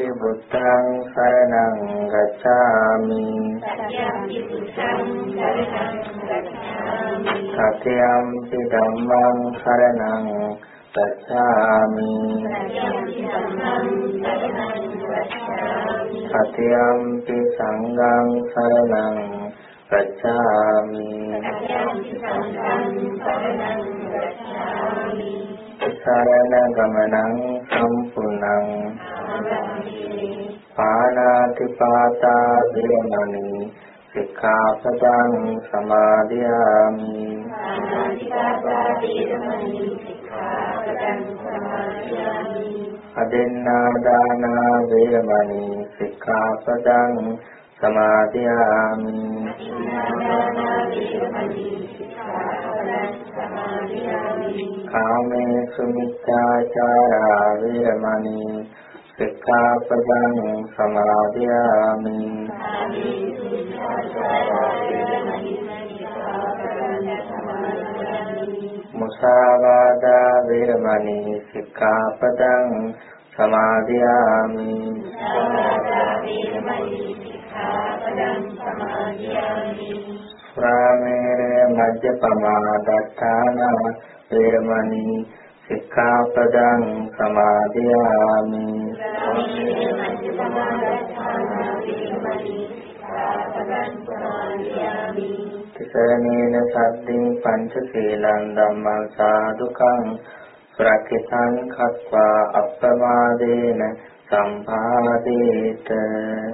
Satyampi buddhaṃ saraṇaṃ gacchāmi Satyampi dhammaṃ saraṇaṃ gacchāmi Satyampi saṅghāṃ saraṇaṃ gacchāmi Sarana gamanan sampunnaṃ Pāṇātipātā vīramani sikkhapaдаṃ samādhiyāmi Adinādānā vīramani sikkhapadaṃ samādhiyāmi Kāmesu miccācārā vīramani sikkhapadaṃ samādhiyāmi Musāvādā vīramani sikkhapadaṃ samādhiyāmi Sūrāmērē majjapamā daṭṭhānā vīramani sikkhapadaṃ samādhiyāmi Tisaranena saddhiṃ pañcasīlaṃ dhammaṃ sādhukaṃ surakkhitāṃ khattvā appamādena sampādeta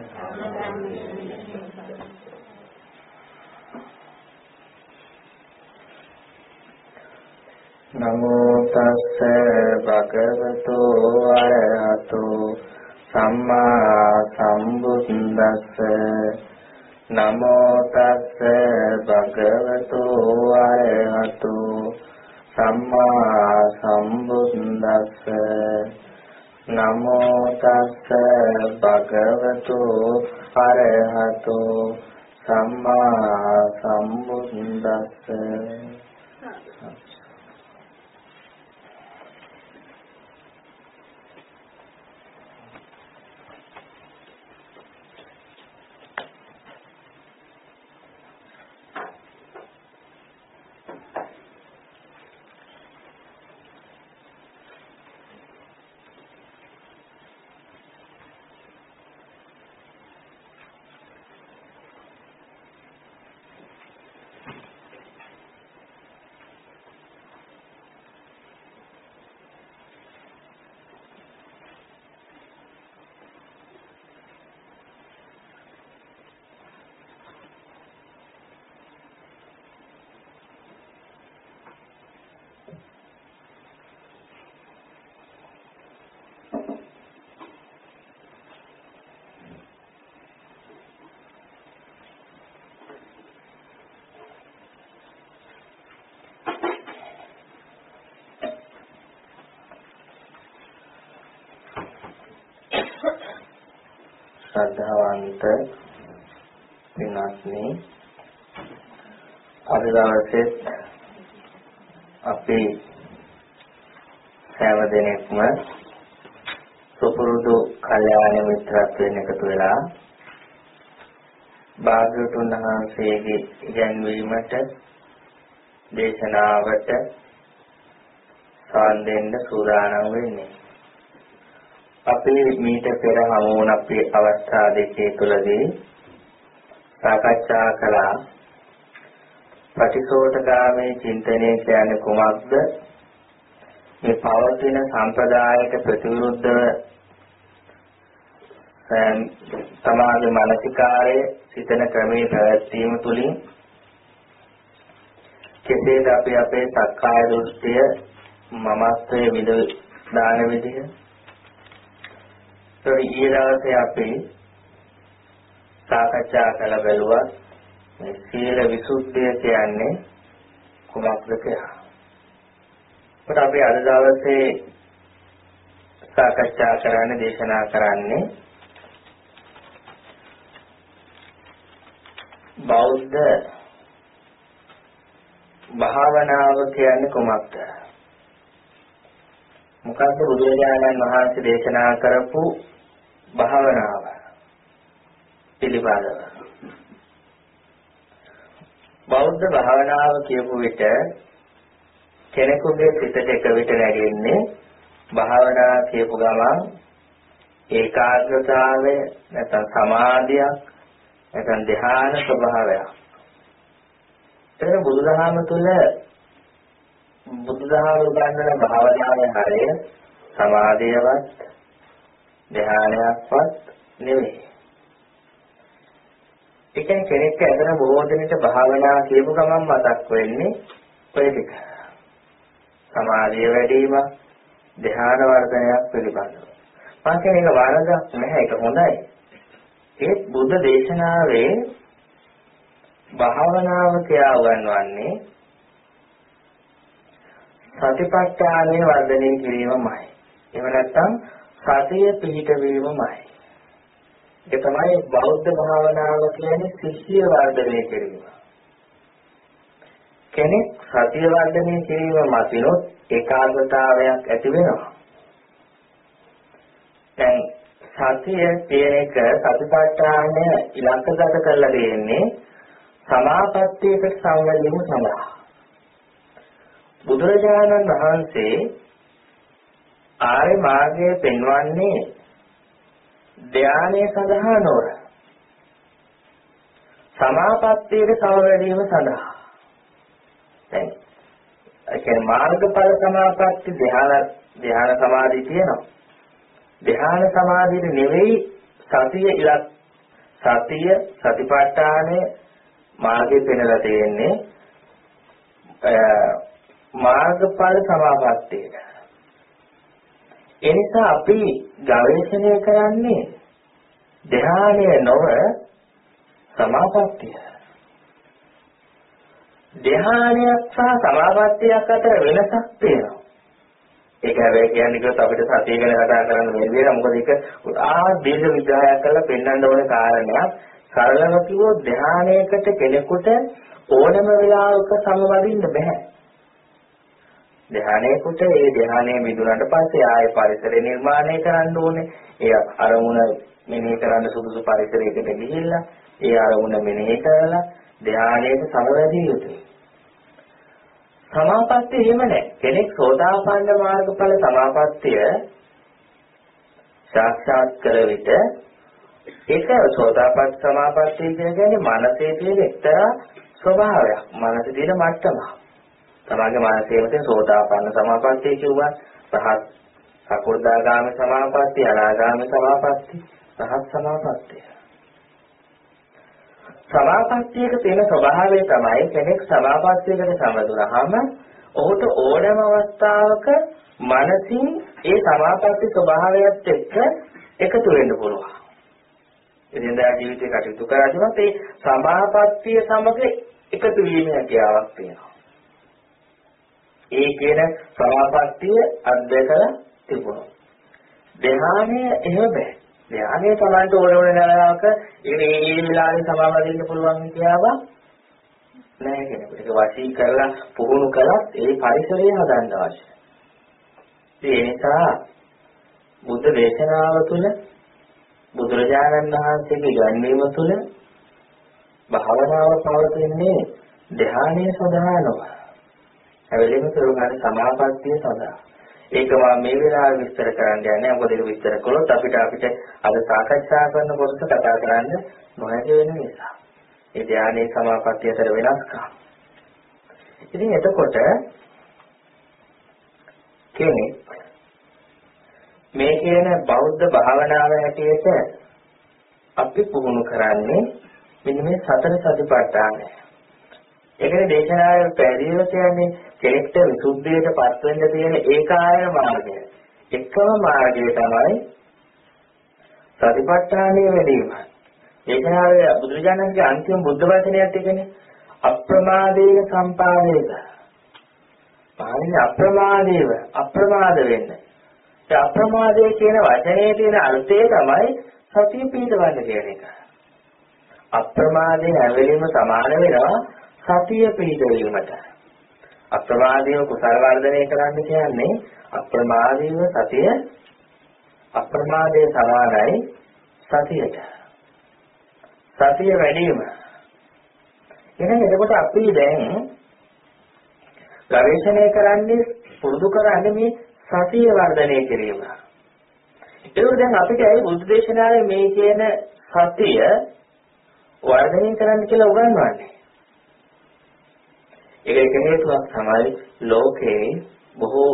Namo tassa bhagavato arahato samma sambuddhassa Namo tassa bhagavato arahato samma sambuddhassa Namo tassa bhagavato arahato samma sambuddhassa ශ්‍රද්ධාවන්ත පින්වත්නි අද දවසේ අපි සෑම දිනෙකම සුපුරුදු කල්යාණ මිත්‍රත්වයෙන් එකතු වෙලා භාග්‍යවතුන් වහන්සේගේ ඉගැන්වීමට දේශනාවට සවන් දෙන්න සූදානම් වෙන්නේ අපි මීට පෙර හමු වුණ අපේ අවස්ථා දෙකේ තුලදී සාකච්ඡා කළා පටිසෝතගාමී චින්තනය කියන්නේ කුමක්ද මේ පවතින සම්ප්‍රදායට ප්‍රතිවිරුද්ධව සමාජ මානසිකාරයේ සිතන ක්‍රමයේ පැවැත්වීම තුළින් කෙසේද අපි අපේ සක්කාය දෘෂ්ටිය මමත්වයේ විද දාන විදිය ඊයේ දවසේ අපි සාකච්ඡා කළ බැලුවා මේ සීල විසුද්ධිය කියන්නේ කුමක්ද කියලා. ඒත් අපි අද දවසේ සාකච්ඡා කරන්නේ දේශනා කරන්නේ බෞද්ධ භාවනාව කියන්නේ කුමක්ද? මොකක්ද බුදුරජාණන් වහන්සේ දේශනා කරපු පිළිබඳව බෞද්ධ භාවනාව කියපු විට කෙනෙකුගේ සිතට එක විට නැගෙන්නේ භාවනා කියපු ගමන් ඒකාග්‍රතාවය නැත්නම් සමාධියක් නැත්නම් ධ්‍යාන ස්වභාවයක්. ඒක බුදුදහම තුළ බුදුදහම උගන්වන භාවනාවේ හරය සමාධියවත් ධ්‍යානයක්වත් නෙවෙයි. ඒකෙන් කෙනෙක් ඇදලා බොහෝ දෙනෙක් භාවනා කියපු ගමන් මතක් වෙන්නේ ඔය ටික. සමාධිය වැඩිම ධ්‍යාන වර්ධනයක් පිළිබඳව. මම කියන්නේ ඒක වරදක් නැහැ, ඒක හොඳයි. ඒත් බුද්ධ දේශනාවේ භාවනාව කියලා උගන්වන්නේ සතිපට්ඨානය වර්ධනය කිරීමමයි. එහෙම නැත්නම් සතිය පිහිටවීමමයි. ඒක තමයි බෞද්ධ භාවනාව කියන්නේ සිහිය වර්ධනය කිරීම. කෙනෙක් සතිය වර්ධනය කිරීම මතිනොත් ඒකාග්‍රතාවයක් ඇති වෙනවා. දැන් සතිය කියන එක සතිපට්ඨානය ඉලක්කගත කරලා දෙන්නේ සමාපත්තියකට සංවැදීම සඳහා. බුදුරජාණන් වහන්සේ ආර්ය මාර්ගය පෙන්වන්නේ ධානය සඳහා නොව සමාපත්තියට සමවැදීම සඳහා. දැන් ඒ කියන්නේ මාර්ගඵල සමාපatti ධ්‍යාන සමාධිය තියෙනවා. ධ්‍යාන සමාධිය නෙවෙයි සතිය සතිපට්ඨානයේ මාර්ගය පෙන්වලා තියෙන්නේ මාර්ගඵල සමාපත්තියට. එනිසා අපි ගවේෂණය කරන්නේ ධ්‍යානය නොව සමාපත්තිය. ධ්‍යානයක් සහ සමාපත්තියක් අතර වෙනසක් තියෙනවා. ඒක හැබැයි කියන්නේ කිව්වොත් අපිට සතිය ගැන කතා කරන්න බැරි වෙනවා. මොකද ඒක දීර්ඝ විග්‍රහයක් කරලා පෙන්වන්න ඕන කාරණයක්. සරලව කිව්වොත් ධ්‍යානයකට කෙනෙකුට ඕනම වෙලාවක සමවදින්න බෑ. ධ්‍යානයකට ඒ ධ්‍යානය මිදුණාට පස්සේ ආයේ පරිසරය නිර්මාණය කරන්න ඕනේ. ඒ අරමුණ මෙනෙහි කරන්න සුදුසු පරිසරයකට ගිහිල්ලා ඒ අරමුණ මෙනෙහි කරලා ධ්‍යානයට සමවැදිය යුතුයි. සමාපත්තිය එහෙම නැහැ. කෙනෙක් සෝතාපන්න මාර්ගඵල සමාපත්තිය සාක්ෂාත් කර විට ඒක සෝතාපන්න සමාපත්තිය කියන්නේ මනසේ තියෙන එක්තරා ස්වභාවයක්. මනසේ තියෙන මට්ටම. තමගේ මනසේම තියෙන සෝතාපන්න සමාපත්තිය කියුවා රහත් සකෘදාගාමී සමාපත්තිය, අනාගාමී සමාපත්තිය, රහත් සමාපත්තිය. සමාපත්තියක තියෙන ස්වභාවය තමයි කෙනෙක් සමාපත්තියකට සමදුනහම ඔහුට ඕනෑම අවස්ථාවක මනසින් ඒ සමාපatti ස්වභාවයත් එක්ක එකතු වෙන්න පුළුවන්. එදිනදා ජීවිතේ කටයුතු කරද්දීමත් ඒ සමාපත්තිය සමග එකතු වීමේ හැකියාවක් තියෙනවා. ඒ කියන සමාපත්තිය අධ්‍යයනය තිබුණා. ධ්‍යානය එහෙම බෑ. ධ්‍යානයේ තමන්ට ඕන වෙලාවක ඒ වෙලාවේ සමාවදින්න පුළුවන් කියලා නෑ කෙනෙකුට. ඒක වශී කරලා පුහුණු කළත් ඒ පරිසරය හදන්න අවශ්‍යයි. ඒ නිසා බුද්ධ දේශනාව තුළ බුදුරජාණන් වහන්සේගේ ඉගැන්වීම තුළ භාවනාව පවතින්නේ ධ්‍යානයේ සඳහා නොවේ. හැබැයි මේක සමාපත්තිය සඳහා. ඒක මම මේ වෙලාවේ විස්තර කරන්න යන්නේ. මොකද ඒක විස්තර කළොත් අපිට අද සාකච්ඡා කරන කොටස කතා කරන්න නොහැකි වෙන නිසා. ඒ ධානයේ සමාපත්තිය අතර වෙනස්කම්. ඉතින් එතකොට කෙනෙක් මේ කියන බෞද්ධ භාවනාව හැටියට අපි පුහුණු කරන්නේ මෙන්න මේ සතර සතිපට්ඨානය. ඒකනේ දේශනාවේ පැහැදිලිව කියන්නේ කෙනෙක්ට විසුද්ධියට පත් වෙන්න තියෙන ඒකායන මාර්ගය. එකම මාර්ගය තමයි සතිපට්ඨානය වැඩිම. දේශනාවේ බුදුරජාණන්ගේ අන්තිම බුද්ධ වචනයත් එකනේ අප්‍රමාදේන සම්පාදේත. පාලිනේ අප්‍රමාද වෙන්න. ඒ අප්‍රමාදයේ කියන වචනේ තියෙන අර්ථය තමයි සතිය පිහිටවන්න කියන එක. අප්‍රමාදයෙන් හැවෙලීම සමාන වෙනවා සතිය පිහිටවීමට. අප්‍රමාදීව කුසල වර්ධනය කරන්න කියන්නේ අප්‍රමාදීව සතිය අප්‍රමාදයේ සමානයි සතියට. සතිය වැඩි වීම. එහෙනම් එතකොට අපි දැන් ගවේෂණය කරන්නේ පුරුදු කරන්නේ මේ සතිය වර්ධනය කිරීම. ඒක දැන් අපිට ඒ බුද්ධ දේශනාවේ මේ කියන සතිය වර්ධනය කරන්න කියලා උගන්වන්නේ. ඒක හේතුවක් තමයි ලෝකේ බොහෝ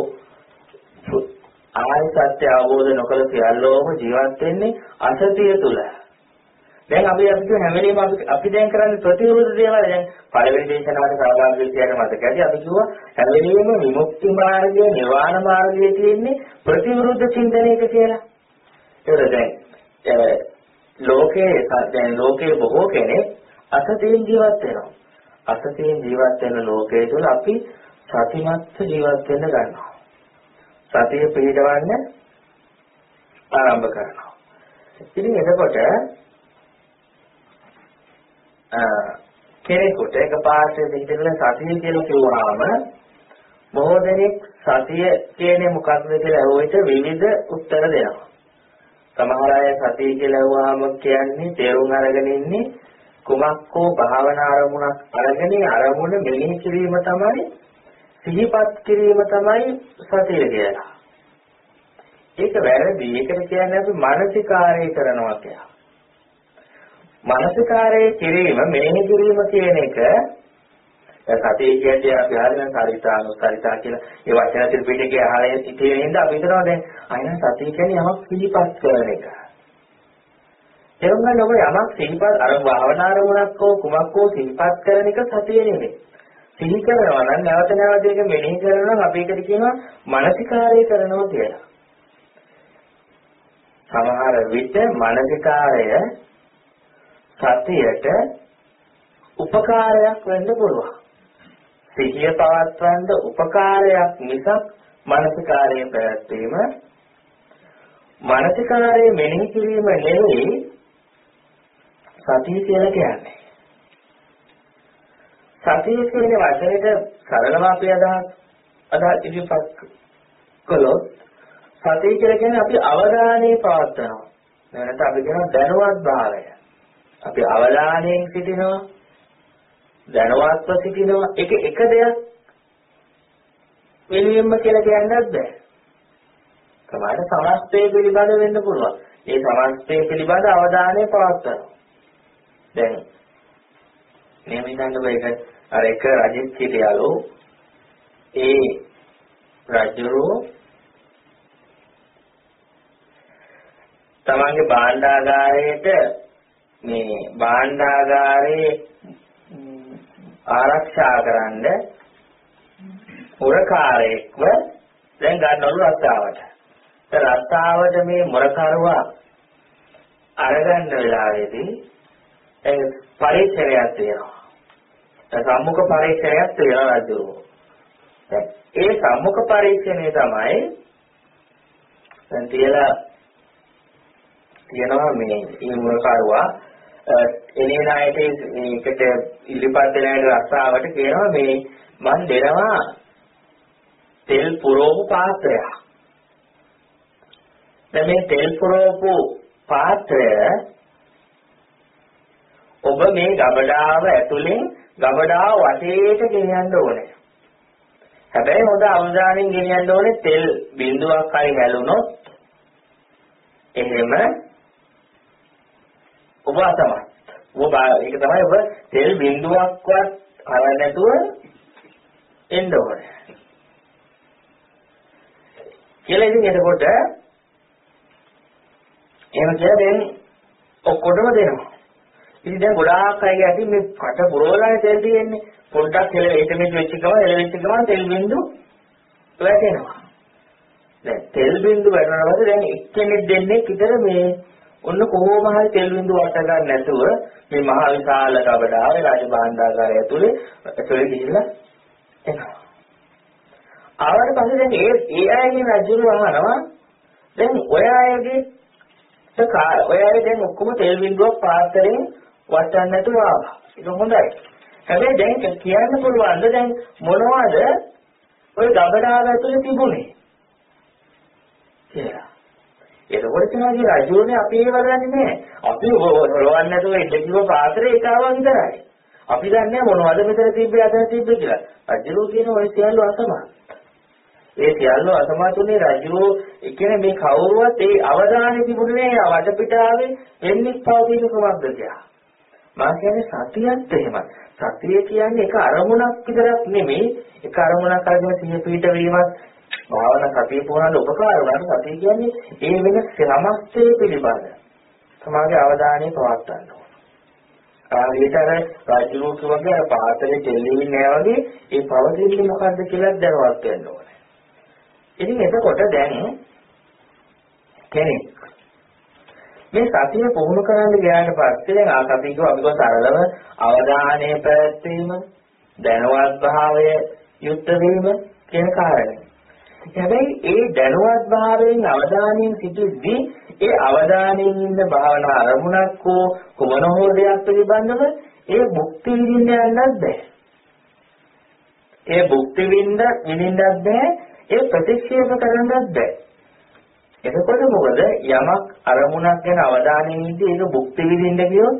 ආර්ය සත්‍ය අවබෝධ නොකළ සියල්ලෝම ජීවත් වෙන්නේ අසතිය තුල. දැන් අපි හැම වෙලේම අපි දැන් කරන්නේ ප්‍රතිවිරුද්ධ දේවල්. දැන් පළවෙනි දේශනාවට සහභාගී වෙන්න මතක ඇති. අපි කිව්වා හැම වෙලේම විමුක්ති මාර්ගය, නිර්වාණ මාර්ගය තියෙන්නේ ප්‍රතිවිරුද්ධ චින්තනයක කියලා. ඒක දැන් ලෝකයේ බොහෝ කෙනෙක් අසතියෙන් ජීවත් වෙනවා. අසතියෙන් ජීවත් වෙන ලෝකයේ තුල අපි සතිමත් ජීවත් වෙන්න ගන්නවා. සතිය පිළිදවන්න ආරම්භ කරනවා. ඉතින් එතකොට කෙනෙකුට එකපාරට දෙහිතල සතිය කියලා කිව්වහම බොහෝ දෙනෙක් සතිය කියන්නේ මොකක්ද කියලා අහුවෙට විවිධ උත්තර දෙනවා. සමහර අය සතිය කියලා අහුවාම කියන්නේ තේරුම් අරගෙන ඉන්නේ කුමක්කෝ භාවනා අරමුණක් අරගෙන අරමුණ මෙනෙහි කිරීම තමයි සිහිපත් කිරීම තමයි සතිය කියලා. ඒක වැරදි. ඒකට කියන්නේ අපි මානසිකාරය කරනවා කියලා. මානසිකාරය කිරීම මෙනෙහි කිරීම කියන එක සතිය කියන්නේ අපි ආගෙන සරිතා කියලා ඒ වචන ත්‍රිපිටකයේ අහලා සිටින හින්දා අපි හිතනවා දැන් අයින සතිය කියන්නේ යමක් සිහිපත් කරන එක. එනම් ගන්න ඔබ යමක් සිහිපත් අර භාවනා අරමුණක් හෝ කුමක් හෝ සිහිපත් කරන එක සතිය නෙමෙයි. සිහි කරනවා නම් නැවත නැවත ඒක මෙනෙහි කරනවා නම් අපි ඒකට කියනවා මානසිකාරය කරනවා කියලා. සමහර විට මානසිකාරය සතියට උපකාරයක් වෙන්න පුළුවන්. සිහිය පවත්වන්න උපකාරයක් මිසක් මානසිකාරයේ පැවැත්වීම මානසිකාරයේ මෙනෙහි කිරීම නෙවෙයි සතිය කියලා කියන්නේ. සතිය කියන වචනේට සරලව අපි අදහස් ඉදිරිපත් කළොත් සතිය කියලා කියන්නේ අපි අවධානය පවත්වනවා. නැත්නම් අපි කියන දැනුවත් භාවය. අපි අවධානයෙන් සිටිනවා, දැනුවත්ව සිටිනවා. ඒක එක දෙයක් වෙනින්ම කියලා කියන්නත් බෑ. සමහර සමස්තය පිළිබඳ වෙන්න පුළුවන්. ඒ සමස්තය පිළිබඳ අවධානය පවත්වනවා. දැන් මේ මිදන්න මේක අර එක රජෙක් හිටියලු ඒ රජුරෝ තමන්ගේ භාණ්ඩාගාරයට මේ භාණ්ඩාගාරේ ආරක්ෂා කරන්න මුරකාරයෙක්ව දැන් ගන්නවලු රස්සාවට. ඒ රස්සාවට මේ මුරකරුවා අරගන්න වෙලාවේදී ඒ පරීක්ෂණයක් තියෙනවා. සම්මුඛ පරීක්ෂණයක් තියෙනවා රජුරෝ. ඒ සම්මුඛ පරීක්ෂණය තමයි දැන් තියෙනවා මේ මුරකරුවා එනේ ණයට මේකට ඉලිපත් වෙන රස්සාවට කියනවා මේ මන් දෙනවා තෙල් පුරවපු පාත්‍රයක්. දැන් මේ තෙල් පුරවපු පාත්‍රය ඔබ මේ ගබඩාව ඇතුලෙන් ගබඩාව වටේට ගෙනියන්න ඕනේ. හැබැයි හොඳ අවධානයෙන් ගෙනියන්න ඕනේ තෙල් බිඳුවක් හරි හැලුනොත් එහෙම ඔබ අතමත්. ඔබ ඒක තමයි ඔබ තෙල් බිඳුවක්වත් අරන් නැතුව එන්න ඕනේ. කියලා ඉතින් එතකොට එහෙම කියලා දැන් ඔක්කොටම දෙනවා. ඉතින් දැන් ගොඩාක් අය ගැටි මේ කට පුරවලානේ තෙල් තියෙන්නේ. පොඩ්ඩක් එලෙවිට වෙච්ච ගමන් තෙල් බිඳු වැටෙනවා. දැන් තෙල් බිඳු වැටෙනකොට දැන් එක්කෙනෙක් දෙන්නේ විතර මේ ඔන්න කොහොම හරි තෙල් බිඳු වට ගන්න නැතුව මේ මහ විශාල ගබඩාවේ රාජභාණ්ඩාගාරය ඇතුලේ ගිහිල්ලා එනවා. ආවට පස්සේ දැන් ඒ අයගේ රජුරු අහනවා දැන් ඔය අයගේ දැන් ඔක්කොම තෙල් බිඳුවක් පාත්‍රයෙන් වටන්න නැතුව ආවා. ඒක හොඳයි. හැබැයි දැන් කියන්න පුළුවන්ද දැන් මොනවද ඔය ගබඩාව ඇතුලේ තිබුණේ කියලා. එතකොට එතකොට තමයි රජුනේ අපි ඒව ගන්නේ නැහැ. අපි හොරවන්න නැතුව ඉඳිව පාත්‍රේ ඒකව විතරයි. අපි දන්නේ මොනවද මෙතන තිබ්බේ අතන තිබ්බේ කියලා. රජු කියන ඔය සියල්ල අසමා. ඒ සියල්ල අසමාතුනේ රජු කියන්නේ මේ කවුරුවත් ඒ අවධානය තිබුණේ නැහැ වටපිටාවේ එන්නේ පවතින කුමක්ද කියලා. මා කියන්නේ සතියත් එහෙමයි. සතිය කියන්නේ එක අරමුණක් විතරක් නෙමෙයි. එක අරමුණක් අරගෙන සිහිය පිහිට වීමත් භාවනා සතිය පුරාණ උපකාර වුණාට සතිය කියන්නේ ඒ වෙන සමස්තය පිළිබඳ සමාගේ අවධානය පවත්වන්න ඕන. ආයෙතර රාජ්‍යලෝක වගේ අර පාතරේ දෙල්ලෙන්නේ නැහැ වගේ ඒ පවතින්නේ මොකද්ද කියලා දැනවත් වෙන්න ඕනේ. ඉතින් එතකොට දැන් කෙනෙක් මේ සතිය පුහුණු කරන්න ගියාට පස්සේ දැන් ආසතියක අපිව සරලව අවධානය පැවැත්වීම දැනුවත් භාවය යුක්ත වීම කියන කාරණේ. හැබැයි ඒ දැනුවත් භාවයෙන් අවධානයෙන් සිටිද්දී ඒ අවධානයෙන් ඉන්න භාවනා අරමුණක් හෝ කුමන හෝ දෙයක් පිළිබඳව ඒ භුක්ති විඳින්න යන්නත් බෑ. ඒ භුක්ති විඳින්නත් බෑ. ඒ ප්‍රතික්ෂේප කරන්නත් බෑ. එතකොට මොකද යමක් අරමුණක් ගැන අවධානයෙන් ඉඳී ඒක භුක්ති විඳින්න කියොත්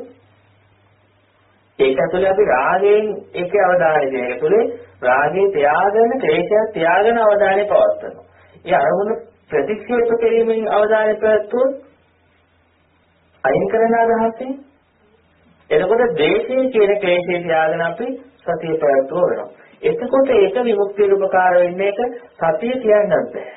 ඒක ඇතුලේ අපි රාගයෙන් ඒකේ අවධානය දෙන. ඒක තුලේ රාගයේ ත්‍යාගන ක්ලේශය ත්‍යාගන අවධානය පවත්වනවා. ඒ අරමුණ ප්‍රතික්ෂේප කිරීමෙන් අවධානය පැවැත්වුවොත් අයින් කරන අදහසින් එතකොට ද්වේෂය කියන ක්ලේශය ත්‍යාගන අපි සතිය පැවැත්වුව වෙනවා. එතකොට ඒක විමුක්තියට උපකාර වෙන්නේ ඒක සතිය කියන්නත් බෑ.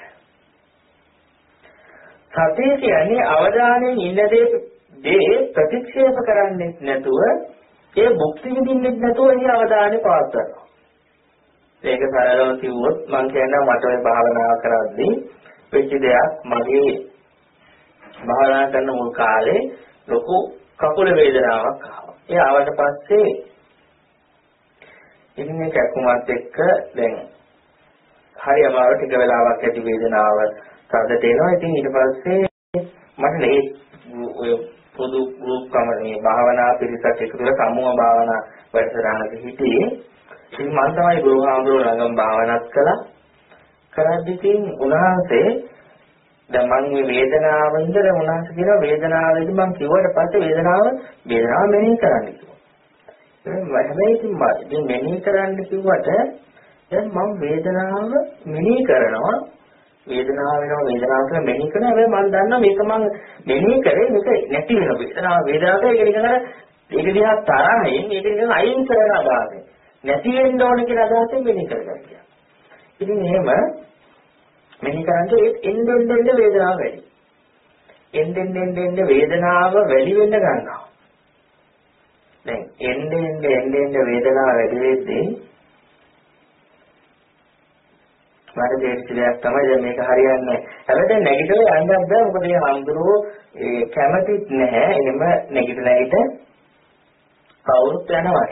සතිය කියන්නේ අවධානයෙන් ඉන්න දේ ප්‍රතික්ෂේප කරන්නේ නැතුව ඒ භුක්ති විඳින්නෙත් නැතුව ඒ අවධානය පවත්වනවා. ඒක සරලව කිව්වොත් මම කියනවා මට ඔය භාවනා කරද්දී වෙච්ච දෙයක් මගේ භාවනා කරන මුල් කාලේ ලොකු කකුල වේදනාවක් ආවා. ඒ ආවට පස්සේ ඉතින් මේ කැක්කුමත් එක්ක දැන් හරි අමාරු ටික වෙලාවක් ඇති වේදනාව සද්දට එනවා. ඉතින් ඊට පස්සේ මට මේ ඔය පොදු ගෲප් කමනේ භාවනා පිළිසක් එකතු කරලා සමුහ භාවනා වැඩසටහනක හිටියේ. ඉතින් මම තමයි ගුරු හාමුදුරුවෝ ළඟම භාවනාත් කළා. කරද්දී ඉතින් උන්වහන්සේ දැන් මම මේ වේදනාවෙන්ද උන්වහන්සේ කියන වේදනාවේදී මම කිව්වට පස්සේ වේදනාව මෙනෙහි කරන්න කිව්වා. හැබැයි ඉතින් මෙනෙහි කරන්න කිව්වට දැන් මම වේදනාව මෙනෙහි කරනවා. වේදනාව වෙනවා වේදනාව කියලා මෙනෙහි කරනවා. හැබැයි මම දන්නවා මේක මම මෙනෙහි කරේ මේක නැති වෙන වේදනාව ඒක නිකන් අර ඒක දිහා තරහින් ඒක නිකන් අයින් කරන අදහසෙන් නැති වෙන්න ඕන කියලා අදහසෙන් මෙනෙහි කරගන්නවා. ඉතින් එහෙම මෙනෙහි කරන්නේ එන්න වේදනාව වැඩි. එන්න වේදනාව වැඩි වෙන්න ගන්නවා. දැන් එන්න වේදනාව වැඩි වෙද්දී මට දෙයක් තමයි දැන් මේක හරියන්නේ නැහැ. හැබැයි දැන් නැගිටලා යන්නත් බෑ. මොකද මේ හඳුරෝ කැමතිත් නැහැ. එහෙම නැගිටලා කවුරුත් යනවට.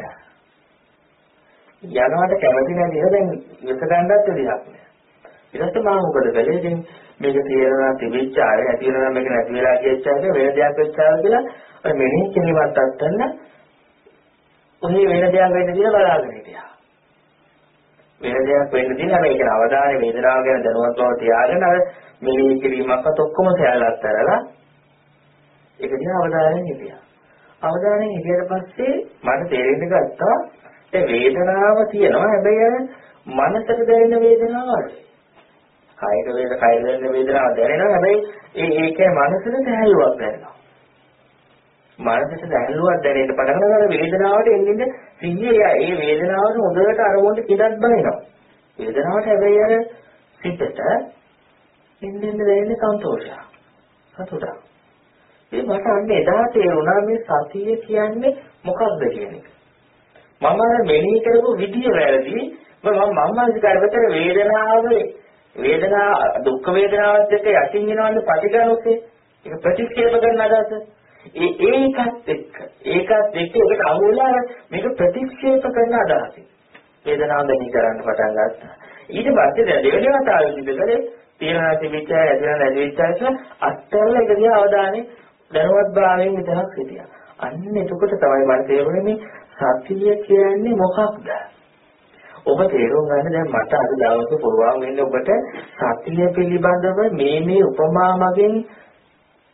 යනවට කැමති නැති එක දැන් විස ගන්නත් දෙයක් නෑ. ඊට පස්සේ මම මොකද කළේ? ඉතින් මේක තේරෙනවා තිබිච්ච ආය නැති වෙනවා මේක නැති වෙලා කියච්චාද වෙන දෙයක් වෙච්චාද කියලා ඔය මෙනෙහි කිරීමත් අත්දන්න ඔහේ වෙන දෙයක් වෙන්න කියලා බලාගෙන හිටියා. වෙන දෙයක් වෙන්න දින මේක අවධානය වේදනාව ගැන දැනුවත් බව තියාගෙන අර මෙනෙහි කිරීමක්වත් ඔක්කොම සෑහලත් කරලා ඒක දිහා අවධානයෙන් හිටියා. අවධානයෙන් හිටියට පස්සේ මට තේරෙන්න ගත්තා ඒ වේදනාව තියෙනවා. හැබැයි අර මනසට දැනෙන වේදනාව කායික වේදනාව දැනෙනවා. හැබැයි ඒකේ මනසට සැහැල්ලුවක් දැනෙනවා. මනසට සැහැල්ලුවක් දැනෙන්න පටන් ගන්න වේදනාවට එන්නේ සිහිය ඒ වේදනාවට හොඳට අරමුණට කිඩක් බලනවා. වේදනාවට හැබැයි අර සිතට එන්නේ දැනෙන්නේ සන්තෝෂය. සතුටක්. ඒ මට අන්න එදා තේරුණා මේ සතිය කියන්නේ මොකක්ද කියන එක. මම මෙනෙහි කරපු විදිය වැරදි. මම කරවතර වේදනාව දුක් වේදනාවත් එක්ක යටින් එනවනේ ප්‍රතිගාමකේ. ඒක ප්‍රතික්ෂේප කරන අදහස. ඒකත් එක්ක ඒකට අහුවලා මේක ප්‍රතික්ෂේප කරන අදහස. වේදනාව මෙනෙහි කරන්න පටන් ගත්තා. ඊට පස්සේ දැන් දෙවෙනි වතාවේ ඉඳලා තීරණ තිබිච්ච ඇදලා නැතිවෙච්ච අත්තරලා ඒක දිහා අවධානය දැනුවත් භාවයෙන් විතරක් හිටියා. අන්න එතකොට තමයි මට තේරුනේ මේ සතිය කියන්නේ මොකක්ද? ඔබ තේරුම් ගන්න දැන් මට අද දවසේ පුළුවන් වෙන්නේ ඔබට සතිය පිළිබඳව මේ උපමා මගෙන්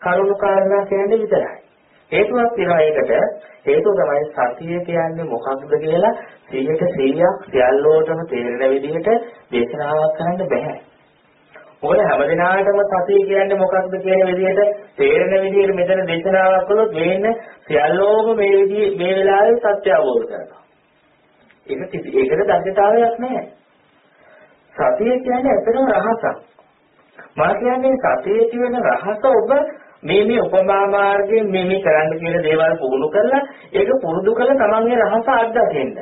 කරුණු කාරණා කියන්නේ විතරයි. හේතුවක් තියෙනවා ඒකට. හේතුව තමයි සතිය කියන්නේ මොකක්ද කියලා 100ට 100ක් සියල්ලෝටම තේරෙන විදිහට දේශනාවක් කරන්න බෑ. මොකද හැමදිනාටම සතිය කියන්නේ මොකක්ද කියන විදිහට තේරෙන විදිහට මෙතන දේශනාවක් කළොත් වෙන්නේ සියල්ලෝම මේ වෙලාවේ සත්‍ය අවබෝධ කරනවා. ඒකට දක්ෂතාවයක් නැහැ. සතිය කියන්නේ ඇත්තටම රහසක්. මා කියන්නේ සතිය කියන රහස ඔබ මේ උපමා මාර්ගයෙන් මේ කරන්න කියන දේවල් පුහුණු කරලා ඒක පුරුදු කරලා තමන්ගේ රහස අත්දකින්න.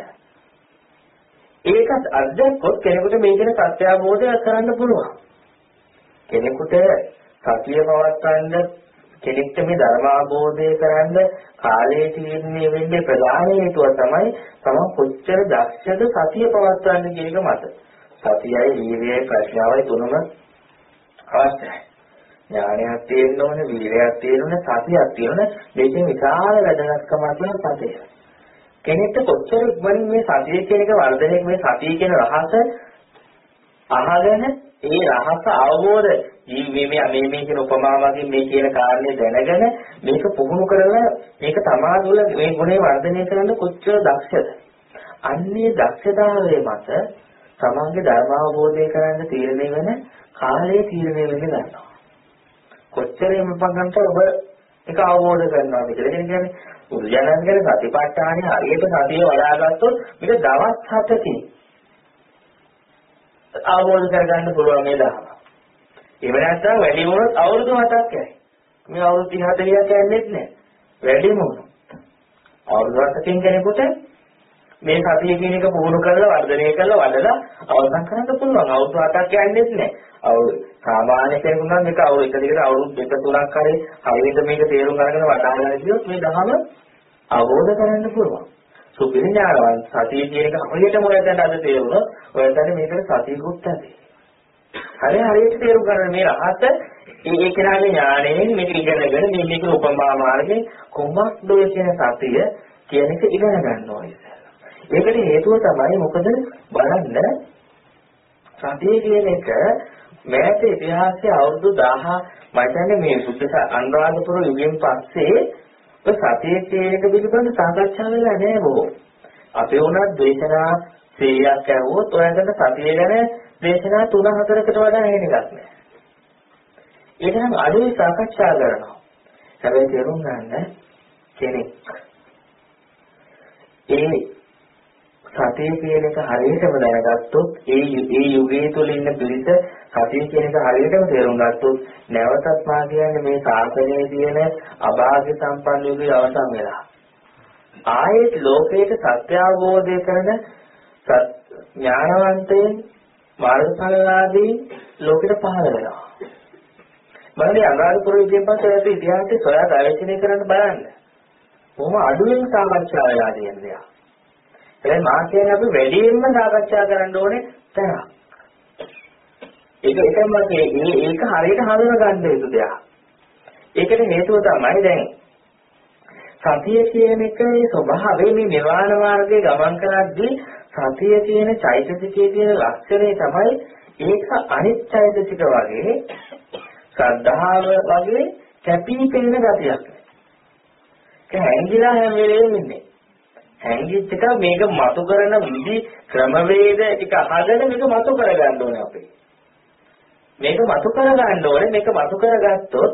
ඒකත් අත්දැක්කොත් කෙනෙකුට මේකේ සත්‍ය අවබෝධය කරන්න පුළුවන්. කෙනෙකුට සතිය පවත්වන්න කෙනෙක්ට මේ ධර්ම අවබෝධය කරන්න කාලයේ තීරණය වෙන්නේ ප්‍රධාන හේතුව තමයි තමන් කොච්චර දක්ෂද සතිය පවත්වන්න කියන එක මත. සතියයි වීර්යයයි ප්‍රඥාවයි තුනම අවශ්‍යයි. ඥානයක් තියෙන්න ඕනේ, වීර්යයක් තියෙන්න ඕනේ, සතියක් තියෙන්න ඕනේ. මේකෙන් විශාල වැදගත්කමක් තියෙන සතිය. කෙනෙක්ට කොච්චර ඉක්මනින් මේ සතිය කියන එක වර්ධනය මේ සතිය කියන රහස අහගෙන ඒ රහස අවබෝධ මේ කියන උපමාවකින් මේ කියන කාරණේ දැනගෙන මේක පුහුණු කරලා මේක තමා තුළ මේ ගුණේ වර්ධනය කරන්න කොච්චර දක්ෂද? අන්නේ දක්ෂතාවයේ මත තමන්ගේ ධර්ම අවබෝධය කරන්න තීරණය වෙන කාලයේ තීරණය වෙන්න ගන්නවා. කොච්චර මේපගන්ට ඔබ ඒක අවබෝධ කරනවාද කියලා කියන්නේ උද්‍යනන්ගේ සතිපට්ඨානෙ හරියට සතිය වඩාගත්තොත් මේක දවස් 7කින් අවබෝධ කරගන්න පුළුවන් මේ දහම. ඒ වෙනත්නම් වැඩි වුණොත් අවුරුදු 7ක් යයි. මේ අවුරුදු 30 40ක් යන්නේත් නැහැ. වැඩිම වුණොත් අවුරුදු 7කින් කෙනෙකුට මේ සතිය කියන එක පුහුණු කරලා වර්ධනය කරලා වඩලා අවසන් කරන්න පුළුවන්. අවුරුදු 7ක් යන්නේත් නැහැ. සාමාන්‍ය කෙනෙකුට නම් මේක අවුරුදු 1 දිගට අවුරුදු 2 3ක් හරියට මේක තේරුම් අරගෙන වටහා ගන්න කිව්වොත් මේ දහම අවබෝධ කරගන්න පුළුවන්. සුපිරිඥානවත් සතිය කියන එක හරියටම ඔයයන්ට අද තේරුණොත් ඔයයන්ට මේකට සතියකුත් ඇති. හරියට තේරුම් ගන්න මේ රහත ඒ කෙනාගේ ඥාණයෙන් මේක ඉගෙනගෙන මේක උපමා මාර්ගයෙන් කොහොමද ඔය කියන සතිය කියන එක ඉගෙන ගන්න ඕනේ. ඒකට හේතුව තමයි මොකද බලන්න සතිය කියන එක මෑත ඉතිහාසයේ අවුරුදු 1000 මම කියන්නේ මේ සුද්ධ අනුරාධපුර යුගයෙන් පස්සේ ඔය සතිය කියන එක පිළිබඳ සාකච්ඡා වෙලා නැහැ බොහෝ. අපේ උනත් දේශනා 100ක් ඇහුවොත් ඔයගොල්ලන්ට සතිය ගැන දේශනා 3-4කට වඩා නැහැ එකක් නෑ. ඒක නම් අඩුයි සාකච්ඡා කරනවා. හැබැයි තේරුම් ගන්න කෙනෙක් ඒ සතිය කියන එක හරියටම දැනගත්තොත් ඒ යුගයේ තුල ඉන්න පිළිස සතිය කියන එක හරියටම තේරුම් ගත්තොත් නැවතත් මා කියන්නේ මේ සාසනයේ තියෙන අභාග්‍ය සම්පන්න යුගයේ අවසන් වෙලා ආයෙත් ලෝකයට සත්‍ය අවබෝධය කරන ඥානවන්තයන් මාර්ගඵලලාදී ලෝකෙට පහළ වෙනවා. මන්නේ අනුරාධපුර යුගයෙන් පස්සේ ඒ ඉතිහාසයේ සොයා ගවේෂණය කරන්න බලන්න. කොහොම අඩුවෙන් සාකච්ඡා වෙලා තියෙන දෙයක්. එහෙනම් මා කියන්නේ අපි වැඩියෙන්ම සාකච්ඡා කරන්න ඕනේ තැනක්. ඒක හරියට හඳුනා ගන්න යුතු දෙයක්. ඒකට හේතුව තමයි දැන් සතිය කියන එකේ ස්වභාවය මේ නිර්වාණ මාර්ගයේ ගමන් කරද්දී සතිය කියන චෛතසිකයේ තියෙන ලක්ෂණය තමයි ඒක අනිත් චෛතසික වගේ ශ්‍රද්ධාව වගේ කැපී පෙනෙන ගතියක්. ඒක හැංගිලා හැම වෙලේම ඉන්නේ. හැංගිච්ච එක මේක මතු කරන විදි ක්‍රමවේද ටික අහගෙන මේක මතු කරගන්න ඕනේ අපි. මේක මතු කරගන්න ඕනේ. මේක මතු කරගත්තොත්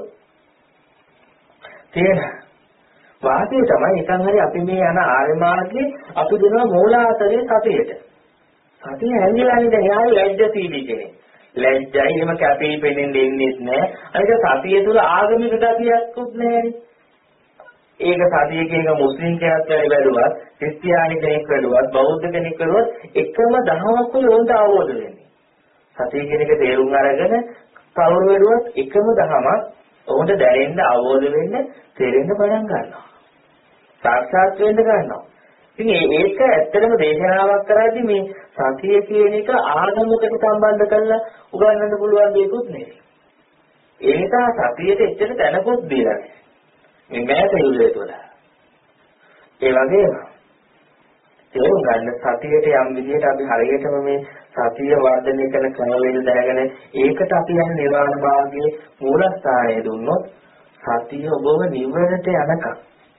තියෙන වාසිය තමයි නිකන් හරි අපි මේ යන ආර්ය මාර්ගයේ අපි දෙනවා මූලාශ්‍රයේ සතියට. සතිය හැංගිලානේ දැන් යාළුවෝ ලැජ්ජාසීලී කෙනෙක්. ලැජ්ජයි එහෙම කැපී පෙනෙන්නේ ඉන්නෙත් නැහැ. අනික සතිය තුල ආගමික ගතියක්වත් නැහැ. ඒක සතිය කියන මුස්ලිම් කෙනෙක් වැළුවත්, ක්‍රිස්තියානි කෙනෙක් වැළුවත්, බෞද්ධ කෙනෙක් වැළුවත් එකම දහමක් උන්ට අවබෝධ වෙන්නේ. සතිය කියන එක තේරුම් අරගෙන කවුරු වැළුවත් එකම දහමක් උන්ට දැනෙන්න අවබෝධ වෙන්න තේරෙන්න පටන් ගන්නවා. සාක්ෂාත් වෙන්න ගන්නවා. ඉතින් ඒක ඇත්තටම දේශනාවක් කරද්දී මේ සතිය කියන එක ආගමකට සම්බන්ධ කරලා උගන්වන්න පුළුවන් දෙයක්වත් නෙවෙයි. ඒ නිසා සතියට එච්චර දැනපොත් දීලා නැහැ. මේ මෑත යුගය තුළ. ඒ වගේම තේරුම් ගන්න සතියට යම් විදිහට අපි හරියටම මේ සතිය වර්ධනය කරන ක්‍රමවේද දැනගෙන ඒකට අපි යන නිර්වාණ මාර්ගයේ මූලස්ථානය දුන්නොත් සතිය ඔබව නිවනට යනකම්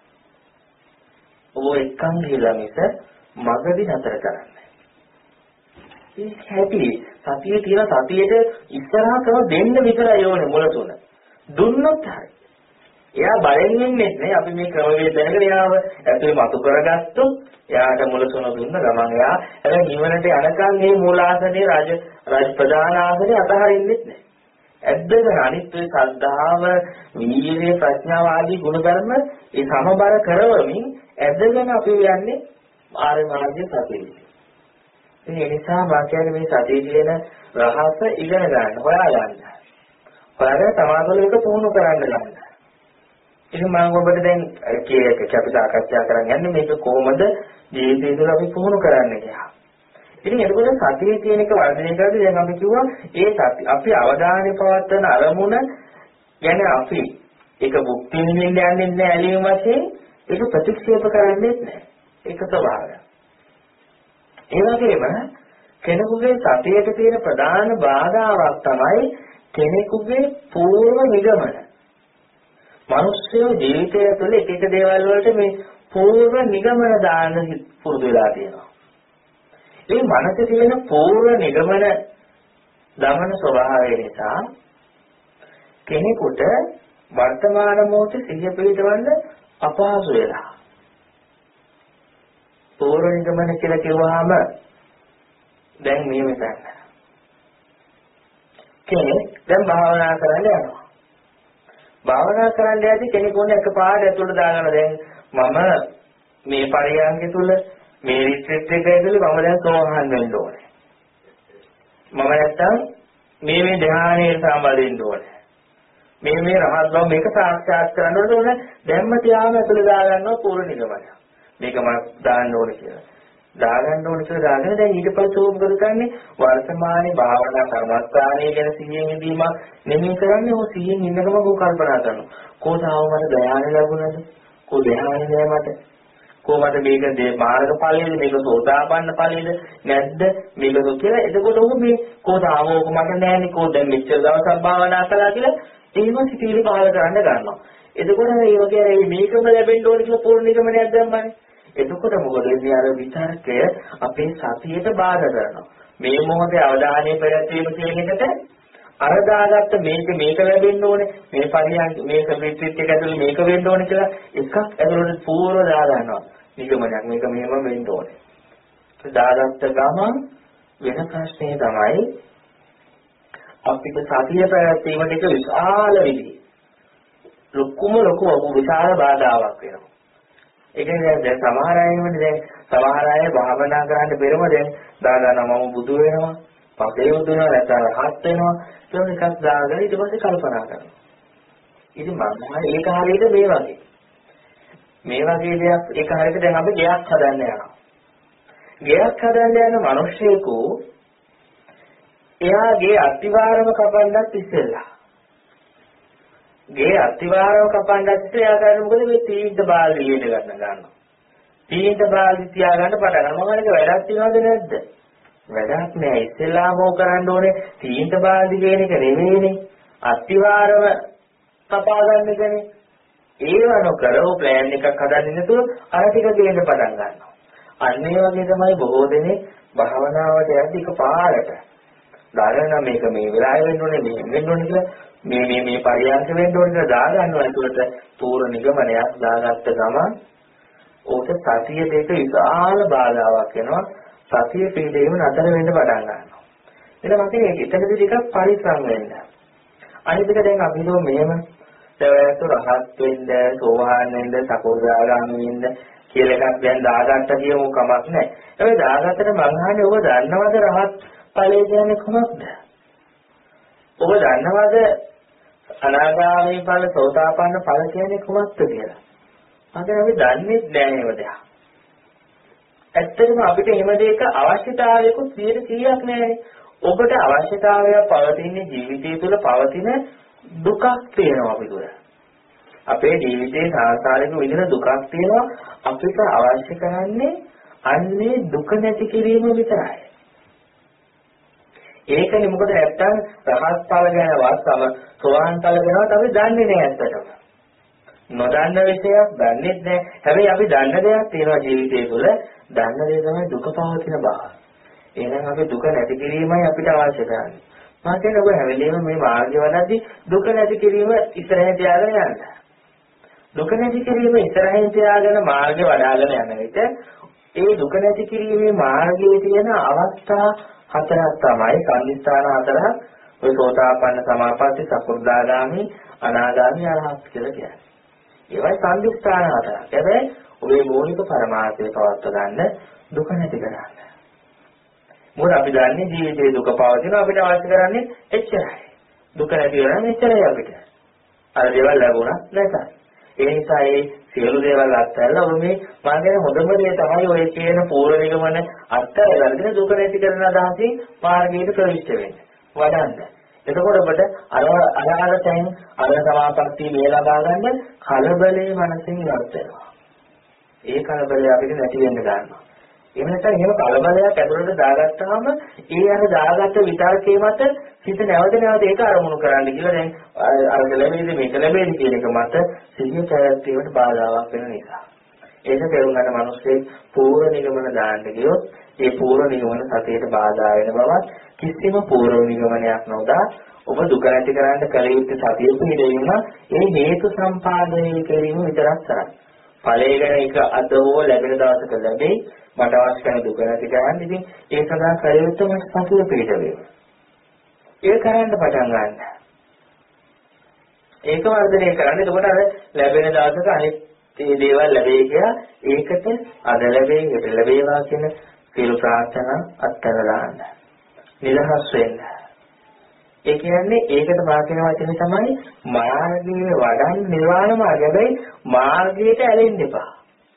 ඔබ එක්කන් ගිහලා මිස මගදී නතර කරන්නේ. ඒක හැටි සතියේ තියෙන සතියේට ඉස්සරහා කරව දෙන්න විතරයි ඕනේ මුල තුන. දුන්නොත් හරි. එයා බලෙන් ඉන්නේ නේ අපි මේ ක්‍රමවේද දැනගෙන යාව ඇතුලේ මතු කරගත්තොත් එයාට මුල තුන දුන්න ගමන් එයා හැබැයි නිවනට යනකම් මේ මූලාසනේ රජ ප්‍රධාන ආසනේ අතහරින්නෙත් නැහැ. ඇද්දගෙන අනිත් ඒ ශ්‍රද්ධාව, වීර්ය, ප්‍රඥාව ආදී ගුණධර්ම ඒ සමබර කරවමින් ඇද්දගෙන අපි යන්නේ ආර්ය මාර්ගයේ සතියේ. ඒ නිසා මම කියන්නේ මේ සතිය කියන රහස ඉගෙන ගන්න, හොයා ගන්න. හොයාගෙන තමාතුල එක පුහුණු කරන්න ගන්න. ඉතින් මම ඔබට දැන් කීයක අපි සාකච්ඡා කරන් යන්නේ මේක කොහොමද ජීවිතය තුළ අපි පුහුණු කරන්නේ කියලා. ඉතින් එතකොට සතිය කියන එක වර්ධනය කරද්දී දැන් අපි කිව්වා ඒ සති අපි අවධානය පවත්වන අරමුණ ගැන අපි ඒක භුක්ති විඳින්න යන්නේ නැහැ ඇලීම වශයෙන් ඒක ප්‍රතික්ෂේප කරන්නේ නැහැ. ඒක ස්වභාවය. ඒ වගේම කෙනෙකුගේ සතියට තියෙන ප්‍රධාන බාධාවක් තමයි කෙනෙකුගේ පූර්ව නිගමන. මිනිස්සු ජීවිතය තුළ එක එක දේවල් වලට මේ පූර්ව නිගමන දාන්න පුරුදු වෙලා තියෙනවා. මේ මනසේ තියෙන පූර්ව නිගමන දමන ස්වභාවය නිසා කෙනෙකුට වර්තමාන මොහොතේ සිහිය පිළිටවන්න අපහසු වෙලා. පූර්ව නිගමන කියලා කිව්වහම දැන් මේ මෙතන කෙනෙක් දැන් භාවනා කරන්න යනවා. භාවනා කරන්න යද්දි කෙනෙකුට එකපාරට ඇතුළට දාගන්න දැන් මම මේ පරියන්ක තුල මේ රිට්‍රීට් එක ඇතුලේ මම දැන් සෝහන් වෙන්න ඕනේ. මම නැත්තම් මේ ධ්‍යානයේ සම්බන්ධින්න ඕනේ. මේ රහත් බව මේක සාක්ෂාත් කරන්න ඕනේ. දැම්ම තියාම ඇතුලේ දාගන්නවා පූර්ව නිගමනය. මේක මම දාන්න ඕනේ කියලා. දාගන්න ඕනේ කියලා දාගෙන දැන් ඊට පස්සේ ඕක කරන්නේ වර්තමානයේ භාවනා කර්මස්ථානයේ ගැන සිහියෙන් ඉඳීම නෙමෙයි කරන්නේ. ඔය සිහියෙන් ඉන්නකම ඔය කල්පනා කරනවා. කොහොමද මට ධ්‍යාන ලැබුණද? කො ධ්‍යාන නෑ මට. කොහොමද මේක මාර්ග ඵලයේද මේක සෝතාපන්න ඵලයේද නැද්ද මේක කියලා එතකොට ඔහු මේ කොහොමද ඕක මට නෑනේ කොහොමද දැන් මෙච්චර දවසක් භාවනා කළා කියලා එහෙම සිතිවිලි පහල කරන්න ගන්නවා. එතකොට මේ වගේ මේකම ලැබෙන්න ඕනේ කියලා පූර්ණ නිගමනයක් දැම්මනේ. එතකොට මොකද මේ අර විචාරකය අපේ සතියට බාධා කරනවා. මේ මොහොතේ අවධානය පැවැත්වීම කියන එකට අර දාගත්ත මේක ලැබෙන්න ඕනේ මේ පරියන්ක මේක රිට්‍රීට් එක ඇතුලේ මේක වෙන්න ඕනේ කියලා එකක් ඇතුළට පූර්ව දා ගන්නවා. නිගමනයක් මේක මෙහෙම වෙන්න ඕනේ. දාගත්ත ගමන් වෙන ප්‍රශ්නේ තමයි අපිට සතිය පැවැත්වීමට එක විශාල විදිහේ ලොකු විශාල බාධාවක් වෙනවා. ඒ කියන්නේ දැන් සමහර අය වෙන්නේ දැන් සමහර අය භාවනා කරන්න බැරම දැන් දාගන්නවා මම බුදු වෙනවා, පසේ බුදු වෙනවා නැත්නම් රහත් වෙනවා කියන එකක් දාගෙන ඊට පස්සේ කල්පනා කරනවා. ඉතින් මම ඒක හරියට මේ වගේ දෙයක් ඒක හරියට දැන් අපි ගයක් හදන්න යනවා. ගයක් හදන්න යන මිනිහෙකු එයාගේ අතිවාරම කපන්නත් ඉස්සෙල්ලා. ගේ අතිවාරම කපන්නත් ඉස්සෙල්ලා එයා කරන්නේ මොකද මේ තීන්ත බාල්දියට ගන්නවා. තීන්ත බාල්දි තියාගන්න පටන් ගන්නවා. මම වැඩක් තියනවද නැද්ද? වැඩක් නෑ. ඉස්සෙල්ලාම ඕක කරන්න ඕනේ තීන්ත බාල්දි කියන එක නෙවෙයිනේ. අතිවාරම කපා ගන්න එකනේ. ඒව නොකරව ප්ලෑන් එකක් හදන්නේ නැතුව අර ටික ගේන්න පටන් ගන්නවා. අන්න ඒ වගේ තමයි බොහෝ දෙනෙක් භාවනාවට යද්දි එකපාරට දාගෙන මේක මේ වෙලාවෙ වෙන්න ඕනේ මේ වෙන්න ඕනේ කියලා මේ පරියන්ක වෙන්න ඕනේ කියලා දාගන්නවා. ඒකට පූර්ව නිගමනයක් දාගත්ත ගමන් ඕක සතිය දෙක විශාල බාධාවක් වෙනවා. සතිය පිළිදෙම නතර වෙන්න පටන් ගන්නවා. එතන මම එතනදී ටිකක් පරිස්සම් වෙන්න. අනිත් එක දැන් අපි හිතුව මෙහෙම දැවැත්තු රහත් වෙන්න, සෝවාන් වෙන්න, සකෝදාගාමී වෙන්න කියලා එකක් දැන් දාගත්ත කියමු කමක් නැහැ. හැබැයි දාගත්තට මං අහන්නේ ඔබ දන්නවද රහත් ඵලය කියන්නේ කොහොමද? ඔබ දන්නවද අනාගාමී ඵල, සෝතාපන්න ඵල කියන්නේ කොහොමද කියලා? අපි දන්නේ නැහැ ඒව දෙයක්. ඇත්තටම අපිට එහෙම දෙයක අවශ්‍යතාවයකුත් 100%ක් නැහැ. ඔබට අවශ්‍යතාවයක් පවතින ජීවිතය තුළ පවතින දුකක් තියෙනවා අපි තුළ. අපේ ජීවිතේ සාංශාරික විදිහට දුකක් තියෙනවා. අපිට අවශ්‍ය කරන්නේ අන්නේ දුක නැති කිරීම විතරයි. ඒකනේ මොකද නැත්තම් රහත් ඵල ගැනවත් සෝවාන් ඵල ගැනවත් අපි දන්නේ නැහැ ඇත්තටම. නොදන්න විෂයක් දන්නේ නැහැ. හැබැයි අපි දන්න දෙයක් තියෙනවා ජීවිතය තුළ. දන්න දේ තමයි දුක පවතින බව. එහෙනම් අපි දුක නැති කිරීමයි අපිට අවශ්‍ය කරන්නේ. මම කියන්නේ ඔබ හැමදේම මේ මාර්ගය වඩද්දී දුක නැති කිරීම ඉස්සරහින් තියාගෙන යන්න. දුක නැති කිරීම ඉස්සරහින් තියාගෙන මාර්ගය වඩ아가න යන විට ඒ දුක නැති කිරීමේ මාර්ගයේ තියෙන අවස්ථා හතරක් තමයි සම්නිස්ථාන හතරක්. ඔය සෝතාපන්න සමාපatti සකෘදාගාමි අනාගාමි අරහත් කියලා කියන්නේ. ඒවයි සම්නිස්ථාන හතරක්. හැබැයි ඔබේ මූලික පරමාර්ථය පවත්ව ගන්න දුක නැති කරගන්න. මොකද අපි දන්නේ ජීවිතේ දුක පවතිනවා අපිට අවශ්‍ය කරන්නේ එච්චරයි. දුක නැති කරගන්න එච්චරයි අපිට. අර දේවල් ලැබුණා නැතයි. ඒ නිසා ඒ සියලු දේවල් අත්හැරලා ඔබ මේ මම කියන හොඳම දේ තමයි ඔය කියන පූර්ව නිගමන අත්හැරලා දුක නැති කරන අදහසින් මාර්ගයට ප්‍රවිෂ්ඨ වෙන්නේ. වඩන්න. එතකොට ඔබට අර තැන් අර සමාපatti මේ ලබා ගන්න කලබලේ මනසින් ඉවත් වෙනවා. ඒ කලබලය අපිට නැති වෙන්න ගන්නවා. එහෙම නැත්නම් එහෙම කලබලයක් ඇතුළට දාගත්තාම ඒ අර දාගත්ත විතරකේ මත හිත නැවත ඒක අරමුණු කරන්න කියලා දැන් අර ලැබෙන්නේ මේක ලැබෙන්නේ කියන එක මත සිහිය පැවැත්වීමට බාධාවක් වෙන නිසා. ඒක තේරුම් ගන්න මිනිස්සේ පූර්ව නිගමන දාන්න ගියොත් ඒ පූර්ව නිගමන සතියට බාධා වෙන බවත් කිසිම පූර්ව නිගමනයක් නොදා ඔබ දුක නැති කරන්න කල යුත්තේ සතිය පිළිදෙන්න ඒ හේතු සම්පාදනය කිරීම විතරක් කරන්න. ඵලයේ ගැන එක අද හෝ ලැබෙන දවසක ලැබෙයි මට අවශ්‍ය කරන දුක නැති කරන්න. ඉතින් ඒ සඳහා කල යුත්තේ මට සතිය පිළිදෙන්න. ඒක කරන්න පටන් ගන්න. ඒක වර්ධනය කරන්න. එතකොට අර ලැබෙන දවසක අනිත් මේ දේවල් ලැබෙයි කියලා ඒකට අද ලැබෙයි හෙට ලැබේවා කියන සියලු ප්‍රාර්ථනා අත්හැරලා දාන්න. නිදහස් වෙන්න. ඒ කියන්නේ ඒකට වාක්‍යන වචනේ තමයි මාර්ගයේ වඩන් නිර්වාණ මාර්ගය. හැබැයි මාර්ගයට ඇලෙන්න එපා.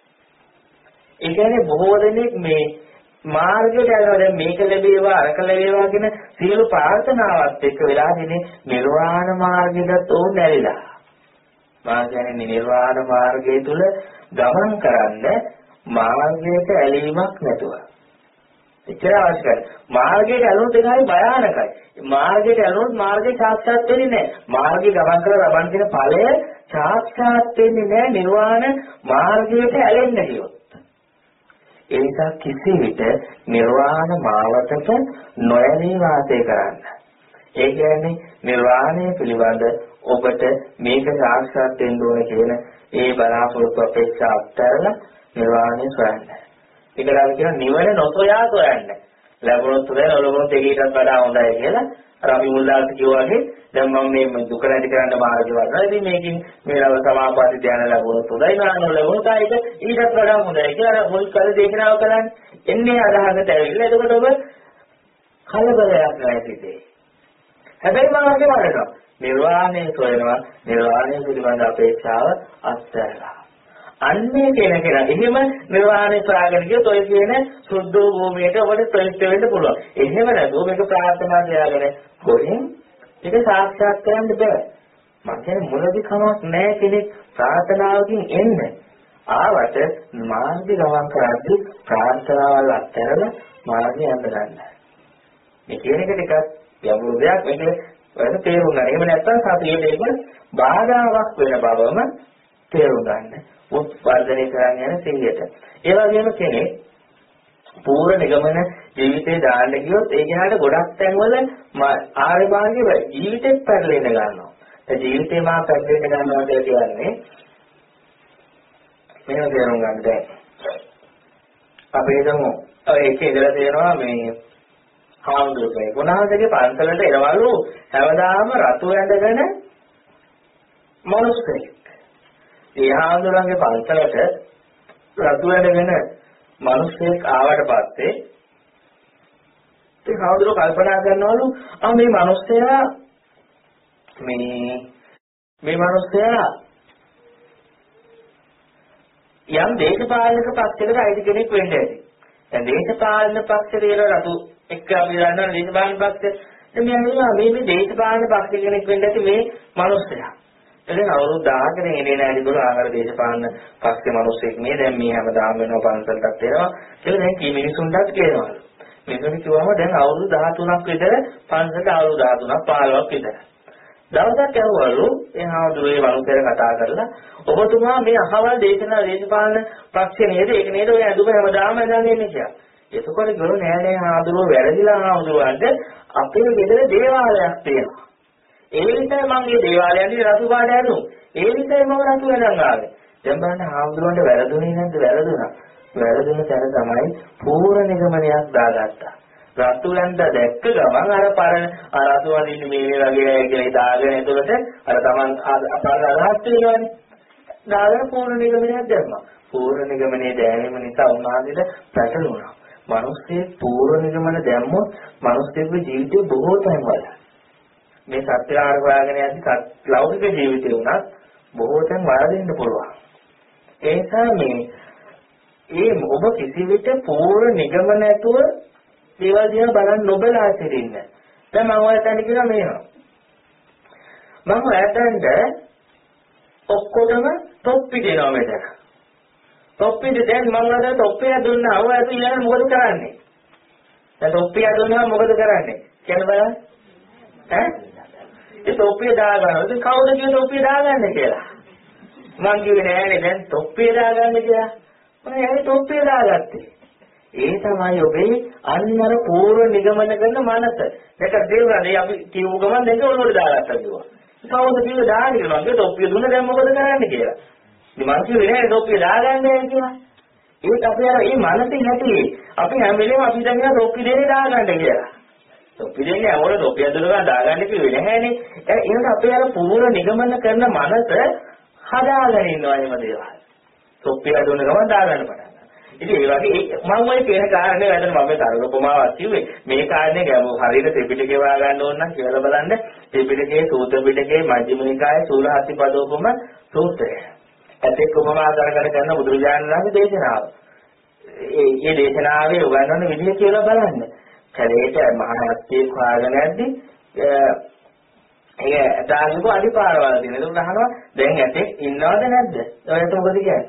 ඒ කියන්නේ බොහෝ දෙනෙක් මේ මාර්ගයට යනවා දැන් මේක ලැබේවා අරක ලැබේවා කියන සියලු ප්‍රාර්ථනාවත් එක්ක වෙලා ඉන්නේ නිර්වාණ මාර්ගයට ඕන නැරිලා. මා කියන්නේ නිර්වාණ මාර්ගය තුල ගමන් කරන්න මාර්ගයට ඇලීමක් නැතුව. එච්චර අවශ්‍යයි. මාර්ගයට ඇලුනොත් ඒකයි භයානකයි. මාර්ගයට ඇලුනොත් මාර්ගේ සාක්ෂාත් වෙන්නේ නැහැ. මාර්ගේ ගමන් කරලා ලබන කියන ඵලය සාක්ෂාත් වෙන්නේ නැහැ නිර්වාණ මාර්ගයට ඇලෙන්න කියොත්. ඒ නිසා කිසි විට නිර්වාණ මාවතට නොයැලී වාසය කරන්න. ඒ කියන්නේ නිර්වාණය පිළිබඳ ඔබට මේක සාක්ෂාත් වෙන්න ඕන කියන ඒ බලාපොරොත්තු අපේක්ෂා අත්හැරලා නිර්වාණය සොයන්න. ඒකට අපි කියන නිවන නොසොයා සොයන්න. ලැබුණොත් හොඳයි නොලැබුණොත් ඒකටත් වඩා හොඳයි කියලා. අර අපි මුල්ලාට කිව්වා වගේ දැන් මම මේ දුක නැති කරන්න මාර්ගය වඩනවා. ඉතින් මේකෙන් මේ ලව සමාපatti ධ්‍යාන ලැබුණොත් හොඳයි නානෝ ලැබුණොත් ඒක ඊටත් වඩා හොඳයි කියලා අර මුල් කල දේශනාව කළානේ. එන්නේ අදහකට ඇවිල්ලා එතකොට ඔබ කලබලයක් නැතිදී. හැබැයි මාර්ගය වඩනවා. නිර්වාණය සොයනවා. නිර්වාණය පිළිබඳ අපේක්ෂාව අත්හැරලා. අන්නේ කෙනා එහෙම නිර්වාණය සොයාගෙන ගියොත් ඔය කියන සුද්ධ භූමියට ඔබට ප්‍රවිෂ්ඨ වෙන්න පුළුවන්. එහෙම නැතුව මේක ප්‍රාර්ථනා කරගෙන කොහෙන් ඒක සාක්ෂාත් කරන්න බෑ. මම කියන්නේ මුලදී කමක් නැහැ කෙනෙක් ප්‍රාර්ථනාවකින් එන්න. ආවට මාර්ගය ගමන් කරද්දී ප්‍රාර්ථනාවල් අත්හැරලා මාර්ගය යන්න ගන්න. මේ කියන එක ටිකක් ගැඹුරු දෙයක්. මේක වෙන තේරුම් ගන්න. එහෙම නැත්නම් සතියේ මේක බාධාවක් වෙන බවම තේරුම් ගන්න. වර්ධනය කරන්න යන සිහියට. ඒ වගේම කෙනෙක් පූර්ව නිගමන ජීවිතේ දාන්න ගියොත් ඒ කෙනාට ගොඩක් තැන්වල ආර්ය මාර්ගයේ ජීවිතෙත් පැටලෙන්න ගන්නවා. ඒ ජීවිතේ මා පැටලෙන්න ගන්නවා කියන්නේ මේව තේරුම් ගන්න දැන්. අපි හිතමු ඔය එකේ ඉඳලා තියෙනවා මේ හාමුදුරුවෝ. ගුණාවදගේ පන්සලට එනවලු හැමදාම රතු ඇඳගෙන මිනිස්සෙක්. ඒ හාමුදුරන්ගේ පන්සලට රතු ඇඳගෙන මිනිස්සෙක් ආවට පස්සේ ඒ හාමුදුරුවෝ කල්පනා කරනවලු මේ මිනිස්සයා මේ මිනිස්සයා යම් දේශපාලනික පක්ෂයකට අයිති කෙනෙක් වෙන්න ඇති. දැන් දේශපාලන පක්ෂේ දේර රතු එක්ක අපි දන්නවා දේශපාලන පක්ෂ. මේ දේශපාලන පක්ෂ කෙනෙක් වෙන්න ඇති මේ මිනිස්සයා. එතන අවුරුදු 10කට එන්නේ නැහැ නේද ආහාර දේශපාලන පක්ෂේ මිනිස්සෙක් මේ දැන් මේ හැමදාම වෙනවා පන්සලටත් එනවා. ඒක දැන් කී මිනිසුන්ටත් කියනවා. මිනිසුන් කිව්වම දැන් අවුරුදු 13ක් විතර පන්සලට අවුරුදු 13ක් 15ක් විතර. දවසක් ඇහුවලු ඒ හාමුදුරුවෝ වරුන්තර කතා කරලා ඔබතුමා මේ අහවල් දේශපාලන පක්ෂේ නේද? ඒක නේද ඔය අඳුම හැමදාම ඇඳගෙන ඉන්නේ කියලා. එතකොට ගොළු නෑ හාමුදුරුවෝ වැරදිලා හාමුදුරුවන්ට අපේ ගෙදර දේවාලයක් තියෙනවා. ඒ නිසා මම මේ දේවාලයන්දී රතු පාට ඇඳුම්. ඒ නිසා මම රතු වෙනන් ආවේ. දැන් බලන්න හාමුදුරුවන්ට වැරදුනේ නැද්ද? වැරදුනා. වැරදුන තැන තමයි පූර්ණ නිගමනයක් දාගත්තා. රතු වෙනද දැක්ක ගමන් අර පරණ රතු වදින්න මේ වගේ කියලා දාගෙන එතකොට අර Taman අපරාධ අදහස් වෙනවනේ. දාගෙන පූර්ණ නිගමනයක් දැම්මා. පූර්ණ නිගමනයේ දැනීම නිසා උන්වහන්සේට පැටලුණා. මිනිස්සේ පූර්ණ නිගමන දැම්මොත් මිනිස්සුගේ ජීවිතේ බොහෝ තැන්වල මේ සත්‍ය ආර හොයාගෙන යද්දි ලෞකික ජීවිතේ උනත් බොහෝ තැන් වරදින්න පුළුවන්. ඒ නිසා මේ ඔබ කිසි විට පූර්ණ නිගමන ඇතුව දේවල් දිහා බලන්න නොබලා සිටින්න. දැන් මම ඔයාලට කියනවා මේවා. මම ඔයාලට ඔක්කොටම තොප්පි දෙනවා මෙතන. තොප්පිද දැන් මම ඔයාලට තොප්පිය දුන්නා. ඔයාලට ඊළඟ මොකද කරන්නේ? දැන් තොප්පිය දුන්නා මොකද කරන්නේ? කියන්න බලන්න. ඈ? ඒ තොප්පිය දාගන්නවා. ඉතින් කවුද කිව්ව තොප්පිය දාගන්නේ කියලා? මං කිව්වේ නෑනේ දැන් තොප්පිය දාගන්න කියලා. මම ඇයි තොප්පිය දාගත්තේ? ඒ තමයි ඔබේ අන්නර පූර්ව නිගමන කරන මනස. ඒක දේවරනේ අපි කියමු ගමන් දෙක ඔලුවට දාගත්තා කිව්වා. කවුද කිව්ව දාන්නේ කියලා? මගේ තොප්පිය දුන්න දැන් මොකද කරන්නේ කියලා. ඉතින් මං කිව්වේ නෑ තොප්පිය දාගන්නේ කියලා. ඒක අපි අර මේ මනසේ නැති අපි හැම වෙලේම අපි දැන් තොප්පි දෙන්නේ දාගන්න කියලා. තොප්පි දෙන්නේ අවුල තොප්පිය දුන්නා දාගන්න කිව්වේ නැහැනේ. ඒකට අපේ අර පූර්ව නිගමන කරන මනස හදාගෙන ඉන්නවා එහෙම දේවල්. තොප්පිය දුන්න ගමන් දාගන්න පටන්. ඉතින් ඒ වගේ මම ඔය කියන කාරණේ වැදෙන මම තරක උපමාවක් කිව්වේ මේ කාරණේ ගැඹුරු හරියට ත්‍රිපිටකේ වා ගන්න ඕන නම් කියලා බලන්න ත්‍රිපිටකයේ සූත්‍ර පිටකයේ මජ්ක්‍ධිම නිකායේ සූලහත්තිපදෝපම සූත්‍රය. ඇතෙක් උපමා කරන බුදුරජාණන් වහන්සේ දේශනාව. මේ දේශනාවේ උගන්වන විදිහ කියලා බලන්න. කලේට මහාත්තිය හොයාගෙන යද්දි ඒ දානක අඩිපාරවල් දෙන. ඒක අහනවා දැන් ඇතෙක් ඉන්නවද නැද්ද? ඔයාලට මොකද කියන්නේ?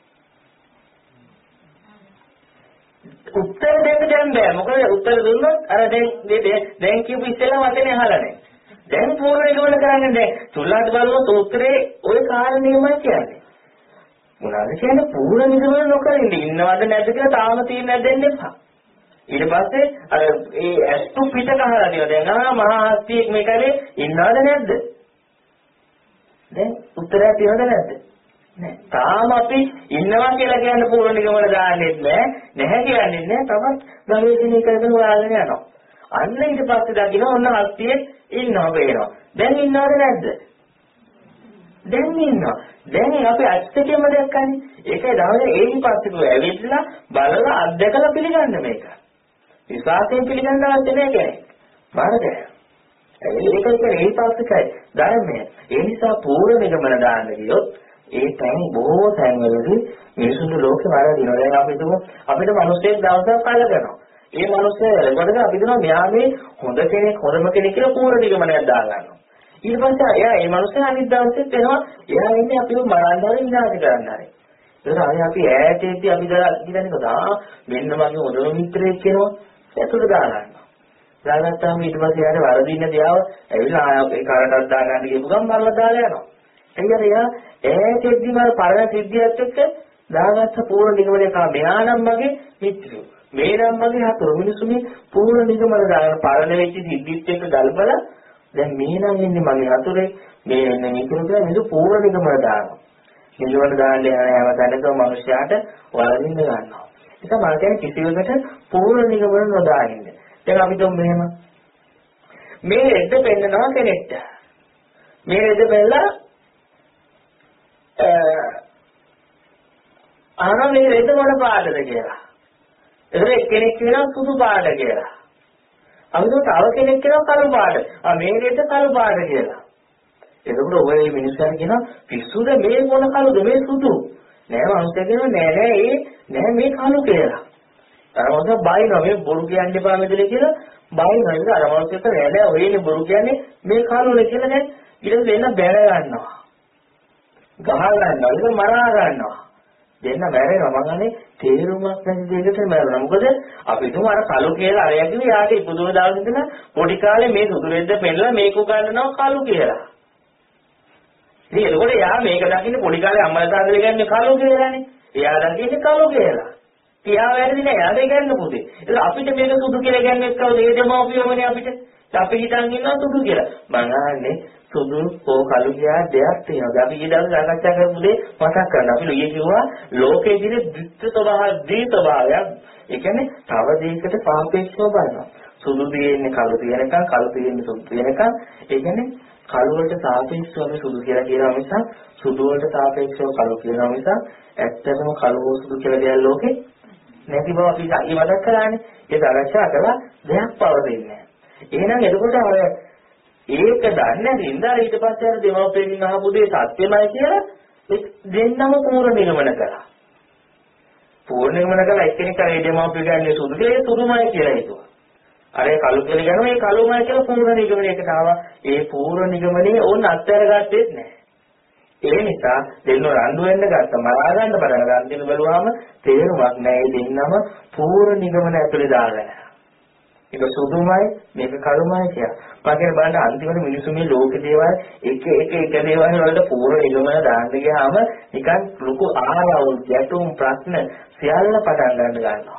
උත්තර දෙන්න දැන් බෑ. මොකද උත්තර දුන්නොත් අර දැන් කියපු ඉස්සෙල්ලා වචනේ අහලා නැහැ. දැන් පූර්ණ නිගමන කරන්නේ නැහැ. තුල්ලාට බලුවොත් උත්තරේ ওই කාරණේමයි කියන්නේ. මොනවාද කියන්නේ පූර්ණ නිගමන නොකර ඉන්නවද නැද්ද කියලා තාම තීරණයක් දෙන්න එපා. ඊට පස්සේ අර ඒ ඇස්තු පිට කහලා තියෙනවා. දැන් මහා හස්තියෙක් මේ කරේ ඉන්නවද නැද්ද? දැන් උත්තරයක් තියෙනවද නැද්ද? නෑ. තාම අපි ඉන්නවා කියලා කියන්න පූර්ණ නිගමන දාන්නෙත් නෑ. නැහැ කියන්නේ නෑ. තවත් ගවේෂණය කරගෙන හොයාගෙන යනවා. අන්න ඊට පස්සේ දකින්න ඔන්න හස්තියෙක් ඉන්නවා පේනවා. දැන් ඉන්නවද නැද්ද? දැන් ඉන්නවා. දැන් අපි ඇත්තටම දැක්කනේ. ඒකයි දවසේ ඒකි පස්සේ කො ඇවිල්ලා බලලා අත්දැකලා පිළිගන්න මේක. විශ්වාසයෙන් පිළිගන්න අවශ්‍ය නැහැ කියන්නේ. බාරද? ඒක කියන්නේ ඒ පාස්කයි ධර්මය. ඒ නිසා පූර්ණ නිගමන දාන්න ගියොත් ඒ තැන් බොහෝ තැන්වලදී මිනිසුන්ගේ ලෝකේ වරදිනවා. දැන් අපි හිතමු අපිට මිනිස්සෙක් දවසක් පහල කරනවා. ඒ මිනිස්සේ වලට අපි දෙනවා මෙයා මේ හොඳ කෙනෙක් හොඳම කෙනෙක් කියලා පූර්ණ නිගමනයක් දා ගන්නවා. ඊට පස්සේ එයා මේ මිනිස්සේ අනිත් දවසෙත් එනවා. එයා ඉන්නේ අපිව මරන්නවල විනාශ කරන්නයි. ඒක අපි ඈතේදී අපි දන්නේ කොහොමද? මෙන්න මගේ හොඳම මිත්‍රයෙක් කෙනවා. ඒකට දාගන්නවා. දාගත්තාම ඊට පස්සේ යාට වරදින්න දියාව ඇවිල්ලා ඒ කරටක් දාගන්න කියපු ගමන් මරලා දාලා යනවා. එයා ඈතේදීම පරණ සිද්ධියත් එක්ක දාගත්ත පූර්ණ නිගමනය කා මෙයා නම් මගේ මිත්‍රයෝ. මේ නම් මගේ හතුරු මිනිසුනේ පූර්ණ නිගමන දාගෙන පරණ වෙච්ච සිද්ධිත් එක්ක ගල්පලා දැන් මේ නම් ඉන්නේ මගේ හතුරේ මේ ඉන්නේ මිතුරු කියලා මිදු පූර්ණ නිගමන දානවා. නිගමන දාන්නේ හැම තැනකම මිනිස්යාට වරදින්න ගන්නවා. ඒක මම කියන්නේ කිසිවකට පූර්ණ නිගමන නොදාගෙන. දැන් අපි තුන් මෙහෙම මේ රෙද්ද පෙන්නනවා කෙනෙක්ට. මේ රෙද්ද පෙන්නලා අහනවා මේ රෙද්ද මොන පාටද කියලා. ඒක කෙනෙක් කියනවා සුදු පාට කියලා. අමුතු තව කෙනෙක් කියනවා කළු පාට. මේ රෙද්ද කළු පාට කියලා. එතකොට ඔය මිනිස්සුන් කියනවා පිස්සුද මේ මොන කළුද මේ සුදු. නෑ මනුස්සය කියනවා නෑ මේ කළු කියලා. අර මොකද බයිනවා මේ බොරු කියන්න එපා මෙතන කියලා බයිනවා. ඒක අර මනුස්සයට නෑ ඔයනේ බොරු කියන්නේ මේ කළුනේ කියලා දැන් ඊට දෙන්න බැර ගන්නවා. ගහ ගන්නවා. ඒක මරා ගන්නවා. දෙන්න මැරෙනවා. මං අනේ තේරුමක් නැති දෙයකට මැරෙනවා. මොකද අපි තුම අර කළු කියලා අරයන් කිව්වේ යාට ඉපදුන දවස් ඉඳලා පොඩි කාලේ මේ සුදු රෙද්ද පෙන්නලා මේක උගන්වනවා කළු කියලා. ඉතින් එතකොට එයා මේක දකින්නේ පොඩි කාලේ අම්මලා තාත්තලා කියන්නේ කළු කියලානේ. එයා දකින්නේ කළු කියලා. එයා වැරදි නෑ. එයා දෙගන්න පුතේ. ඒක අපිට මේක සුදු කියලා කියන්නේ කවුද? ඒ දෙමව්පියෝමනේ අපිට. අපි හිතන් ඉන්නවා සුදු කියලා. මං අහන්නේ සුදු හෝ කළු කියලා දෙයක් තියෙනවා. අපි ඊදවස් සාකච්ඡා කරපු දේ මතක් කරගන්න. අපි ඊයේ කිව්වා ලෝකයේ තියෙන ද්විත්ව ස්වභාවයක්. ඒ කියන්නේ තව දෙයකට සාපේක්ෂව බලනවා. සුදු තියෙන්නේ කළු තියෙනකන්, කළු තියෙන්නේ සුදු තියෙනකන්. ඒ කියන්නේ කළු වලට සාපේක්ෂව අපි සුදු කියලා කියනවා මිසක් සුදු වලට සාපේක්ෂව කළු කියනවා මිසක් ඇත්තටම කළු හෝ සුදු කියලා දෙයක් ලෝකේ නැති බව අපි මතක් කරානේ. ඒක ආරක්ෂා කළා දෙයක් පවතින්නේ නැහැ. එහෙනම් එතකොට අර ඒක දන්නේ නැතිඳා ඊට පස්සේ අර දෙමව්පියන්ගෙන් අහපු දේ සත්‍යමයි කියලා දෙන්නම පූර්ණ නිගමන කළා. පූර්ණ නිගමන කළා එක්කෙනෙක් අර දෙමව්පිය කියන්නේ සුදු කියලා සුදුමයි කියලා හිතුවා. අර ඒ කළු කියලා කියනවා ඒ කළුමයි කියලා පූර්ණ නිගමනයකට ආවා. ඒ පූර්ණ නිගමනයේ ඕන අත්හැරගත්තේ නැහැ. ඒ නිසා දෙන්නෝ රණ්ඩු වෙන්න ගත්තා. මරා ගන්න බඩන ගන්න දෙන්න බැලුවාම තේරුමක් නැහැ. ඒ දෙන්නම පූර්ණ නිගමන ඇතුලේ දාගෙන. ඒක සුදුමයි මේක කළුමයි කියලා. මම කියන බලන්න අන්තිමට මිනිස්සු මේ ලෝක දේවල් එක දේවල් වලට පූර්ණ නිගමන දාන්න ගියාම නිකන් ලොකු ආරවුල් ගැටුම් ප්‍රශ්න සියල්ල පටන් ගන්නවා.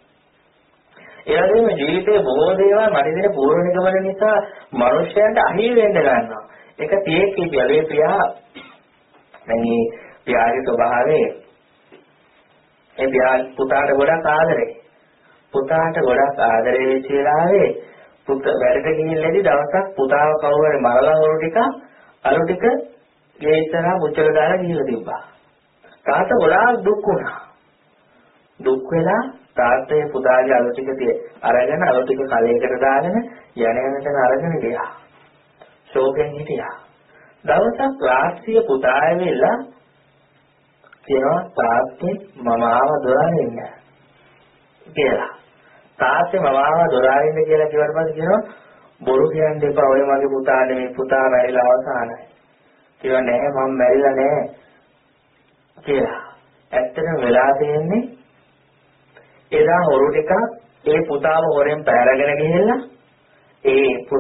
ඒ වගේම ජීවිතයේ බොහෝ දේවල් මට දෙන පූර්ණ නිගමන නිසා මනුෂ්‍යයන්ට අහිමි වෙන්න ගන්නවා. ඒක තියෙක් කියලා පියා දැන් මේ පියාගේ ස්වභාවය ඒ පියා පුතාට ගොඩක් ආදරේ. පුතාට ගොඩක් ආදරේ වෙච්ච වෙලාවේ පුතා වැඩට ගිහිල්ලාදී දවසක් පුතාව කවුරු හරි මරලා අලු ටික ගේ ඉස්සරහා මුචල දාලා ගිහලා තිබ්බා. තාත්තා ගොඩාක් දුක් වුණා. දුක් වෙලා තාත්තේ පුතාගේ අලු ටික අරගෙන අලු ටික කලයකට දාගෙන යන තැන අරගෙන ගියා. ශෝකෙන් හිටියා. දවසක් රාත්‍රියේ පුතා ඇවිල්ලා කියනවා තාත්තේ මම ආව දොරාරින්න කියලා. තාත්තේ මම ආව දොරාරින්න කියලා කිව්වට පස්සේ කියනවා බොරු කියන්න එපා. ඔය මගේ පුතා නෙමෙයි. පුතා මැරිලා අවසానයි. කියනවා නෑ මම මැරිලා නෑ කියලා. ඇත්තටම වෙලා තියෙන්නේ එදා හොරු ටික ඒ පුතාව හොරෙන් පැහැරගෙන ගිහිල්ලා ඊට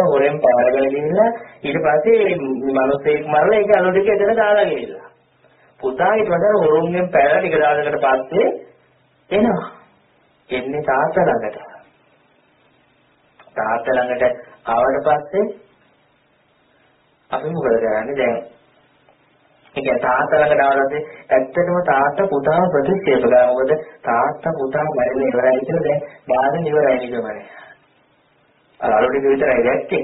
පස්සේ මිනිස්සෙක් මරලා ඒක අලු ටික එතන දාලා ගිහිල්ලා. පුතා ඊට වඩා හොරුන්ගෙන් පැහැරලා ටික දානකට පස්සේ එනවා. එන්නේ තාත්තා ළඟට. තාත්තා ළඟට ආවට පස්සේ අපි මොකද කරන්නේ දැන්? ඒක තාත්තා ළඟට ආවොත් ඇත්තටම තාත්තා පුතාව ප්‍රතික්ෂේප කරනවා. මොකද තාත්තා පුතාව මැරෙන්න ඉවරයි කියලා දැන් බාගෙන ඉවරයි නිකමනේ. අර ටික විතරයි දැක්කේ.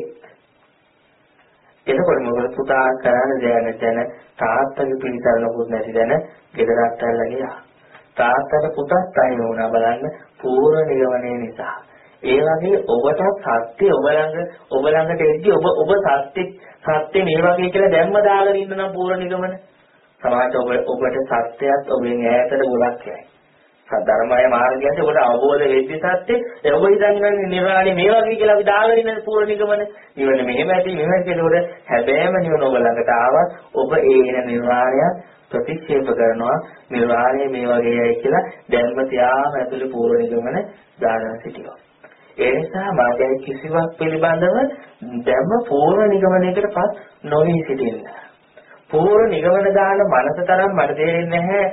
එතකොට මොකද පුතා කරන්නේ දැන තාත්තගේ පිළිසරණකුත් නැති දැන ගෙදරට ඇල්ල ගියා. තාත්තට පුතත් අයින් වුණා බලන්න පූර්ණ නිගමනයේ නිසා. ඒ වගේ ඔබට සත්‍ය ඔබ ළඟට එද්දී ඔබ සත්‍ය මේ වගේ කියලා දැම්ම දාගෙන ඉන්න නම් පූර්ණ නිගමන. සමාජ ඔබට සත්‍යයත් ඔබෙන් ඈතට ගොඩක් යයි. සද්ධර්මය මාර්ගයට ඔබට අවබෝධ වෙච්ච සත්‍ය ඔබ හිතන්නේ නිර්වාණය මේ වගේ කියලා අපි දාගෙන ඉන්න පූර්ණ නිගමන. නිවන මෙහෙම ඇති කියනකොට හැබැයිම නිවන ඔබ ළඟට ආවත් ඔබ ඒ එන නිර්වාණය ප්‍රතික්ෂේප කරනවා. නිර්වාණය මේ වගේයි කියලා දැන්ම තියාම ඇතුළේ පූර්ණ නිගමන දාගෙන සිටිනවා. ඒ නිසා මාගේ කිසිවක් පිළිබඳව දැම්ම පූර්ණ නිගමනයකටපත් නොවි සිටින්න. පූර්ණ නිගමන දාන මනස තරම් මට තේරෙන්නේ නැහැ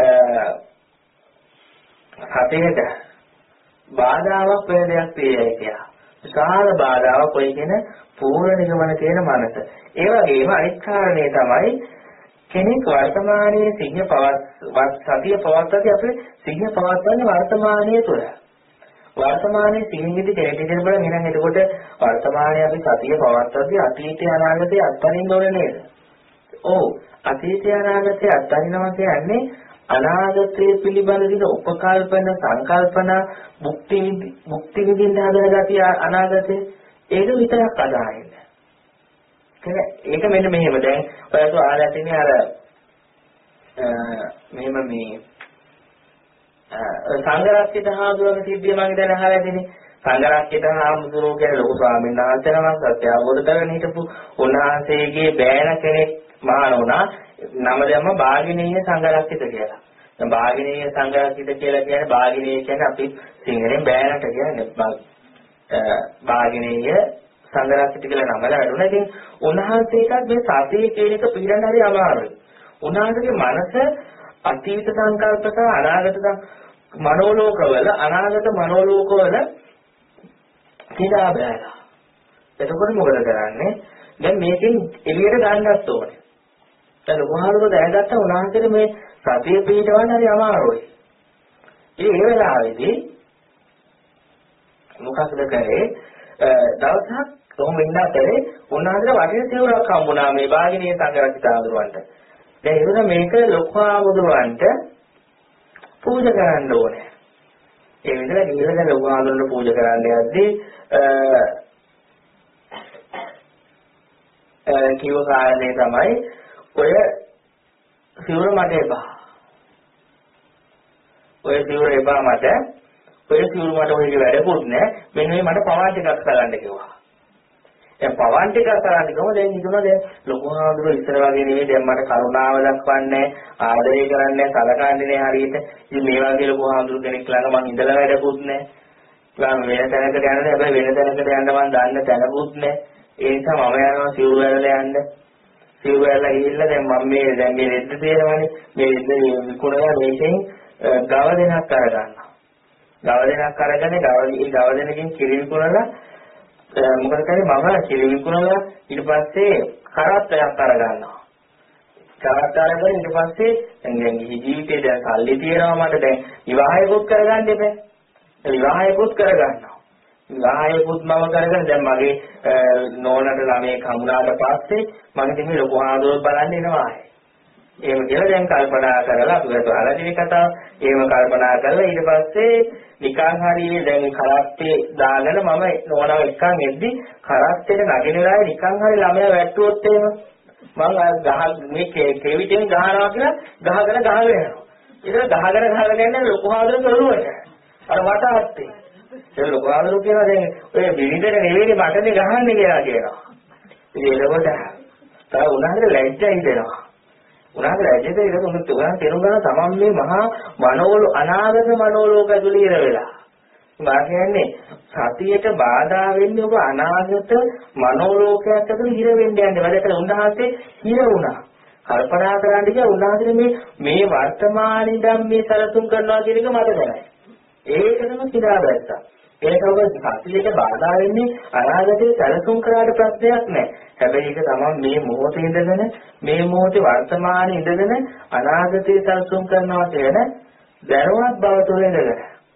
හතේට බාධාවක් වෙන දෙයක් තියෙයි කියලා. විශාල බාධාවක් ඔය කියන පූර්ණ නිගමන තියෙන මනස. ඒ වගේම අනිත් කාරණේ තමයි කෙනෙක් වර්තමානයේ සිහිය සතිය පවත්වාදී අපි සිහිය පවත්වන්නේ වර්තමානයේ තුල. වර්තමානයේ සිහින්විති කෙනෙකුට බලන්න එහෙනම් එතකොට වර්තමානයේ අපි සතිය පවත්වාදී අතීතය අනාගතය අත්හරින්න ඕනේ නේද? ඔව්. අතීතය අනාගතය අත්හරිනවා කියන්නේ අනාගතයේ පිළිබඳ දින උපකල්පන සංකල්පන මුක්ති විඳින්න හදන ගතිය අනාගතේ ඒක විතරක් අදාහින්න. ඒක මෙන්න මෙහෙම දැන් ඔයත් ආලා තියෙන්නේ අර මෙහෙම මේ සංඝරත්නයේ හාමුදුරුවෝ සිද්ධිය මම දැන් අහලා තියෙන්නේ. සංඝරත්නයේ හාමුදුරුවෝ කියන්නේ ලොකු ස්වාමීන් වහන්සේ නමක් සත්‍ය අවබෝධ කරගෙන හිටපු උන්වහන්සේගේ බෑන කෙනෙක් මහාන වුණා. නම දැම්ම භාගිනීය සංඝරත්නිත කියලා. දැන් භාගිනීය සංඝරත්නිත කියලා කියන්නේ භාගිනීය කියන්නේ අපි සිංහලෙන් බෑනට කියන්නේ භාගිනීය සංඝරත්නය කියලා නමලා වැඩුණා. ඉතින් උන්වහන්සේටත් මේ සතිය කියන එක පිළිගන්න හරි අමාරුයි. උන්වහන්සේගේ මනස අතීත සංකල්පක අනාගත මනෝලෝකවල අනාගත මනෝලෝකවල කිලා බෑලා. එතකොට මොකද කරන්නේ? දැන් මේකෙන් එළියට ගන්නත් ඕනේ. දැන් උපහාරව දැනගත්ත උන්වහන්සේට මේ සතිය පිළිටවන්න හරි අමාරුයි. ඉතින් ඒ වෙලාවේදී මොකක්ද කරේ? දවසක් කොහොම ඉන්නතරේ උන්වහන්සේට වටින සිවුරක් හම්බුණා මේ භාගිනී සංඝරත්නයට. දැන් ඒකද මේක ලොකු ආමුදුරන්ට පූජා කරන්න ඕනේ. ඒ විදිහට ගිහිල්ලා ලොකු ආමුදුරන්ට පූජා කරන්න යද්දී කිව්ව කාරණේ තමයි ඔය සිවුර මට එපා. ඔය සිවුර එපා මට. ඔය සිවුර මට ඔයගේ වැඩකුත් නෑ. මෙන්න මේ මට පවන් ටිකක් කරන්න කිව්වා. දැන් පවන් ටිකක් කරන්න කිව්වම දැන් හිතුණා දැන් ලොකු ආමුදුර ඉස්සර වගේ නෙවෙයි දැන් මට කරුණාව දක්වන්නේ ආදරය කරන්නේ සලකන්නේ නෑ හරියට. ඉතින් මේ වගේ ලොකු ආමුදුර කෙනෙක් ළඟ මං ඉඳලා වැඩකුත් නෑ. ඊළඟ වෙන තැනකට යන්නේ හැබැයි වෙන තැනකට යන්න මං දන්න තැනකුත් නෑ. ඒ නිසා මම යනවා සිවුර වලට යන්න. සිවුර වල ගිහිල්ලා දැන් මම මේ රෙද්ද තියෙනවානේ. මේ රෙද්ද විකුණලා මේකෙන් ගව දෙනක් අරගන්නවා. ගව දෙනක් අරගෙන ගව දෙනකින් කිරි විකුණලා මොකද කරන්නේ මම කිරි විකුණලා ඊට පස්සේ කරත්තයක් අරගන්නවා. කරත්ත අරගෙන ඊට පස්සේ දැන් ජීවිතේ දැන් සල්ලි තියෙනවා මට දැන් විවාහයකුත් කරගන්න දෙපේ. විවාහයකුත් කරගන්නවා. විවාහයකුත් මම කරගෙන දැන් මගේ නෝනට ළමයෙක් හම්බුනාට පස්සේ මම ඉතින් මේ ලොකු ආදෝල් බලන්න එනවා. එහෙම කියලා දැන් කල්පනා කරලා අපිට අහලා කතාව එහෙම කල්පනා කරලා ඊට පස්සේ නිකන් හරියේ දැන් කරත්තේ දාගෙන මම නෝනාව එක්කන් එද්දි කරත්තේට නගිනලායි නිකන් හරි ළමයා වැට්ටුවොත් එහෙම මම මේ කෙවිතෙන් ගහනවා කියලා ගහගෙන යනවා. ඉතින් ගහගෙන යන්නේ ලොකු ආදෝල් කරුවට. අර වටාත්තේ ඒ ලොකු ආදෝල් කියනවා දැන් ඔය බිරිඳට නෙවෙයි මටනේ ගහන්නේ කියලා කියනවා. ඉතින් ඒකවල තව උනාට ලැජ්ජයි දෙනවා. උනාට ලැජ්ජද ඒක උන් තුගන් තේරුම් ගන්න තමන් මේ මහා මනෝල අනාගත මනෝලෝක ඇතුළේ ඉර වෙලා. මා කියන්නේ සතියට බාධා වෙන්නේ ඔබ අනාගත මනෝලෝකයක් ඇතුළේ ඉර වෙන්න යන්නේ. වැඩකට උන්වහන්සේ ඉර වුණා. කල්පනා කරන්න කියලා උන්වහන්සේ මේ වර්තමාන ඉඳන් මේ සැලසුම් කරනවා කියන එක මට දැනයි. ඒකටම සිතා බැස්සා. ඒක ඔබ සතියට බාධා වෙන්නේ අනාගතේ සැලසුම් කරාට ප්‍රශ්නයක් නැහැ. හැබැයි ඒක තමයි මේ මොහොතේ ඉඳගෙන මේ මොහොතේ වර්තමානයේ ඉඳගෙන අනාගතේ සැලසුම් කරනවා කියන දැනුවත් බව තුළ ඉඳගෙන.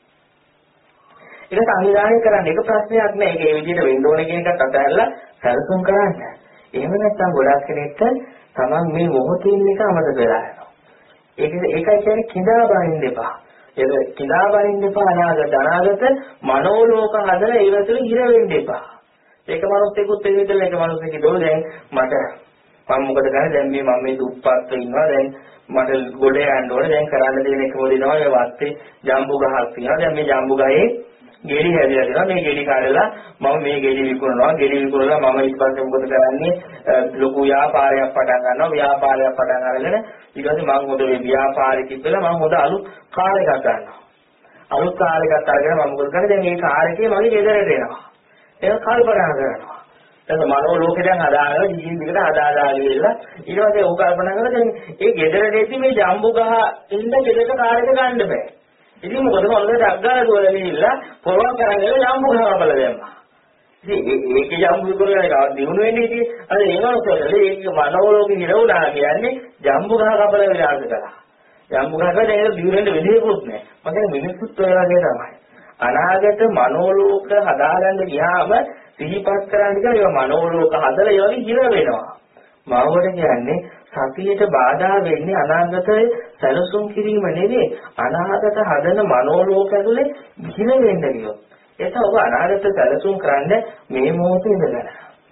ඒක සංවිධානය කරන්න ඒක ප්‍රශ්නයක් නෑ. ඒක ඒ විදිහට වෙන්න ඕනේ කියන එකත් අතහැරලා සැලසුම් කරන්න. එහෙම නැත්නම් ගොඩක් කෙනෙක්ට තමන් මේ මොහොතේ ඉන්න එක අමතක වෙලා යනවා. ඒකයි කියන්නේ කිඳා බහින්න එපා. ඒක කිඳා බහින්න එපා අනාගත මනෝලෝක හදලා ඒව තුළ ඉර වෙන්න එපා. ඒක මනුස්සයෙකුත් ඒ විදිහට ඒක මනුස්සයෙක් දෝ දැන් මට මම මොකද කරන්නේ දැන් මම මේ දුප්පත් ඉන්නවා දැන් මට ගොඩ යන්න ඕනේ දැන් කරන්න දෙන එකම දෙනවා මේ වත්තේ ජම්බු ගහක් තියෙනවා දැන් මේ ජම්බු ගහේ ගෙඩි හැදලා දෙනවා මේ ගෙඩි කාඩලා මම මේ ගෙඩි විකුණනවා මම ඊපස්සේ මොකද කරන්නේ ලොකු ව්‍යාපාරයක් පටන් ගන්නවා ව්‍යාපාරයක් පටන් අරගෙන ඊට පස්සේ මම හොඳ මේ ව්‍යාපාරෙක ඉස්සෙල්ලා මම හොඳ අලුත් කාර් එකක් ගන්නවා අලුත් කාර් එකක් අරගෙන මම මොකද කරන්නේ දැන් මේ කාර් එකේ මගේ ගෙදරට එනවා ඒක කල්පනා කරනවා දැන් මනෝ ලෝකේ දැන් හදාගෙන ජීවිතයකට හදාලා ගිහලා ඊට පස්සේ ඕක කල්පනා කරලා දැන් ඒ ගෙදරටදී මේ ජම්බු ගහ ඉන්න ගෙදරට කාර් එක ගන්න බෑ ඉතින් මොකද මම ඩග්ගාලා දුවලා ගිහිල්ලා පොරවක් කරගෙන ජම්බු ගහ අපල දැම්මා ඉතින් ඒකේ ජම්බු කරලා ඒක දිනුන වෙන්නේ ඉතින් අර ඒ වගේ ඒක මනෝ ලෝකේ හිරවුණා කියන්නේ ජම්බු ගහ කපල විලාස කරා ජම්බු ගහ කරලා ඒක දිනුනෙන්න වෙලෙකුත් නෑ මම කියන්නේ මිනිස්සුත් ඔය වගේ තමයි අනාගත මනෝලෝක හදාගන්න ගියාම සිහිපත් කරන්න කියලා ඒවා මනෝලෝක හදලා ඒ වගේ හිර වෙනවා. මවවට කියන්නේ සතියට බාධා වෙන්නේ අනාගතයේ සැලසුම් කිරීම නෙවෙයි අනාගත හදන මනෝලෝක ඇතුලේ හිර වෙන්න කියනවා. ඒක ඔබ අනාගත සැලසුම් කරන්න මේ මොහොතේ ඉඳලා.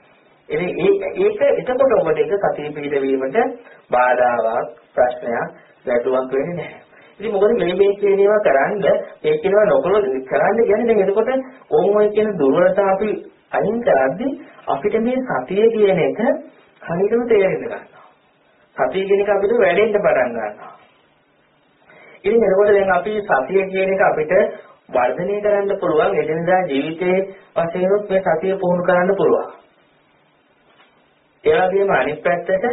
ඒක එතකොට ඔබට ඒක සතිය පිළිවීමට බාධාවක් ප්‍රශ්නයක් ගැටුවක් වෙන්නේ නැහැ. ඉතින් මොකද මේ කියන ඒවා කරන්න ඒ කියනවා නොකළොත් කරන්න කියන්නේ දැන් එතකොට ඕම ඔය කියන දුර්වලතා අපි අයින් කරද්දී අපිට මේ සතිය කියන එක හරියටම තේරෙන්න ගන්නවා. සතිය කියන එක අපිට වැඩෙන්න පටන් ගන්නවා. ඉතින් එතකොට දැන් අපි සතිය කියන එක අපිට වර්ධනය කරන්න පුළුවන් එදිනදා ජීවිතයේ වශයෙන් මේ සතිය පුහුණු කරන්න පුළුවන්. ඒ වගේම අනිත් පැත්තට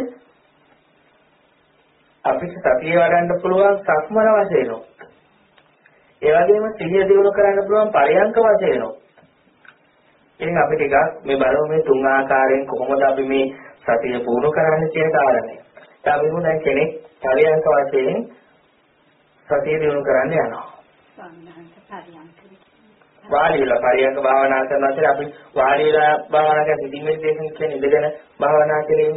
අපිට සතිය වඩන්න පුළුවන් සක්මන වශයෙන්. ඒ වගේම සිහිය දියුණු කරන්න පුළුවන් පරියන්ක වශයෙන්. ඉතින් අපි ටිකක් මේ බලමු මේ තුන් ආකාරයෙන් කොහොමද අපි මේ සතිය පුහුණු කරන්නේ කියන කාරණය. අපි දැන් කෙනෙක් පරියන්ක වශයෙන් සතිය දියුණු කරන්න යනවා. වාඩි වෙලා පරියන්ක භාවනා කරනකොට අපි වාඩි වෙලා භාවනා කරන සිටින් මෙඩිටේෂන් කියන්නේ ඉඳගෙන භාවනා කිරීම.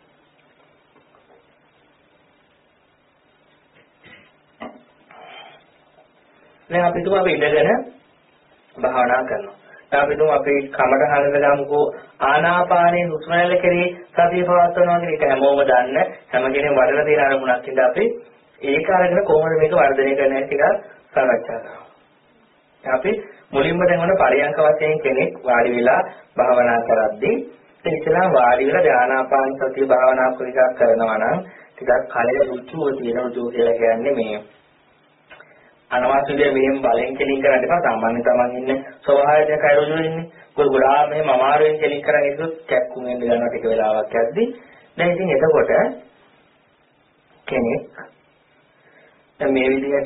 දැන් අපි තුමා ඉඳගෙන භාවනා කරනවා. අපි තුමා අපි කමඩ හරගෙන ගමුකෝ ආනාපානයේ හුස්ම රැල්ල කෙරේ සතිය පවත්වනවා කියන එක හැමෝම දන්න හැම කෙනෙක් වඩලා තියෙන අරමුණක් ඉඳලා අපි ඒක අරගෙන කොහොමද මේක වර්ධනය කරන්නේ ටිකක් සාකච්ඡා කරනවා. අපි මුලින්ම දැන් මොන පරියන්ක වශයෙන් කෙනෙක් වාඩි වෙලා භාවනා කරද්දී ඉතින් වාඩි වෙලා ධානාපාන සතිය භාවනා ටිකක් කරනවා නම් ටිකක් කලෙ රුචුව තියෙන රුචුව කියලා කියන්නේ මේ අනවශ්‍ය දේ මෙහෙම බලෙන් කෙලින් කරන්න එපා. සාමාන්‍ය තමන් ඉන්නේ ස්වභාවයෙන් කය රුජු වෙන්නේ. ගොඩාක් මෙහෙම අමාරුවෙන් කෙලින් කරන් ඉස්සොත් කැක්කුම් වෙන්න ගන්නවා ටික වෙලාවක් යද්දී. දැන් ඉතින් එතකොට කෙනෙක් මේ විදිහට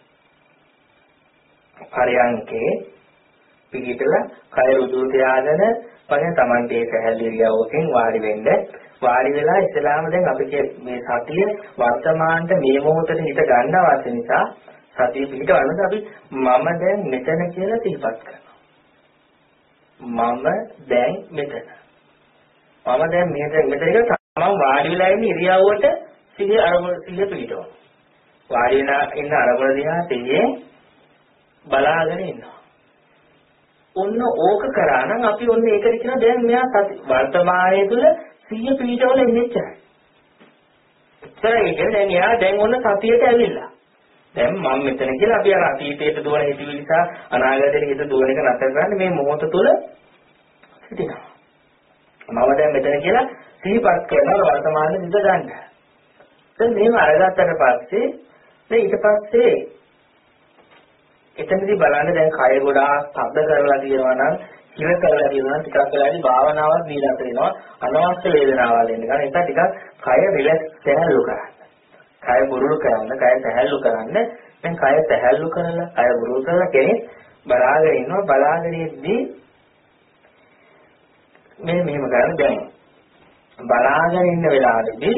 පරියන්කේ පිළිහිටලා කය රුජු තියාගෙන පස්සේ තමන්ගේ සැහැල්ලු ඉරියව්වකින් වාඩි වෙන්න. වාඩි වෙලා ඉස්සලාම දැන් අපි මේ සතිය වර්තමානට මේ මොහොතේ හිත ගන්න අවශ්‍ය නිසා සතිය පිටවන්නත් අපි මම දැන් මෙතන කියලා සිහිපත් කරනවා. මම දැන් මෙතන. මම දැන් මෙතන කියලා තමන් වාඩි වෙලා ඉන්න ඉරියව්වට සිහිය පිටවනවා. වාඩි වෙලා ඉන්න අරමුණ දිහා සිහියෙන් බලාගෙන ඉන්නවා. ඔන්න ඕක කරා නම් අපි ඔන්න ඒකට කියන දැන් මෙයා වර්තමානයේ තුල සිහිය පිටවල ඉන්නේ ඉච්චරයි. ඉච්චරයි කියන්නේ දැන් ඔන්න සතියට ඇවිල්ලා. දැන් මම මෙතන කියලා අපි අර අතීතයට දුවන හිතවිලි සහ අනාගතයට හිත දුවන එක නැතර කරන්නේ මේ මොහොත තුල සිටිනවා. මම දැන් මෙතන කියලා සිහිපත් කරනවා වර්තමානයේ සිට ගන්න. දැන් මේව අරගත්තට පස්සේ දැන් ඊට පස්සේ එතනදී බලන්න දැන් කය ගොඩාක් තද කරලා තියෙනවා නම් හිර කරලා තියෙනවා නම් ටිකක් වෙලාදී භාවනාවක් දීලා තියෙනවා අනවශ්‍ය වේදනාවල් එන්න ගන්න. ඒක ටිකක් කය රිලැක්ස් සැහැල්ලු කරන්න. කය බුරුල් කරන්න, කය සැහැල්ලු කරන්න. දැන් කය සැහැල්ලු කරලා, කය බුරුල් කරලා කෙනෙක් බලාගෙන ඉන්නවා. බලාගෙන ඉද්දී මෙහෙම කරන්න දැන් බලාගෙන ඉන්න වෙලාවේදී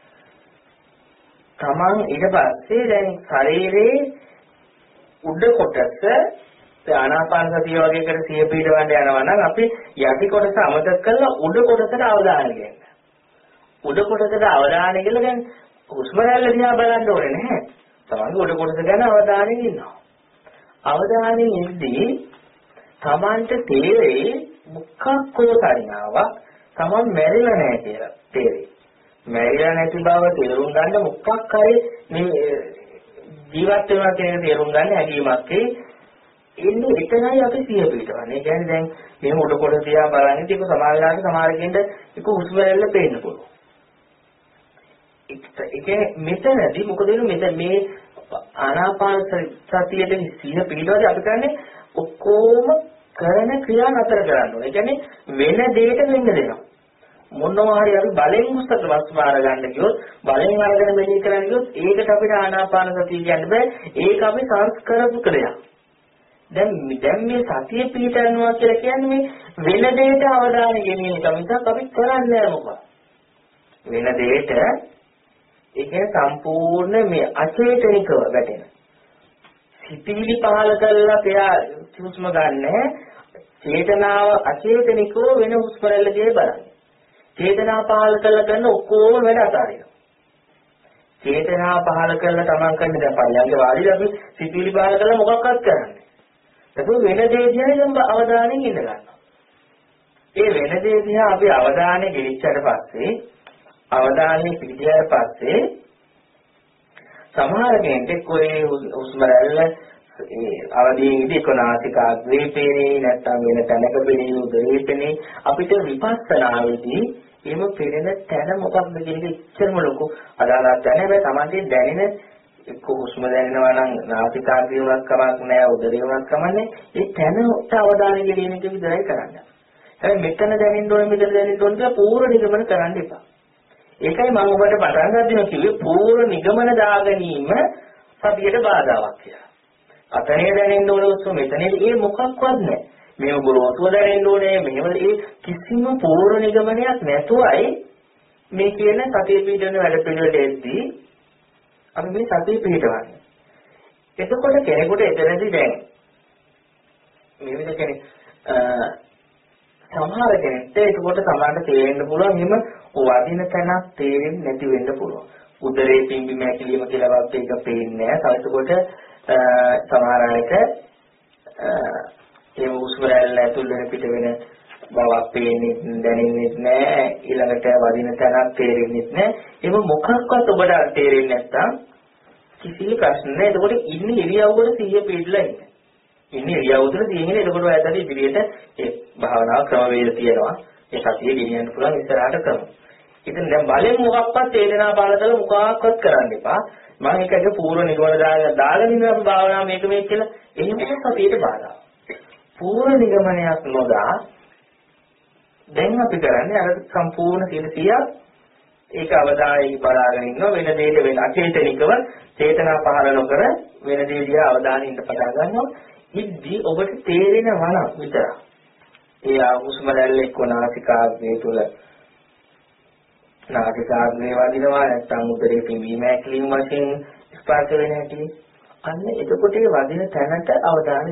තමන් ඊට පස්සේ දැන් ශරීරයේ උඩ කොටස ආනාපාන සතිය වගේ කර සිය පිටවන්න යනවා නම් අපි යටි කොටස අමතක කරලා උඩ කොටසට අවධානය දෙන්න. උඩ කොටසට අවධානය කියලා දැන් හුස්ම රැල්ල දිහා බලන්න ඕනේ නැහැ. තමන්ගේ උඩ කොටස ගැන අවධානයෙන් ඉන්නවා. අවධානයෙන් ඉඳී තමන්ට තේරෙයි මුඛ කෝසරිනාවක් තමන් මැරිලා නැහැ කියලා තේරෙයි. මැරිලා නැති බව තේරුම් ගන්න මුඛක් හරි ජීවත් වෙනවා කියන එක තේරුම් ගන්න හැකියාවක් එන්නේ එතනයි අපි සිය පිටවන්නේ. ඒ කියන්නේ දැන් මේ උඩ කොටස දිහා බලන්නේ ඒක සමාජලාගේ සමාජකින්ද ඒක හුස්ම රැල්ල පේන්න පුළුවන්. ඒක මෙතනදී මොකද වෙන්නේ මේ ආනාපාන සතියේ සිහිය පිළිබඳව අපි කරන්නේ ඔක්කොම කරන ක්‍රියා නතර කරන්න ඕනේ. ඒ කියන්නේ වෙන දෙයකට වෙන්න දෙනවා. මොනවා හරි අපි බලෙන් උස්සට වස්මාර ගන්න කිව්වොත් බලෙන් අරගෙන මෙහෙය කරන්න කිව්වොත් ඒකට අපිට ආනාපාන සතිය කියන්න බෑ. ඒක අපි සංස්කරපු ක්‍රියා. දැන් මේ සතිය පිළිටනවා කියලා කියන්නේ වෙන දෙයකට අවධානය ගෙනියන එක මිසක් අපි කරන්නේ නැහැ මොකක්ද? වෙන දෙයකට ඒක සම්පූර්ණ මේ අචේතනිකව වැටෙන. සිතිවිලි පහල කරලා පෙර හුස්ම ගන්න චේතනාව අචේතනිකව වෙන හුස්ම රැල්ල දිහා බලන්න. චේතනා පහල කරලා කරන ඔක්කොම වැඩ අතාරිනවා. චේතනා පහල කරලා තමන් කරන දැන් පරියන්ගේ වාඩිලා අපි සිතිවිලි පහල කරලා මොකක්වත් කරන්නේ. ඒක වෙන දේ දිහා අවධානයෙන් ඉඳ ගන්නවා. ඒ වෙන දේ දිහා අපි අවධානය ගෙනිච්චට පස්සේ අවධානය පිටියට පස්සේ සමහර කෙනෙක් කොහේ හුස්ම රැල්ල අවදීදී කොනාසිකාග්‍රේ පේන්නේ නැත්නම් වෙන තැනක පේන්නේ උදරේ පේන්නේ අපිට විපස්සනාවේදී එහෙම පේන තැන මොකක්ද කියන එක ඉච්චරම ලොකු අදාළක් නැහැ. හැබැයි Tamante දැනෙන එක්ක හුස්ම දැනෙනවා නම් නාසිකාග්‍රේ උනක් කමක් නැහැ උදරේ උනක් කමන්නේ ඒ තැනට අවධානය ගෙනියන එක විතරයි කරන්නේ. හැබැයි මෙතන දැනෙන්න ඕනේ මෙතන දැනෙන්න ඕනේ කියලා පූර්ව නිගමන කරන්න එපා. ඒකයි මම ඔබට පටන් ගන්නවා කිව්වේ පූර්ව නිගමන දාගැනීම සතියට බාධාවක් කියලා. අතනේ දැනෙන්න ඕනේ උත්සව මෙතනේ ඒ මොකක්වත් නැහැ. මේව ගොරෝසුව දැනෙන්න ඕනේ මෙහෙම ඒ කිසිම පූර්ව නිගමනයක් නැතුවයි මේ කියන සතිය පිටවෙන වැඩ පිළිවෙලෙදී අපි මේ සතිය පිටවන්නේ. එතකොට කෙනෙකුට එතනදී දැන් මේ විදිහ කෙනෙක් සමහර කෙනෙක්ට ඒකකොට සමහරට තේරෙන්න පුළුවන් මෙහෙම වදින තැනක් තේරෙන්නේ නැති වෙන්න පුළුවන්. උදරේ පිම්බීම ඇකිලිම කියලා වත් එක පේන්නේ නැහැ. ඒකකොට සමහර අයට ඒ හුස්ම රැල්ල ඇතුල් වෙන පිට වෙන බවක් පේන්නේ දැනෙන්නේ නැහැ. ඊළඟට වදින තැනක් තේරෙන්නේ නැහැ. ඒක මොකක්වත් ඔබට තේරෙන්නේ නැත්තම් කිසි ප්‍රශ්න නැහැ. ඒකකොට ඉන්නේ ඉරියව්වල 100 පිටලා ඉන්නේ. ඉන්නේ ඉරියව්වල තියෙන්නේ ඒකකොට ඔයාලට ඉදිරියට ඒ භාවනාව ක්‍රමවේද තියෙනවා. ඒ සතිය ගෙනියන්න පුළුවන් ඉස්සරහට ක්‍රම. ඉතින් දැන් බලෙන් මොකක්වත් වේදනාව පාලතල මොකක්වත් කරන්න එපා. මම එකක පූර්ව නිගමන දාගෙන ඉන්න භාවනාව මේක කියලා එහෙම සතියට බාධා. පූර්ව නිගමනයක් නොදා දැන් අපි කරන්නේ අර සම්පූර්ණ 100ක් ඒක අවධානයෙන් බලාගෙන ඉන්නවා වෙන දෙයක වෙන අචේතනිකව චේතනා පහළ නොකර වෙන දෙය දිහා අවධානයෙන් පටන් ගන්නවා ඉද්දි ඔබට තේරෙනවා නම් විතරක් ඒ හුස්ම රැල්ල එක්ක නාසිකාග්‍රේ තුල නාසිකාග්‍රේ වදිනවා නැත්නම් උදරේ පිම්බීම හැකිලිම වශයෙන් ස්පර්ශ වෙන හැටි අන්න එතකොට ඒ වදින තැනට අවධානය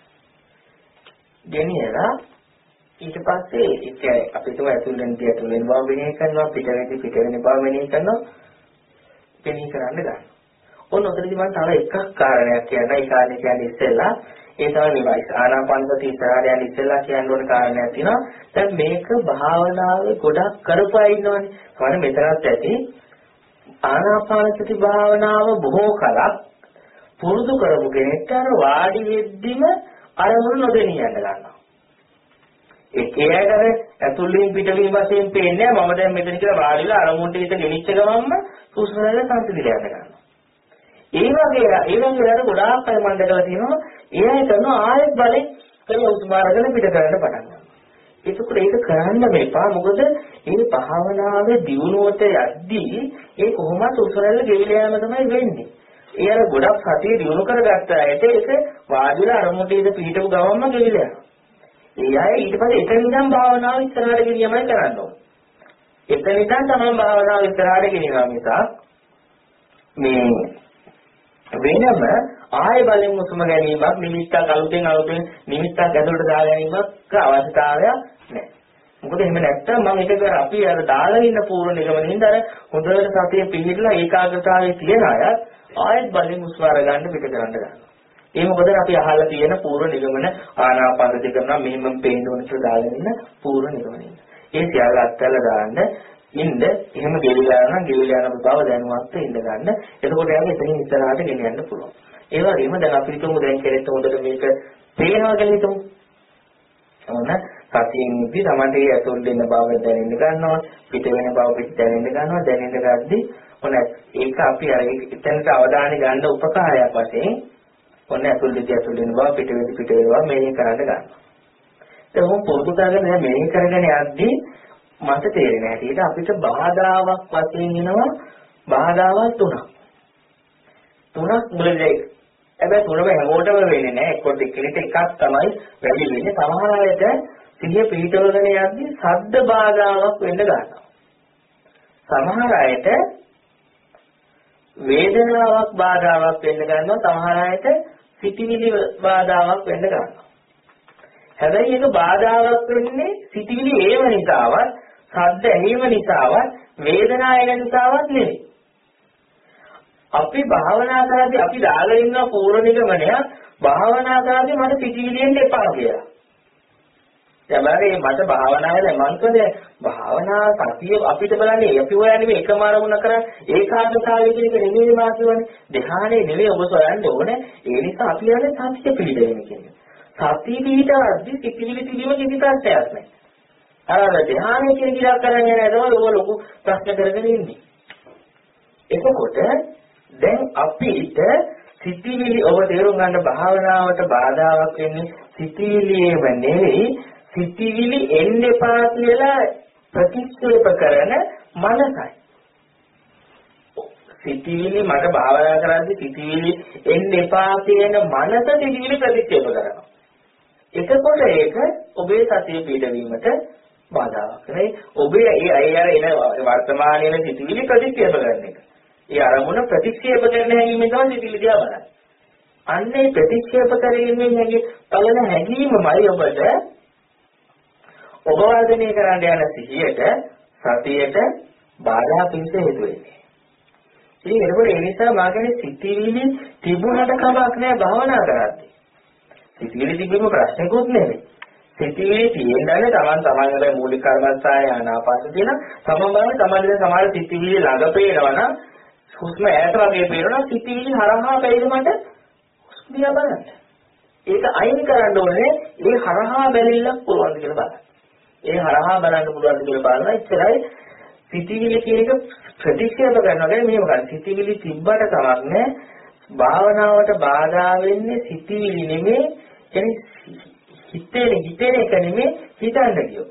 ගෙනියලා ඊට පස්සේ ඒක අපිට ඇතුළෙන් බව වෙනේ කරනවා පිටවෙන බව වෙනේ කරනවා වෙනේ කරන්න ගන්න. ඔන්න ඔතනදී මම තව එකක් කාරණයක් කියන්න. ඒ කාරණේ කියන්නේ ඉස්සෙල්ලා ඒ තමයි මේ ආනාපාන සති ඉස්සරහට යන ඉස්සෙල්ලා කියන්න ඕන කාරණයක් තියෙනවා. දැන් මේක භාවනාවේ ගොඩක් කරපුවා ඉන්නවනේ. මොකද මෙතනත් ඇති ආනාපාන සති භාවනාව බොහෝ කලක් පුරුදු කරපු කෙනෙක්ට අර වාඩි වෙද්දිම අරමුණු නොදෙනිය යන්න ගන්නවා. ඒකේයකට ඇතුළෙන් පිටවීම වශයෙන් පේන්නේ මම දැන් මෙතන කියලා වාඩිලා අරමුණට හිත ගෙනිච්ච ගමන්ම හුස්ම රැල්ල සංසිඳිලා යන්න ගන්නවා. ඒ වගේ ගොඩාක් අය මම දැකලා තියෙනවා ඒ අය කරනවා ආයෙත් බලෙන් කරලා හුස්ම අරගෙන පිට කරන්න පටන් ගන්නවා. ඒකත් ඒක කරන්න මේපා මොකද මේ භාවනාවේ දියුණුවට යද්දී ඒ කොහොමද හුස්ම රැල්ල ගෙවිලා යෑම තමයි වෙන්නේ. ඒ අර ගොඩක් සතිය දියුණු කරගත්ත අයට ඒක වාඩිලා අරමුණට හිත පිටව ගමන්ම ගෙවිලා යනවා. ඒ අය ඊට පස්සේ එතන ඉඳන් භාවනාව ඉස්සරහට ගෙනියමයි කරන්න ඕනේ. එතන ඉඳන් තමයි භාවනාව ඉස්සරහට ගෙනියනවා මිසක් මේ වෙනම ආය බලෙන් මුසුම ගැනීමක් නිමිත්තක් අලුතෙන් නිමිත්තක් ඇතුළට දා ගැනීමක් අවශ්‍යතාවයක් නැහැ. මොකද එහෙම නැත්තම් මම ඒක කර අපි අර දාලා ඉන්න පූර්ව නිගමනින්ද අර හොඳට සතිය පිළිහිලා ඒකාග්‍රතාවයේ තියෙන අය ආයෙත් බලෙන් මුසුම අරගන්න පිට කරන්න ගන්නවා. ඒ මොකද අපි අහලා තියෙන පූර්ව නිගමන ආනාපාන දෙක කරනවා මෙහෙම පේන්න ඕන කියලා දාගෙන ඉන්න පූර්ව නිගමනින්. ඒ සියල්ල අත්හැරලා දාන්න ඉන්න එහෙම ගෙවිලා යන බව දැනුවත් ඉන්න ගන්න. එතකොට යාගේ එතනින් ඉස්සරහට ගෙනියන්න පුළුවන්. ඒ වගේම දැන් අපි හිතමු දැන් කෙනෙක් හොඳට මේක පේනවා කියලා හිතමු. ඔන්න සතියෙන් ඉදි තමයි ඇතුල් වෙන බව දැනෙන්න ගන්නවා, පිට වෙන බව පිට දැනෙන්න ගන්නවා, දැනෙන්න ගද්දී ඔන්න ඒක අපි අර එතනට අවධානය ගන්න උපකාරයක් වශයෙන් ඔන්න ඇතුල් වෙන බව පිට වෙන බව මෙහෙ කරන්න ගන්නවා. දැන් මොකද පුරුදු කරගෙන මෙහෙ කරගෙන යද්දී මට තේරෙන හැටියට අපිට බාධාවක් වශයෙන් එනවා බාධාවල් තුනක් මුලදී. හැබැයි තුනම හැමෝටම වෙන්නේ නැහැ. එක්කෝ එක්කෙනෙක් එකක් තමයි වැඩි වෙන්නේ. සමහර අයට සිහිය පිටවගෙන යද්දී ශබ්ද බාධාවක් වෙන්න ගන්නවා. සමහර අයට වේදනාවක් බාධාවක් වෙන්න ගන්නවා. සමහර අයට සිතිවිලි බාධාවක් වෙන්න ගන්නවා. හැබැයි ඒක බාධාවක් වෙන්නේ සිතිවිලි ඒව නිසාවත් ශබ්ද ඇහිම නිසාවත් වේදනාව එන නිසාවත් නෙවෙයි. අපි භාවනා කරද්දී අපි දාලා ඉන්න පූර්ව නිගමනය භාවනා කරද්දී මට සිතිවිලිෙන් එපා කියලා. දැන් මට භාවනාවේ මම කියන්නේ භාවනා සතිය අපිට බලන්නේ අපි හොයන්නේ එකම අරමුණ කරා ඒකාග්‍රතාවය කියන එක නෙමෙයි මා කියන්නේ. ධ්‍යානෙ නෙමෙයි ඔබ හොයන්න ඕනේ. ඒ නිසා අපි යන්නේ සතිය පිළිදෙන්නේ කියන්නේ. සතිය පිටවද්දී සිතිවිලි පිළිම කිසි ප්‍රශ්නයක් නැහැ. අර ධ්‍යානෙ කියන කිරක් කරන්නේ නැහැ නේද? ඔය ලොකු ප්‍රශ්න කරගෙන ඉන්නේ. එතකොට දැන් අපිට සිතිවිලි ඔබ තේරුම් ගන්න භාවනාවට බාධාවක් වෙන්නේ සිතිවිලියේම නෙවෙයි සිතිවිලි එන්න එපා කියලා ප්‍රතික්ෂේප කරන මනසයි. සිතිවිලි මට භාවනා කරද්දී සිතිවිලි එන්න එපා කියන මනස සිතිවිලි ප්‍රතික්ෂේප කරනවා. එතකොට ඒක ඔබේ සතිය පිටවීමට බාධාවක් නේ. ඔබේ ඒ අර එන වර්තමානයේ සිතිවිලි ප්‍රතික්ෂේප කරන එක. ඒ අරමුණ ප්‍රතික්ෂේප කරන හැඟීමෙන් තමයි සිතිවිලි දිහා බලන්නේ. අන්නේ ප්‍රතික්ෂේප කිරීමෙන් බලන හැඟීමමයි ඔබට ඔබ වර්ධනය කරන්න යන සිහියට සතියට බාධා පිණිස හේතු වෙන්නේ. ඉතින් ඒ නිසා මාගේ සිතිවිලි තිබුණට කමක් නැහැ භාවනා කරද්දී. සිතිවිලි තිබීම ප්‍රශ්නකුත් නෙවෙයි. සිතිවිලි තියෙනදානේ තමන්ගේ මූලික කර්මස්ථානය ආනාපාන දින සමබරව තමයි සමහර සිතිවිලි ළඟ පේනවා නම් හුස්ම ඈත වගේ පේනවා සිතිවිලි හරහා බැරිද මට දිහා බලන්න. ඒක අයින් කරන්න ඕනේ ඒ හරහා බැලිල්ලක් පුළුවන් කියලා බලන්න. ඒ හරහා බලන්න පුළුවන් කියලා බලන ඉතරයි සිතිවිලි කියන එක ප්‍රතික්ෂේප කරනවා කියන්නේ මෙහෙම ගන්න. සිතිවිලි තිබ්බට කමක් නැහැ. භාවනාවට බාධා වෙන්නේ සිතිවිලි නෙමෙයි. කියන්නේ හිතෙන එක නෙමෙයි හිතන්න කියෝ.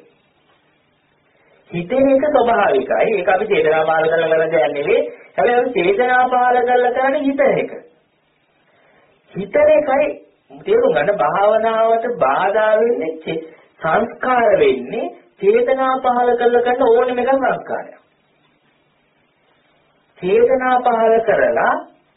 හිතෙන එක ස්වභාවිකයි. ඒක අපි චේතනා පාල කරලා කරන දෙයක් නෙවෙයි. හැබැයි අපි චේතනා පාල කරලා කරන්නේ හිතන එක. හිතන එකයි තේරුම් ගන්න භාවනාවට බාධා වෙන්නේ සංස්කාර වෙන්නේ චේතනා පහල කරලා කරන ඕනෙම එකක් සංස්කාරයක්. චේතනා පහල කරලා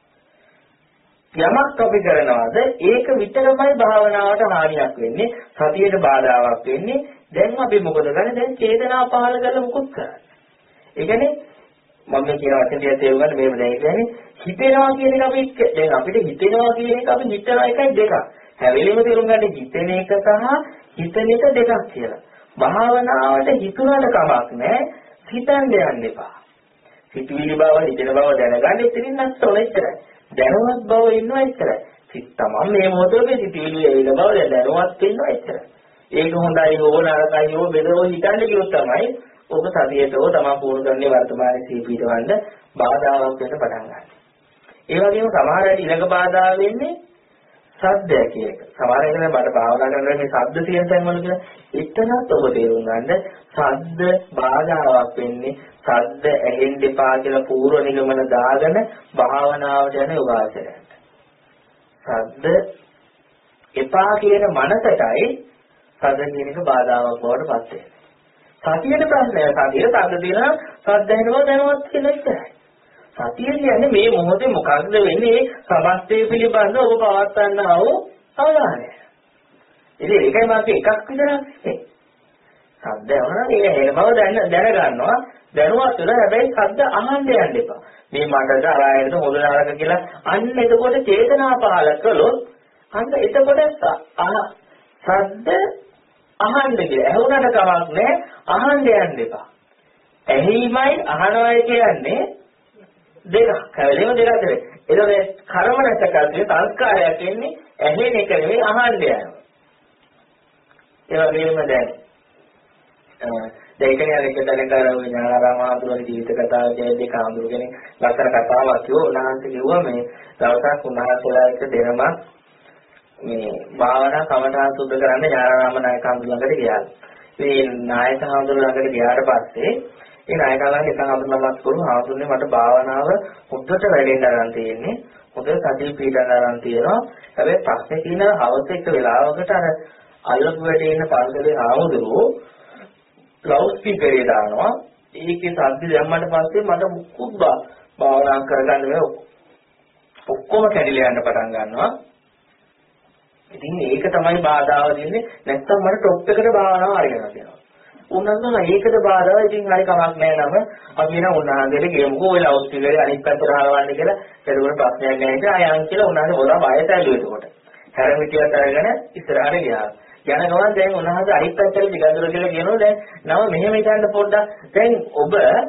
යමක් අපි කරනවාද ඒක විතරමයි භාවනාවට හානියක් වෙන්නේ සතියට බාධාවක් වෙන්නේ. දැන් අපි මොකද කරන්නේ? දැන් චේතනා පහල කරලා මුකුත් කරන්නේ. ඒ කියන්නේ මම කියන වචනේ තේරුම් ගන්න මේව දැන් කියන්නේ හිතෙනවා කියන එක අපි දැන් අපිට හිතෙනවා කියන එක අපි හිතනවා එකයි දෙකක්. හැවෙලෙම තේරුම් ගන්න හිතෙන එක සහ හිතන එක දෙකක් කියලා. භාවනාවට හිතුනට කමක් නැහැ. හිතන්න යන්න එපා. සිතුවිලි බව හිතෙන බව දැනගන්න ඉතින් නැත්නම් එච්චරයි. දැනුවත් බව ඉන්නවා එච්චරයි. සිත් තමයි මේ මොහොතේ සිතුවිලි ඇවිල්ලා බව දැනුවත් ඉන්නවා එච්චරයි. ඒක හොඳයි හෝ නරකයි හෝ බෙදව හිතන්න කිව්වොත් තමයි ඔබ සතියේතෝ තමයි පුරුදු කරන්නේ වර්තමානයේ සීපීටවන්න බාධාවක් වෙන්න පටන් ගන්නවා. ඒ වගේම සමහර අය ඊළඟ බාධා වෙන්නේ සද්දය කියන එක. සමහර අය මට භාවනා කරනකොට මේ ශබ්ද තියෙන තැන්වල කියලා එතනත් ඔබ තේරුම් ගන්න ශබ්ද බාධාවක් වෙන්නේ ශබ්ද ඇහෙන්න එපා කියලා පූර්ව නිගමන දාගෙන භාවනාවට යන යෝගාචරයට. ශබ්ද එපා කියන මනසටයි ශබ්ද කියන එක බාධාවක් බවට පත් වෙනවා. සතියේ ප්‍රශ්නය සතියේ ශබ්ද දින ශබ්ද ඇහෙනවා දැනවත් කියලා ඉතරයි. සතිය කියන්නේ මේ මොහොතේ මොකක්ද වෙන්නේ සමස්තය පිළිබඳව ඔබ පවත්වන්නා වූ අවධානය. ඉතින් ඒකයි මාගේ එකක් විතරක් නේ. ශබ්ද වුණා ඒ ඇහෙන බව දැනගන්නවා දැනුවත් වෙලා හැබැයි ශබ්ද අහන්න යන්න එපා. මේ මඩට අරායනට හොඳ නරක කියලා අන්න එතකොට චේතනා පහල කළොත් අන්න එතකොට ශබ්ද අහන්න කියලා. ඇහුණට කමක් නැහැ අහන්න යන්න එපා. ඇහිමයි අහනවයි කියන්නේ දෙකක්. හැබැයිම දෙකක් නෙවෙයි. ඒක කර්මනසකල්පේ සංස්කාරයක් එන්නේ ඇහෙන එක නෙවෙයි අහන්න යනවා. ඒ වගේම දැන් දෙකනේ අර එක දැනගාරව ඥානාරාම ආතුරුගේ ජීවිත කතාව කියන්නේ කාඳුරු කෙනෙක් ලස්සන කතාවක් කිව්වා. උන්වහන්සේ කිව්වා මේ දවසක් උන්වහන්සේලා එක දෙනම මේ භාවනා කමඨාන් සුද්ධ කරන්න ඥානාරාම නායක හඳුන ළඟට ගියා. මේ නායක හඳුන ළඟට ගියාට පස්සේ ඒ නායකයන්ගේ එකම අඳුනමත් කරු හඳුන්නේ මට භාවනාව හොද්දට වැඩෙන්න ආරම්භ තියෙන්නේ. හොඳ සතිය පිටන ආරම්භ තියෙනවා. හැබැයි ප්‍රශ්නේ තියෙන හවස එක වෙලාවකට අර අල්ලපු වැඩේ ඉන්න පන්සලේ ආවුදුරෝ ලවුඩ් ස්පීකරේ දානවා. ඒකේ ශබ්ද දැම්මට පස්සේ මට මුකුත් භාවනා කරගන්න බැහැ. ඔක්කොම කැඩිලා යන්න පටන් ගන්නවා. ඉතින් ඒක තමයි බාධාව දෙන්නේ. නැත්තම් මට টොප් එකට භාවනාව අරගෙන යනවා. උන්නන්නම් ඒකද බාධාව. ඉතින් හරි කමක් නැහැ නම. අපි එන උන්නාන්දේට ගියමුකෝ ඔය ලවුඩ් ස්පීකරේ අනිත් පැත්තට හරවන්න කියලා. එතකොට ප්‍රශ්නයක් නැහැ කියලා අයන් කියලා උන්නාන්දේ හොරා බයතයිලු එතකොට. හැරමිටියක් අරගෙන ඉස්සරහට ගියා. යන ගමන් දැන් උන්වහන්සේ අනිත් පැත්තට දිගඳුර කියලා කියනවා දැන් නම මෙහෙම හිතන්න පොඩ්ඩක් දැන් ඔබ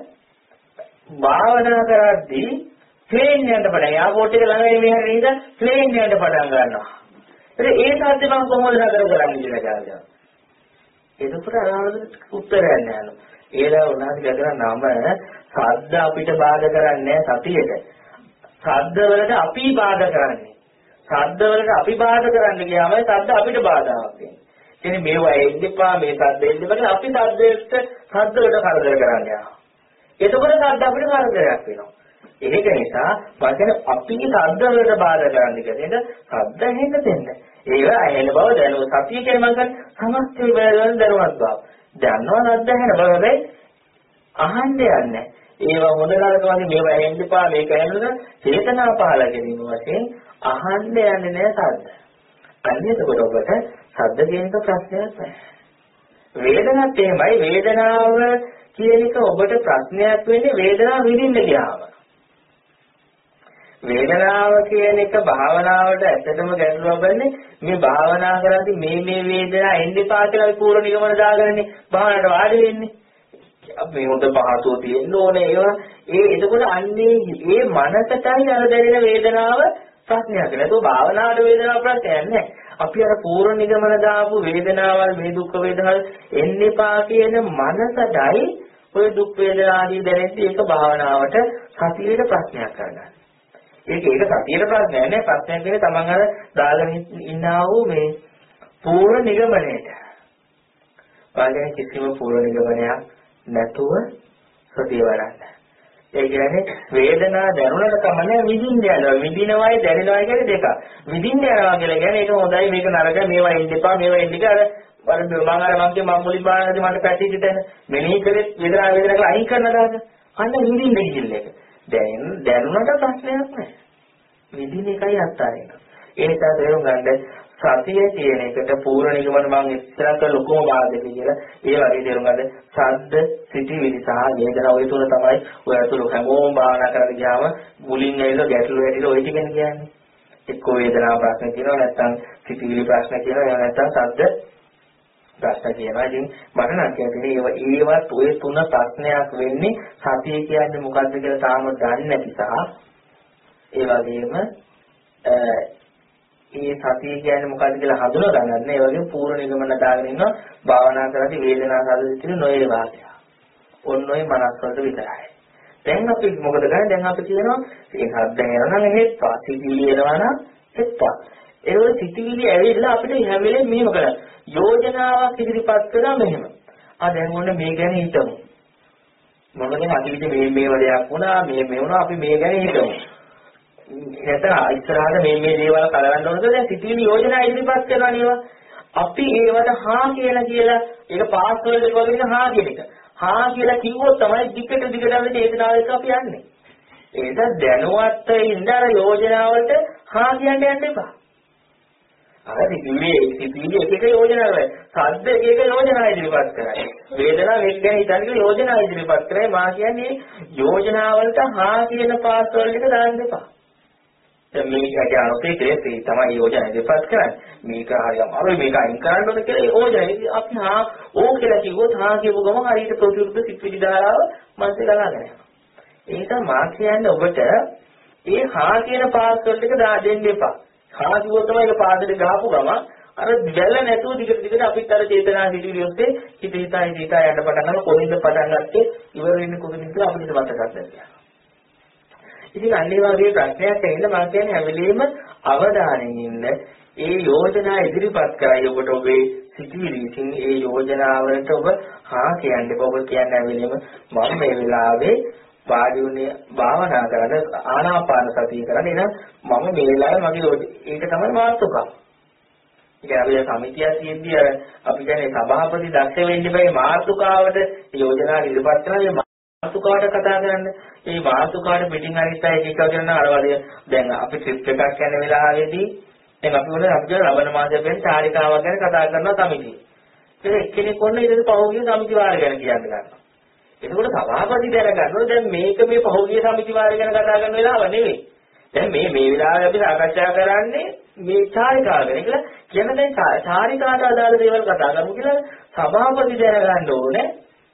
භාවනා කරද්දී ප්ලේන් යන්න පටන් එයාපෝට් එක ළඟ මේ හැරෙන ඉඳන් ප්ලේන් යන්න පටන් ගන්නවා. ඒ සාද්ද මම කොහොමද නතර කරන්නේ කියලා ගාලා. ඒකට අරාලට උත්තරයක් නෑලු. ඒලා උන්වහන්සේ කියන නම සාද්ද අපිට බාධා කරන්නේ සතියේට. ශබ්ද වලට අපි බාධා කරන්නේ. ශබ්ද වලට අපි බාධා කරන්න ගියාම ශබ්ද අපිට බාධාවක් වෙනවා. කියන්නේ මේවා එන්නේපා මේ ශබ්ද එන්නේපා අපි ශබ්ද වලට කරදර කරන්නේ. එතකොට ශබ්ද අපිට කරදරයක් වෙනවා. ඒක නිසා වචන අපි ශබ්ද වලට බාධා කරන්න කියන්නේ ශබ්ද ඇහෙන්න දෙන්න. ඒවා ඇහෙන බව දැනුව සතිය කියන්නේ මම කියන්නේ සමස්තය වේදන දැනුවත් බව. දන්නවා නැද්ද ඇහෙන බව හැබැයි අහන්න යන්නේ. ඒවා හොඳ නරක වගේ මේවා ඇහෙන්න එපා මේක ඇහෙන්න චේතනා පහළ කිරීම වශයෙන් අහන්න යන්නේ නැහැ ශබ්ද. අන්න එතකොට ඔබට ශබ්ද කියන ප්‍රශ්නයක් නැහැ. වේදනත් එහෙමයි වේදනාව කියන එක ඔබට ප්‍රශ්නයක් වෙන්නේ වේදනාව විඳින්න ගියාම. වේදනාව කියන එක භාවනාවට ඇත්තටම ගැටලුවක් වෙන්නේ මේ භාවනා කරද්දී මේ වේදනාව එන්න එපා කියලා අපි පූර්ව නිගමන දාගන්නේ භාවනාවට වාඩි වෙන්නේ. අපි හොඳ පහසුව තියෙන්න ඕනේ ඒවා එතකොට අන්නේ මේ මනසටයි අර දැනෙන වේදනාව ප්‍රශ්නයක් නෑ. ඒක භාවනාවට වේදනාව ප්‍රශ්නයක් නෑ. අපි අර පූර්ව නිගමන දාපු වේදනාවල් මේ දුක් වේදනාවල් එන්න එපා කියන මනසටයි ඔය දුක් වේදනාදී දැනෙද්දී ඒක භාවනාවට සතියේ ප්‍රශ්නයක් කරගන්න. ඒක සතියේ ප්‍රශ්නයක් නෑ. ප්‍රශ්නයක් කියන්නේ තමන් අර දාගෙන ඉන්නා වූ මේ පූර්ව නිගමනයේට. වාගේ කිසිම පූර්ව නිගමනයක් නැතුව සතිය වඩන්න. ඒ කියන්නේ වේදනාව දැනුණට කමන්නේ විඳින්න යනවා. විඳිනවයි දැනෙනවයි කියන්නේ දෙක. විඳින්න යනවා කියලා කියන්නේ ඒක හොඳයි මේක නරකයි මේවා එන්න එපා මේවා එන්න කියලා අර මම මුලින් බානදී මට පැටිච්ච තැන මෙනෙහි කරේ වේදනාව කියලා අයින් කරන දාන්න. අන්න විඳින්න කිව්ල එක. දැනුණට ප්‍රශ්නයක් නැහැ. විඳින එකයි අත්හරින්න. ඒ නිසා තේරුම් ගන්න සතිය කියන එකට පූර්ව නිගමන මම ඉස්සරහට ලොකුම බාධක කියලා ඒ වගේ තේරුම් ගන්න ශබ්ද සිටිවිලි සහ වේදනා ඔය තුන තමයි ඔය අතුරු හැමෝම භාවනා කරලා ගියාම මුලින් ඇවිල්ලා ගැටලු ඇවිල්ලා ඔය ටිකනේ කියන්නේ එක්ක වේදනාව ප්‍රශ්න කියනවා නැත්නම් සිටිවිලි ප්‍රශ්න කියනවා එහෙම නැත්නම් ශබ්ද ප්‍රශ්න කියනවා. ඉතින් මට නම් කියන්නේ ඒවත් ඔය තුන ප්‍රශ්නයක් වෙන්නේ සතිය කියන්නේ මොකද්ද කියලා තාම දන්නේ නැති සහ ඒ වගේම මේ සතිය කියන්නේ මොකක්ද කියලා හඳුනා ගන්න. ඒ වගේම පූර්ව නිගමන දාගෙන ඉන්නවා භාවනා කරද්දී වේදනාව හදලා තියෙන නොයේ වාක්‍ය. ඔන්න ඔය මනස් වලට විතරයි. දැන් අපි මොකද කරන්නේ? දැන් අපි කියනවා මේ හද්ද හැරනම් හෙත්පා. සිතිවිලි එනවා නම් හෙත්පා. ඒ වගේ සිතිවිලි ඇවිල්ලා අපිට හැම වෙලේම මෙහෙම කරන්න. යෝජනාවක් ඉදිරිපත් කරා මෙහෙම. දැන් ඕන මේ ගැන හිතමු. මොකද අතීත මේ වලයක් වුණා මේ වුණා අපි මේ ගැන හිතමු. නැත්නම් ඉස්සරහට මේ දේවල් කරගන්න ඕනද දැන් සිතිවිලි යෝජනා ඉදිරිපත් කරනවා නේද අපි ඒවට හා කියලා ඒක පාස්වර්ඩ් එක වගේ හා කියන එක හා කියලා කිව්වොත් තමයි දිගට යන චේතනාවෙත් අපි යන්නේ ඒක දැනුවත් ඉඳලා යෝජනාවට හා කියන්න යන්න එපා අර සිතිවිලි එක යෝජනා කරයි සද්ද එක යෝජනා ඉදිරිපත් කරයි වේදනාව එක් ගැන හිතන්නේ යෝජනා ඉදිරිපත් කරයි මා කියන්නේ යෝජනාවලට හා කියන පාස්වර්ඩ් එක දාන්න එපා මේක අනුකේ තේ තමයි යෝජනා ඉදිරිපත් කරන්නේ. මේක හරියම අර මේක අයින් කරන්න ඕන කියලා යෝජනා අපි හා ඕ කියලා කිව්වොත් හා කියපු ගමන් හරියට ප්‍රතිවිරුද්ධ සිත්විලි දාලාව මනසේ ගලාගෙන යනවා. ඒක මා කියන්නේ ඔබට ඒ හා කියන පාස්වර්ඩ් එක දෙන්න එපා. හා කිව්වොත් තමයි ඒක පාදෙට ගහපු ගමන් අර දැල්ල නැතුව දිගට අපිට අර චේතනා සිතුවිලි ඔස්සේ හිත යන්න පටන් ගන්න කොහෙන්ද පටන් ගත්තේ ඉවර වෙන්නේ කොහෙන්ද කියලා අපිට මතකත් නැහැ. ඉතින් අන්නේ වගේ ප්‍රශ්නයක් ඇවිල්ලා මම කියන්නේ හැම වෙලෙම අවධානයෙන් ඉන්න ඒ යෝජනා ඉදිරිපත් කරයි ඔබට ඔබේ සිතිවිලි ඉතින් ඒ යෝජනාවලට ඔබ හා කියන්නේ ඔබ කියන්නේ හැම වෙලෙම මම මේ වෙලාවේ වාඩි වුණේ භාවනා කරන ආනාපාන සතිය කරන්නේ නම් මම මේ වෙලාවේ මගේ ඒක තමයි මාතෘකාව. ඉතින් අපි සමිතිය තියෙද්දී අපි කියන්නේ සභාපති දක්ෂ වෙන්න බෑ මාතෘකාවට යෝජනා ඉදිරිපත් කරලා මාතෘකාවට කතා කරන්න. මේ මාතෘකාවට පිටින් අනිත් අය එක කරන අර වගේ දැන් අපි ට්‍රිප් එකක් යන වෙලාවේදී දැන් අපි වුණා අපි කියන ලබන මාසයෙන් චාරිකාවක් ගැන කතා කරනවා සමිතිය. ඒක එක්කෙනෙක් වොන්න ඊට පහුගිය සමිති වාරය ගැන කියන්න ගන්නවා. එතකොට සභාපති දැනගන්නවා දැන් මේක මේ පහුගිය සමිති වාරය ගැන කතා කරන වෙලාව නෙවෙයි. දැන් මේ වෙලාවේ අපි සාකච්ඡා කරන්නේ මේ චාරිකාව ගැන කියලා කියන දැන් චාරිකාවට අදාළ දේවල් කතා කරමු කියලා සභාපති දැනගන්න ඕනේ.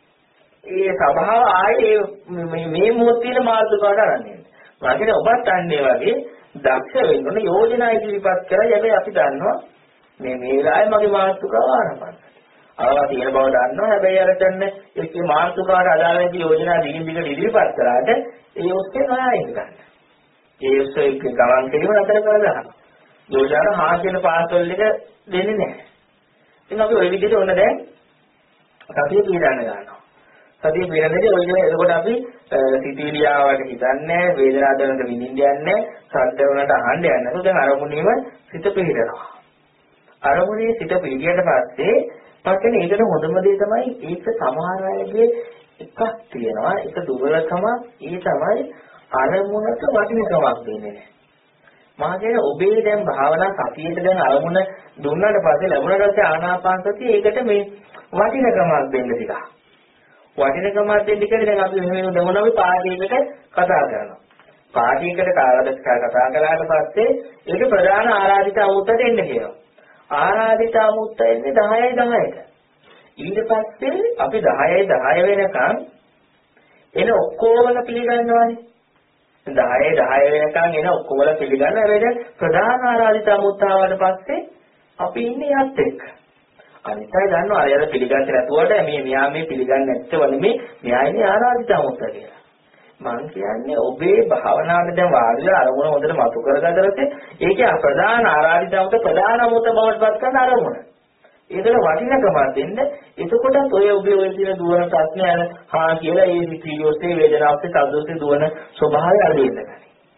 ඒ සභාව ආයේ මේ මොහොතේ මාතෘකාවට අරන්නේ. මම කියන්නේ ඔබත් අන්නේ වගේ දක්ෂ වෙන්න ඕන යෝජනා ඉදිරිපත් කරලා හැබැයි අපි දන්නවා මේ වෙලාවේ මගේ මාතෘකාව ආරම්භ. අරවා තියෙන බව දන්නවා හැබැයි අර දැන් ඒකේ මාතෘකාවට අදාළ යෝජනා දිගින් දිගට ඉදිරිපත් කරාට ඒ ඔස්සේ නොයා ඉන්න ගන්න. ඒ ඔස්සේ ගමන් කිරීම නතර කරලා දානවා. යෝජාන හා කියන පාස්වර්ඩ් එක දෙන්නේ නැහැ. ඉතින් අපි ওই විදිහට ඔන්න දැන් සතිය පීඩන්න ගන්නවා. සතිය පීඩනදී ඔය විදිහට එතකොට අපි සිතිවිලියාවට හිතන්නේ වේදනාව දැනට විඳින්න යන්නේ සද්ද වුණාට අහන්න යන්නේ නැතුව දැන් අරමුණේම සිත පීඩනවා. අරමුණේ සිත පීඩියට පස්සේ පස්සේ ඒකට හොඳම දේ තමයි ඒක සමහර අයගේ එකක් තියෙනවා ඒක දුර්වලකම ඒ තමයි අරමුණට වටිනකමක් දෙන්නේ නැහැ. මා කියන ඔබේ දැන් භාවනා සතියේට දැන් අරමුණ දුන්නාට පස්සේ ලැබුණාට පස්සේ ආනාපාන සතිය ඒකට මේ වටිනකමක් දෙන්න ටිකක්. වටිනකමක් දෙන්න කියන්නේ දැන් අපි මෙහෙම දෙමොන අපි පාඩියකට කතා කරනවා. පාඩියකට කතා කළාට පස්සේ ඒක ප්‍රධාන ආරාධිත අමුත්තට එන්න කියනවා. ආරාධිත අමුත්ත එන්නේ 10යි 10ට. ඊට පස්සේ අපි 10යි 10 වෙනකන් එන ඔක්කොම පිළිගන්නවානේ. 10යි 10 වෙනකන් එන ඔක්කොම පිළිගන්න හැබැයි ප්‍රධාන ආරාධිත අමුත්තාවට පස්සේ අපි ඉන්නේ යත් එක්ක. අනිත් අය දන්නවා අර පිළිගන්නේ නැතුවට මෙයා මේ පිළිගන්නේ නැත්තව නෙමෙයි මෙයා ඉන්නේ ආරාධිත අමුත්ත කියලා. මම කියන්නේ ඔබේ භාවනාවට දැන් වාඩිලා අරමුණ හොඳට මතු කරගත්තොත් ඒකේ ප්‍රධාන ආරාධිත අමුත්ත ප්‍රධාන අමුත්ත බවට පත් කරන අරමුණ. ඒකට වටිනකමක් දෙන්න. එතකොටත් ඔය ඔබේ ඔය කියන දුවන ප්‍රශ්න යන හා කියලා ඒ විචියෝසේ වේදනාවසේ සද්දෝසේ දුවන ස්වභාවය අඩු වෙනවා.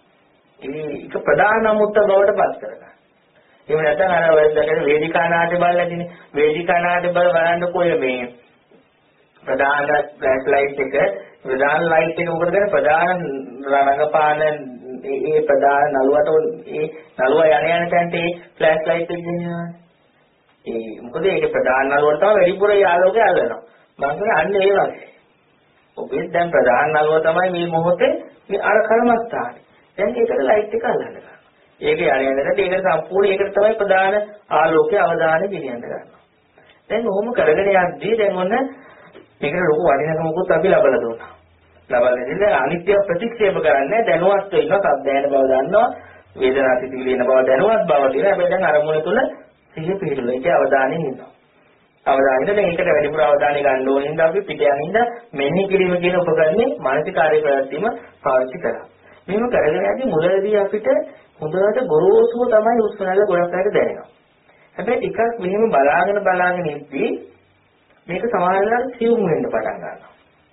ඒක ප්‍රධාන අමුත්ත බවට පත් කරගන්න. එහෙම නැත්නම් අර ඔය දැකලා වේදිකා නාට්‍ය බලලාදීනේ. වේදිකා නාට්‍ය බලන්නකෝ මේ ප්‍රධාන ෆ්ලෑෂ් ලයිට් එක ප්‍රධාන ලයිට් එක උකට ගන්න ප්‍රධාන රංගපාන ඒ ප්‍රධාන නළුවට ඒ නළුව යන තැනට ඒ ෆ්ලෑෂ් ලයිට් එක ගෙනියනවා. මොකද ඒක ප්‍රධාන නළුවට තමයි වැඩිපුර ආලෝකය අල්ලනවා. මම කියන්නේ අන්න ඒ වගේ. ඔබේ දැන් ප්‍රධාන නළුව තමයි මේ මොහොතේ මේ අර කර්මස්ථානේ. දැන් ඒකට ලයිට් එක අල්ලන්න ගන්නවා. ඒක යන්නේකට ඒකට සම්පූර්ණ ඒකට තමයි ප්‍රධාන ආලෝකයේ අවධානය ගෙනියන්න ගන්නවා. දැන් ඔහොම කරගෙන යද්දී දැන් ඔන්න මේකට ලොකු වටිනාකමකුත් අපි ලබලා දුන්නා. ලබලා දෙන්නේ අනිත්‍ය ප්‍රතික්ෂේප කරන්නේ දැනුවත්ව ඉන්නවා සද්දයන බව දන්නවා වේදනා සිතිවිලි එන බව දැනුවත් බව තියෙනවා. හැබැයි දැන් අරමුණ තුල සිහිය පිහිටුලා ඒක අවධානයෙන් ඉන්නවා. අවධානයෙන් දැන් ඒකට වැඩිපුර අවධානය ගන්න ඕන හින්දා අපි පිට යනින්ද මෙනෙහි කිරීම කියන උපකරණේ මානසික කාර්ය ප්‍රවෘත්තිම පාවිච්චි කරා. මේක කරගෙන යද්දී මුලදී අපිට හොඳට ගොරෝසුව තමයි හුස්ම රැල්ල ගොඩක් අයට දැනෙනවා. හැබැයි ටිකක් මෙහෙම බලාගෙන ඉද්දී මේක සමහර වෙලාවට සියුම් වෙන්න පටන් ගන්නවා.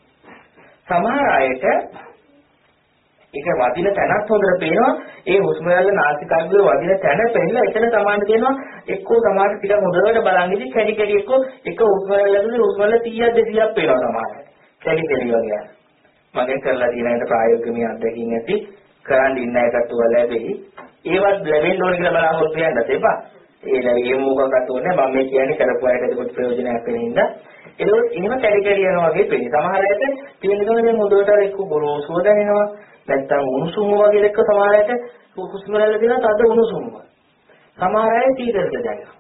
සමහර අයට ඒක වදින තැනත් හොඳට පේනවා. ඒ හුස්ම රැල්ල නාසිකාග්‍රේ වදින තැන පෙන්නලා එතන සමාන තියෙනවා. එක්කෝ සමහර ටිකක් හොඳට බලන් ඉඳි කැඩි කැඩි එක්කෝ එක හුස්ම රැල්ලකදී හුස්ම රැල්ල 30ක් 200ක් පේනවා සමහරට. කැඩි කැඩි වගේ. මගෙන් කරලා තියෙන එක ප්‍රායෝගික මේ අත්දැකීම් ඇති කරන් ඉන්න එකත් වල ලැබෙයි. ඒවත් ලැබෙන්න ඕන කියලා බලාපොරොත්තු වෙන්නත් එපා. ඒ මොකක්වත් ඕනේ මම මේ කියන්නේ කරපු අයට ඒකට ප්‍රයෝජනයක් වෙන හින්දා ඒක එහෙම කැඩි කැඩි යනවා වගේ පේනවා. සමහර අයට තියෙනකම දැන් මුදවට එක්ක ගොරෝසුව දැනෙනවා. නැත්තම් උණුසුම වගේ එක්ක සමහර අයට හුස්ම රැල්ල දෙනවා තද උණුසුම. සමහර අය සීතලට දැනෙනවා.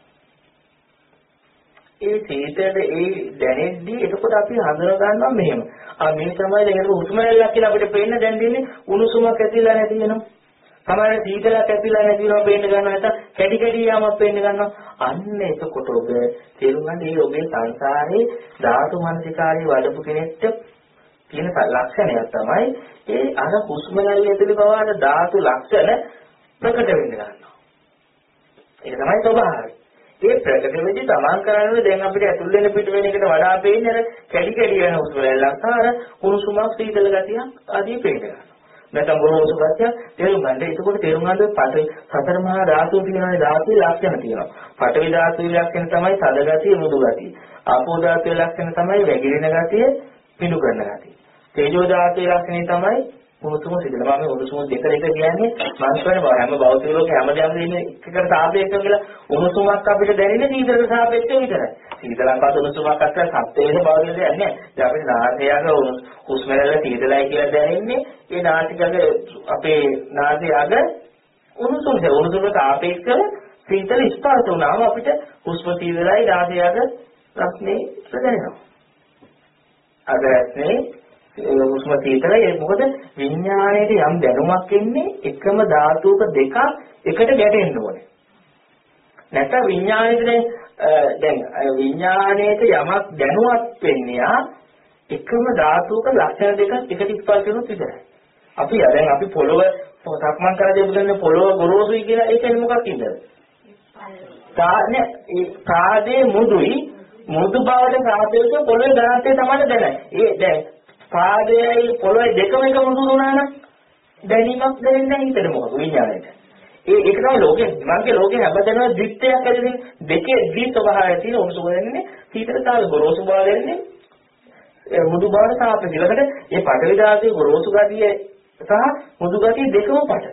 ඒ සීතලට ඒ දැනෙද්දී එතකොට අපි හඳුනා ගන්නවා මෙහෙම. මේ තමයි දැන් හුස්ම රැල්ලක් කියලා අපිට පේන්න දැන් දෙන්නේ උණුසුමක් ඇතිලා නැති වෙනවා. සමහර සීතලක් ඇතිලා නැති වෙනවා පේන්න ගන්නවා නැත්නම් කැඩි කැඩි යාමක් පේන්න ගන්නවා. අන්න එතකොට ඔබ තේරුම් ගන්න මේ ඔබේ සංසාරේ ධාතු මනසිකාරී වඩපු කෙනෙක්ට තියෙන ලක්ෂණයක් තමයි ඒ අර හුස්ම රැල්ල ඇතුලේ බවන ධාතු ලක්ෂණ ප්‍රකට වෙන්න ගන්නවා. ඒක තමයි ස්වභාවය. ඒ ප්‍රකට වෙද්දී තමන් කරන්නේ දැන් අපිට ඇතුල් වෙන පිට වෙන එකට වඩා පේන්නේ අර කැඩි කැඩි වෙන හුස්ම රැල්ලක් අර කුණුසුමක් සීතල ගතියක් ආදී පේනවා. නැත්නම් බොහෝ සුභත්‍ය තේරුම් ගන්න. ඒකකොට තේරුම් ගන්න පඨවි සතර මහා ධාතු කියනවානේ ධාතුවේ ලක්ෂණ තියෙනවා. පඨවි ධාතුවේ ලක්ෂණ තමයි සද ගතිය, මෘදු ගතිය. ආපෝ ධාතුවේ ලක්ෂණ තමයි වැగిරෙන ගතිය, පිඬු කරන ගතිය. තේජෝ ධාතුවේ ලක්ෂණය තමයි උණුසුම සිදෙන. මම උණුසුම දෙක කියන්නේ මම කියන්නේ හැම භෞතික ලෝකේ හැමදේම දෙන්නේ එකකට සාපේක්ෂව කියලා උණුසුමක් අපිට දැනෙන්නේ සීතලට සාපේක්ෂව විතරයි. සීතලක්වත් උණුසුමක් අතර සත්‍ය වෙන බව දෙන්නේ නැහැ. දැන් අපේ නාසයක හුස්ම රැල්ල සීතලයි කියලා දැනෙන්නේ ඒ නාසිකගේ අපේ නාසය අග උණුසුමට සාපේක්ෂව සීතල ස්පර්ශ වුණාම අපිට හුස්ම සීතලයි නාසය අග රස්නේ දැනෙනවා. අද රස්නේ හුස්ම සීතලයි ඒක මොකද විඥාණයට යම් දැනුමක් එන්නේ එකම ධාතුක දෙකක් එකට ගැටෙන්න ඕනේ. නැත්නම් විඥාණයට දැන් විඥාණයට යමක් දැනුවත් වෙන්නේ එකම ධාතුක ලක්ෂණ දෙකක් එකට ස්පර්ශ කරනොත් විතරයි. අපි දැන් අපි පොළව සක්මන් කරදී බුදුන්නේ පොළොව ගොරෝසුයි කියලා ඒ කියන්නේ මොකක්ද? කාදේ මුදුයි මුදු බවට සාපේක්ෂව පොළොවේ ඝනත්වය තමයි දැනයි. ඒ දැන් කාදේයි පොළොවේ දෙකම එක මුදු වුණා නම් දැනීමක් දැනෙන්නේ නැහැ හිතට මොකද විඥාණයට. ඒක තමයි ලෝකේ මගේ ලෝකේ හැබැයි ද්විත්වයක් ඇතිනේ දෙකේ ද්වි ස්වභාවය තියෙන උණුසුම දැනෙන්නේ සීතලතාවය ගොරෝසු බව දැනෙන්නේ මුදු බවට සාපේක්ෂව. ඒකට මේ පඨවි ධාතුවේ ගොරෝසු ගතිය සහ මුදු ගතිය දෙකම පඨවි.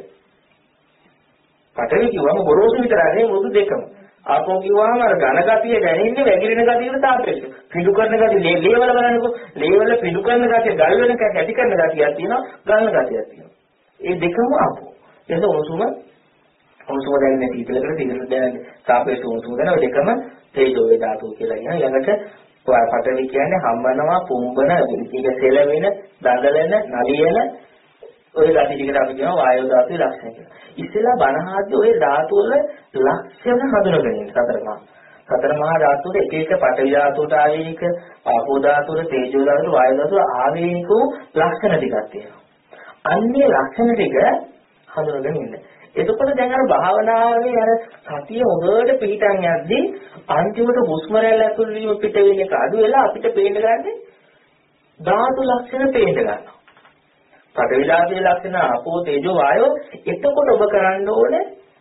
පඨවි කිව්වම ගොරෝසු විතරයි නේ මුදු දෙකම. ආපෝ කිව්වම අර ඝන ගතිය දැනෙන්නේ වැగిරෙන ගතියට සාපේක්ෂව. පිටු කරන ගතිය ලේවල බලන්නකෝ. ලේවල පිටු කරන ගතිය ගල් වෙන කැටි කරන ගතියක් තියෙනවා ගන්න ගතියක් තියෙනවා. ඒ දෙකම ආපෝ. එතකොට උණුසුම දැනෙන්නේ සීතලකට සීතල දැනෙන්නේ සාපේක්ෂ උණුසුම දැන ඔය දෙකම තේජෝ ධාතුව කියලා කියනවා. ඊළඟට පඨවි කියන්නේ හම්බනවා පුම්බන ඉතික සෙලවෙන දඟලන නලියන ඔය ගති ටිකට අපි කියනවා වායෝ ධාතුවේ ලක්ෂණ කියලා. ඉස්සෙල්ලා බණහාදී ඔය ධාතු වල ලක්ෂණ හඳුනගෙන ඉන්න සතර මහා ධාතුවේ එක එක පඨවි ධාතුවට ආවේනික ආපෝ ධාතුවට තේජෝ ධාතුවට වායෝ ධාතුවට ආවේනික ලක්ෂණ ටිකක් තියෙනවා. අන්නේ ලක්ෂණ ටික හඳුනගෙන ඉන්න. එතකොට දැන් අර භාවනාවේ අර සතිය හොරට පිටින් යද්දී අන්තිමට හුස්ම රැල්ල ඇතුල් වීම පිට වෙන එක අඩු වෙලා අපිට පේන්න ගන්නේ ධාතු ලක්ෂණ පේන්න ගන්නවා. පඨවි ධාතුවේ ලක්ෂණ ආපෝ තේජෝ වායෝ එතකොට ඔබ කරන්න ඕනේ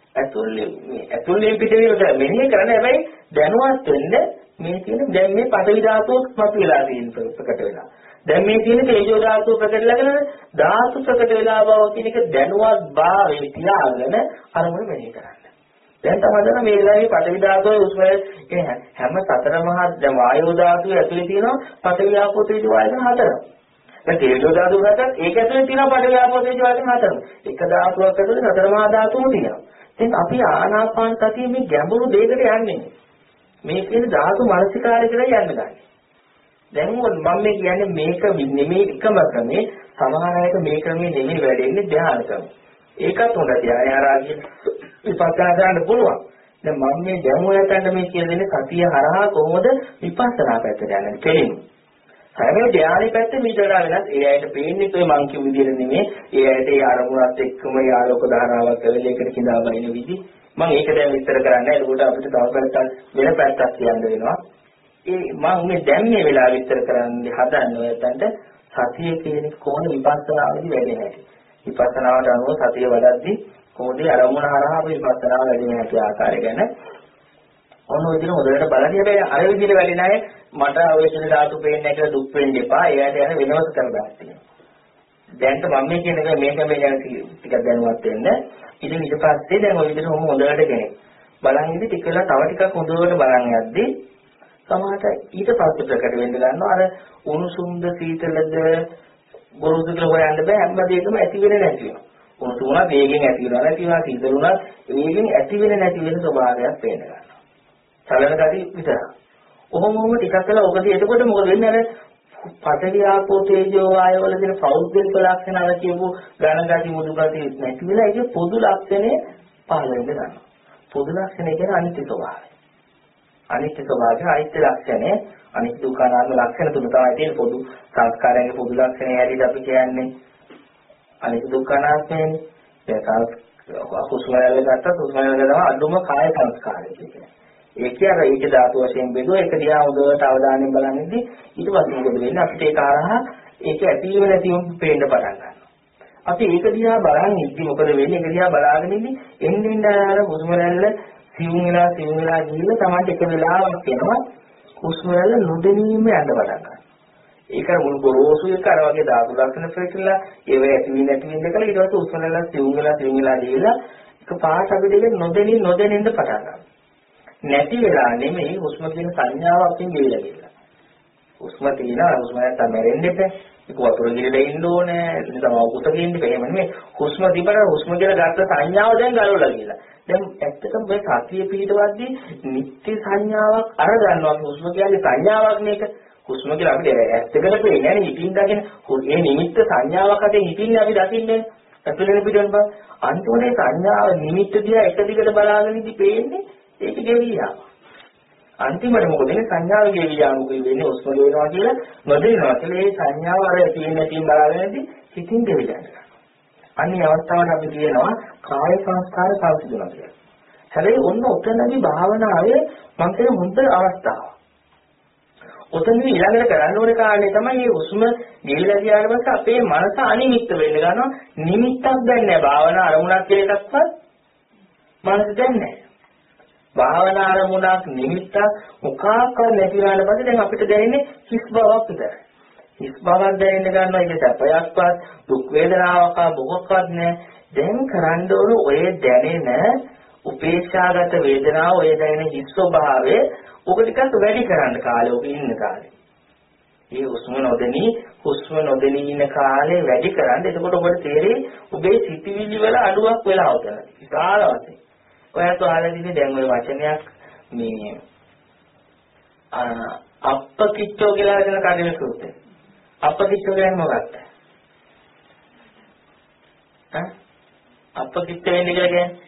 ඇතුල් පිට වීම මෙහෙ කරන්න හැබැයි දැනුවත් වෙන්න මේ කියන දැන් මේ පඨවි ධාතුව මතුවලා තියෙන ප්‍රකට වෙලා. දැන් මේ තියෙන තේජෝ ධාතුව ප්‍රකට වෙලාගෙන ධාතු ප්‍රකට වෙලා බව කියන එක දැනුවත් භාවයේ තියාගෙන අරමුණ මෙහෙ කරන්න. දැන් තමයි මේ වෙලාවේ පඨවි ධාතුවේ උස්මය හැම සතර මහා වායෝ ධාතුවේ ඇතුලේ තියෙනවා පඨවි ආපෝ තේජෝ වායෝ හතරක්. දැන් තේජෝ ධාතුව ගත්තත් ඒක ඇතුලේ තියෙනවා පඨවි ආපෝ තේජෝ වායෝ හතරක්. එක ධාතුවක් ඇතුලේ සතර මහා ධාතුම තියෙනවා. දැන් අපි ආනාපාන සතියේ මේ ගැඹුරු දෙයකට යන්නේ. මේ කියන ධාතු මානසිකාරය කියලා යන්න ගන්න. දැන් මම මේ කියන්නේ මේක නෙමෙයි එකම ක්‍රමේ සමහර අයට මේ ක්‍රමේ නෙමෙයි වැඩෙන්නේ ධ්‍යාන ක්‍රම. ඒකත් හොඳ ධ්‍යාන ආරාධිය විපස්සනා කරන්න පුළුවන්. දැන් මම මේ දැන් ඔයයන්ට මේ කියලා දෙන්නේ සතිය හරහා කොහොමද විපස්සනා පැත්තට යන්නේ කෙලින්ම. හැබැයි ධ්‍යානෙ පැත්ත මීටරා වෙනස්. ඒ අයට පේන්නේ ඔය මං කියු විදිහට නෙමෙයි. ඒ අයට ඒ අරමුණත් එක්කම ඒ ආලෝක ධාරාවක් වෙලෙ එකට කිඳා බයින විදි. මම ඒක දැන් විස්තර කරන්නේ නැහැ. ඒකට අපිට තව පැත්තක් වෙන පැත්තක් කියන්න වෙනවා. ඒ මම මේ දැන් මේ වෙලාව විස්තර කරන්නේ හදන්නේ ඔයයන්ට සතිය කියන කොහොමද විපස්සනාවේදී වැඩෙන්නේ නැති. විපස්සනාවට අනුව සතිය වඩද්දී කොහොමද අරමුණ හරහා විපස්සනාව වැඩෙන්නේ නැති ආකාරය ගැන ඔන්න ඔය විදිහට හොඳට බලන්න. හැබැයි අර විදිහට වැඩි නැහැ මට ඔය කියන ධාතු පේන්නේ නැහැ කියලා දුක් වෙන්න එපා. එයාට යන වෙනවස් කරගන්න තියෙනවා. දැන් මම මේ කියන එක මේක මේ ගැන ටිකක් දැනුවත් වෙන්න. ඉතින් ඊට පස්සේ දැන් ඔය විදිහට හොම හොඳට කෙනෙක් බලන් ඉඳි ටික වෙලා තව ටිකක් හොඳට බලන් යද්දී සමහරට ඊට පස්සේ ප්‍රකට වෙන්න ගන්නවා අර උණුසුම්ද සීතලද ගොරෝසු කියලා හොයන්න බෑ හැම දෙයකම ඇති වෙන්නේ නැති වෙනවා. උණුසුම උනත් වේගෙන් ඇති වෙනවා නැති වෙනවා සීතල උනත් වේගෙන් ඇති වෙන්නේ නැති වෙන ස්වභාවයක් පේන්න ගන්නවා. චලන ගතිය විතර. ඔහොම ටිකක් කළා ඔකදී එතකොට මොකද වෙන්නේ අර පඨවි ආපෝ තේජෝ වායෝ වල තියෙන පෞද්ගලික ලක්ෂණ අර කියපු ඝන ගති මුදු ගති නැති වෙලා ඒකේ පොදු ලක්ෂණය පහළ වෙන්න ගන්නවා. පොදු ලක්ෂණය කියන්නේ අනිත්‍ය ස්වභාවය. අනිත්‍ය ස්වභාවය අනිත්‍ය ලක්ෂණය අනිත්‍ය දුක්ඛ අනාත්ම ලක්ෂණ තුන තමයි තියෙන පොදු සංස්කාරයන්ගේ පොදු ලක්ෂණය හැටියට අපි කියන්නේ අනිත්‍ය දුක්ඛ අනාත්මයනේ. ඒක හුස්ම රැල්ල ගත්තත් හුස්ම රැල්ල තමයි අඳුම කාය සංස්කාරය කියන්නේ. ඒ කියන්නේ ඒක ධාතු වශයෙන් බෙදුවා ඒක දිහා හොඳට අවධානයෙන් බලන්නේදී ඊට පස්සේ මොකද වෙන්නේ අපිට ඒක හරහා ඒක ඇතිව නැතිව පේන්න පටන් ගන්නවා. අපි ඒක දිහා බලන් ඉද්දි මොකද වෙන්නේ? ඒක දිහා බලාගෙන ඉද්දි එන්න අර හුස්ම රැල්ල සිවුම් වෙලා ගිහිල්ලා තමයි එක වෙලාවක් එනවා හුස්ම රැල්ල නොදැනීම යන්න පටන් ගන්නවා. ඒක මුළු ගොරෝසු එක අර වගේ ධාතු ලක්ෂණ ප්‍රතිලා ඒව ඇති වෙ නැති වෙන්න කියලා ඊට පස්සේ හුස්ම රැල්ල සිවුම් වෙලා ගිහිල්ලා එක පාට අපිට ඒක නොදැනෙන්න පටන් ගන්නවා. නැති වෙලා නෙමෙයි හුස්ම කියන සංඥාව අපින් ගෙවිලා ගිහලා. හුස්ම තියෙනවා හුස්ම නැත්තම් මැරෙන්න එපා. ඒක වතුර ගිරලා ඉන්න ඕනේ. නැත්නම් අවුකුත ගින්න බෑ. එහෙම නෙමෙයි. හුස්ම තිබර හුස්ම කියලා ගත්ත සංඥාව දැන් ගලවලා ගිහලා. දැන් ඇත්තටම මේ සතිය පිටවද්දී නිත්‍ය සංඥාවක් අර ගන්නවා. හුස්ම කියන්නේ සංඥාවක් මේක. හුස්ම කියලා අපිට ඇත්තකට පේන්නේ නැහැ නේ. හිතින් දකින මේ නිමිත්ත සංඥාවක් අතේ හිතින්නේ අපි දකින්නේ. ඇතුළේ පිටවෙන බව. අන්තිමේ සංඥාව නිමිත්ත දිහා එක දිගට බලාගෙන ඉඳි පේන්නේ ඒක ගෙවියා. අන්තිමට මොකද මේ සංඥාව ගෙවියා මොකද වෙන්නේ හුස්ම ගේනවා කියලා නොදෙනවා කියලා ඒ සංඥාව අර තියෙන තියෙන බලාගෙන ඉඳි හිතින් ගෙවිලා යනවා. අනිත් අවස්ථාවට අපි කියනවා කාය සංස්කාර සංසිඳුණා කියලා. හැබැයි ඔන්න ඔතනදී භාවනාවේ මම කියන හොඳ අවස්ථාවක්. ඔතනදී ඊළඟට කරන්න ඕනේ කාරණේ තමයි මේ හුස්ම ගිහිලා ගියාට පස්සේ අපේ මනස අනිමිත්ත වෙන්න ගන්නවා. නිමිත්තක් දැන් නැහැ. භාවනා අරමුණක් කියලා එකක්වත් මනස දැන් නැහැ. භාවනා අරමුණක් නිමිත්තක් මොකක්වත් නැති වුණාට පස්සේ දැන් අපිට දැනෙන්නේ හිස් බවක් විතරයි. හිස් බවක් දැනෙන්න ගන්නවා. ඒක සැපයක්වත් දුක් වේදනාවක් මොකක්වත් නැහැ. දැන් කරන්න ඕන ඔය දැනෙන උපේක්ෂාගත වේදනාව ඔය දැනෙන හිස් ස්වභාවය ඔක ටිකක් වැඩි කරන්න කාලේ ඔක ඉන්න කාලේ. මේ හුස්ම නොදෙනී ඉන්න කාලේ වැඩි කරන්න. එතකොට ඔබට තේරෙයි ඔබේ සිතිවිලි වල අඩුවක් වෙලා આવතන. විශාල වශයෙන්. ඔයත් අහලාදීනේ දැන් ওই වචනයක් මේ අප්පකිච්චෝ කියලා කියන කඩේ සූත්‍රය. අප්පකිච්චෝ කියන්නේ මොකක්ද? අප්පකිච්චෝ වෙන්නේ කියලා කියන්නේ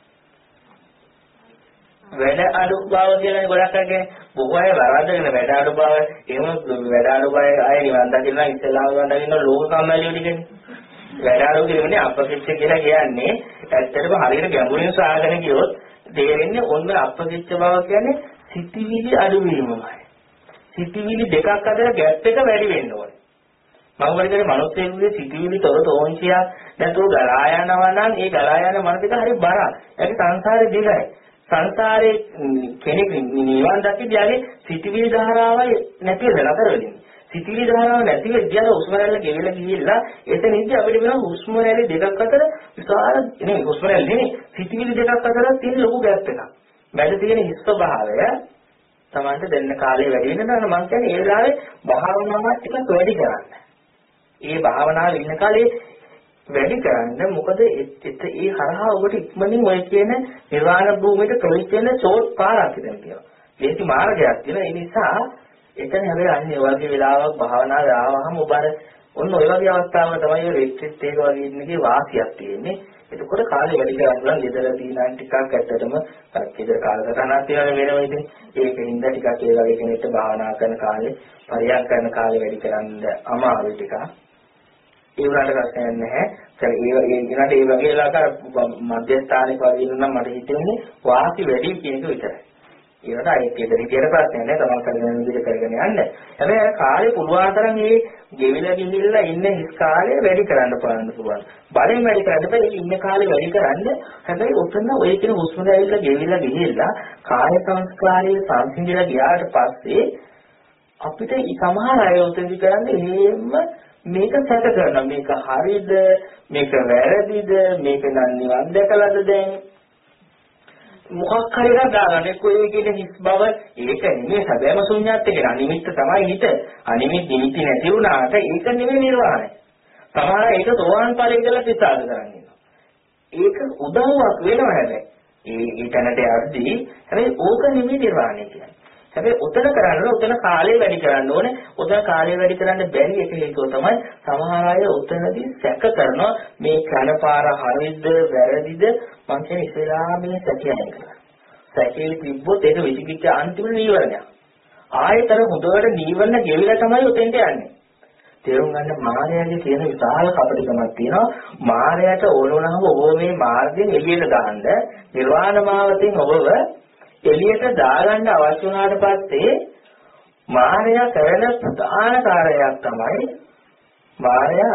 වැඩ අඩු බව කියලා ගොඩක් අය බොහෝ අය වරද්දගෙන වැඩ අඩු බව එහෙම වැඩ අඩු බව අය නිවන් දකින්න ඉස්සෙල්ලාම නිවන් දකින්න ලෝක කම්මැලියෝ ටිකනේ වැඩ අඩු කියන්නේ අපකිච්ච කියලා කියන්නේ ඇත්තටම හරියට ගැඹුරින් සාගෙන ගියොත් තේරෙන්නේ ඔන්න අපකිච්ච බව කියන්නේ සිතිවිලි අඩු වීමමයි සිතිවිලි දෙකක් අතර ගැප් එක වැඩි වෙන්න ඕනේ මම වගේ මිනිස්සුන්ගේ සිතිවිලි තොරතෝංශියක් නැතුව ගලා යනවා නම් ඒ ගලා යන මනසක හරි බරක් ඒක සංසාරේ දිගයි සංසාරේ කෙනෙක් නිවන් දකිද්දී සිතිවිලි ධාරාවයි නැති වෙලා නතර වෙන්නේ. සිතිවිලි ධාරාව නැති වෙද්දී අර හුස්ම රැල්ල ගෙවිලා ගිහිල්ලා එතනදී අපිට වෙන හුස්ම රැල්ල දෙකක් අතර විශාල නෙමෙයි හුස්ම රැල්ල නෙමෙයි සිතිවිලි දෙකක් අතර තියෙන ලොකු ගැප් එකක්. මැද තියෙන හිස් ස්වභාවය Tamante දෙන්න කාලේ වැඩි වෙනවා නම් මම කියන්නේ ඒ වෙලාවේ භාවනාවක් ටිකක් වැඩි කරන්න. ඒ භාවනාවේ ඉන්න කාලේ වැඩි කරන්න මොකද ඒ හරහා ඔබට ඉක්මනින් ඔය කියන නිර්වාණ භූමියට ප්‍රවිෂ්ඨ වෙන ෂෝට් පාරක් ඉදන් කියනවා. ඒකි මාර්ගයක් තියෙනවා. ඒ නිසා එතන හැබැයි අන්නේ වගේ වෙලාවක් භාවනාව ආවහම ඔබ අර ඔන්න ඔය වගේ අවස්ථාවක තමයි ඔය රිට්‍රීට් එක වගේ ඉන්නකේ වාසියක් තියෙන්නේ. එතකොට කාලේ වැඩි කරන්න පුළුවන්. ගෙදර තියෙන ටිකක් ඇත්තටම ගෙදර කාලසටහනක් තියෙනවා වෙනම ඉතින් ඒකින්ද ටිකක් ඒ වගේ කෙනෙක්ට භාවනා කරන කාලේ පරියන්ක කරන කාලේ වැඩි කරන්න අමාරුයි ටිකක්. ඒ වලට ප්‍රශ්නයක් නැහැ. ඒ වගේ වෙලාවක මධ්‍යස්ථානික වගේ නම් මට හිතෙන්නේ වාසි වැඩි කියන එක විතරයි. ඒකට ඒක දෙවිදියට ප්‍රශ්නයක් නැහැ. තමන් කරගෙන විදිහට කරගෙන යන්න. හැබැයි අර කාලේ පුළුවන් තරම් මේ ගෙවිලා ගිහිල්ලා ඉන්න හිස් කාලේ වැඩි කරන්න පුළුවන්. බලෙන් වැඩි කරන්න බෑ. ඉන්න කාලේ වැඩි කරන්න. හැබැයි ඔතන ඔය කියන හුස්ම දැවිලා ගෙවිලා ගිහිල්ලා කාය සංස්කාරයේ සංසිඳිලා ගියාට පස්සේ අපිට සමහර අය උතෙන්දි කරන්නේ එහෙම මේක සැක කරනවා මේක හරිද මේක වැරදිද මේක නම් නිවන් දැකලාද දැන් මොකක් හරි දාගන්න කොයි කියන හිස් බව ඒක නෙමෙයි සැබෑම ශුන්‍යත් එක අනිමිත්ත තමයි හිත අනිමිත් නිමිති නැති වුණාට ඒක නෙමෙයි නිර්වාණය සමහර ඒක තෝරන් ඵලෙ කියලා සිතාද කරන්නේ ඒක උදව්වක් වෙනවා හැබැයි ඒ තැනට යද්දී හැබැයි ඕක නෙමෙයි නිර්වාණය කියන්නේ හැබැයි උතන කරන්න උතන කාලේ වැඩි කරන්න ඕනේ. උතන කාලේ වැඩි කරන්න බැරි එක හේතුව තමයි සමහර අය උතනදී සැක කරනවා මේ කරන පාර හරියද වැරදිද මං කියන්නේ ඉස්සෙල්ලා මේ සැකයයි කියලා. සැකේ තිබ්බොත් ඒක විචිකිච්ඡ අන්තිම නීවරණයක්. ආයතන හොඳට නීවරණ ගෙවිලා තමයි උතෙන්ට යන්නේ. තේරුම් ගන්න මායාවේ තියෙන විශාල කපටිකමක් තියෙනවා. මායාවට ඕන වුණාම ඔබ මේ මාර්ගයෙන් එළියට දාන්න නිර්වාණ මාවතෙන් ඔබව එළියට දාගන්න අවශ්‍ය වුණාට පස්සේ මායя කරන ප්‍රධාන කාර්යයක් තමයි මායя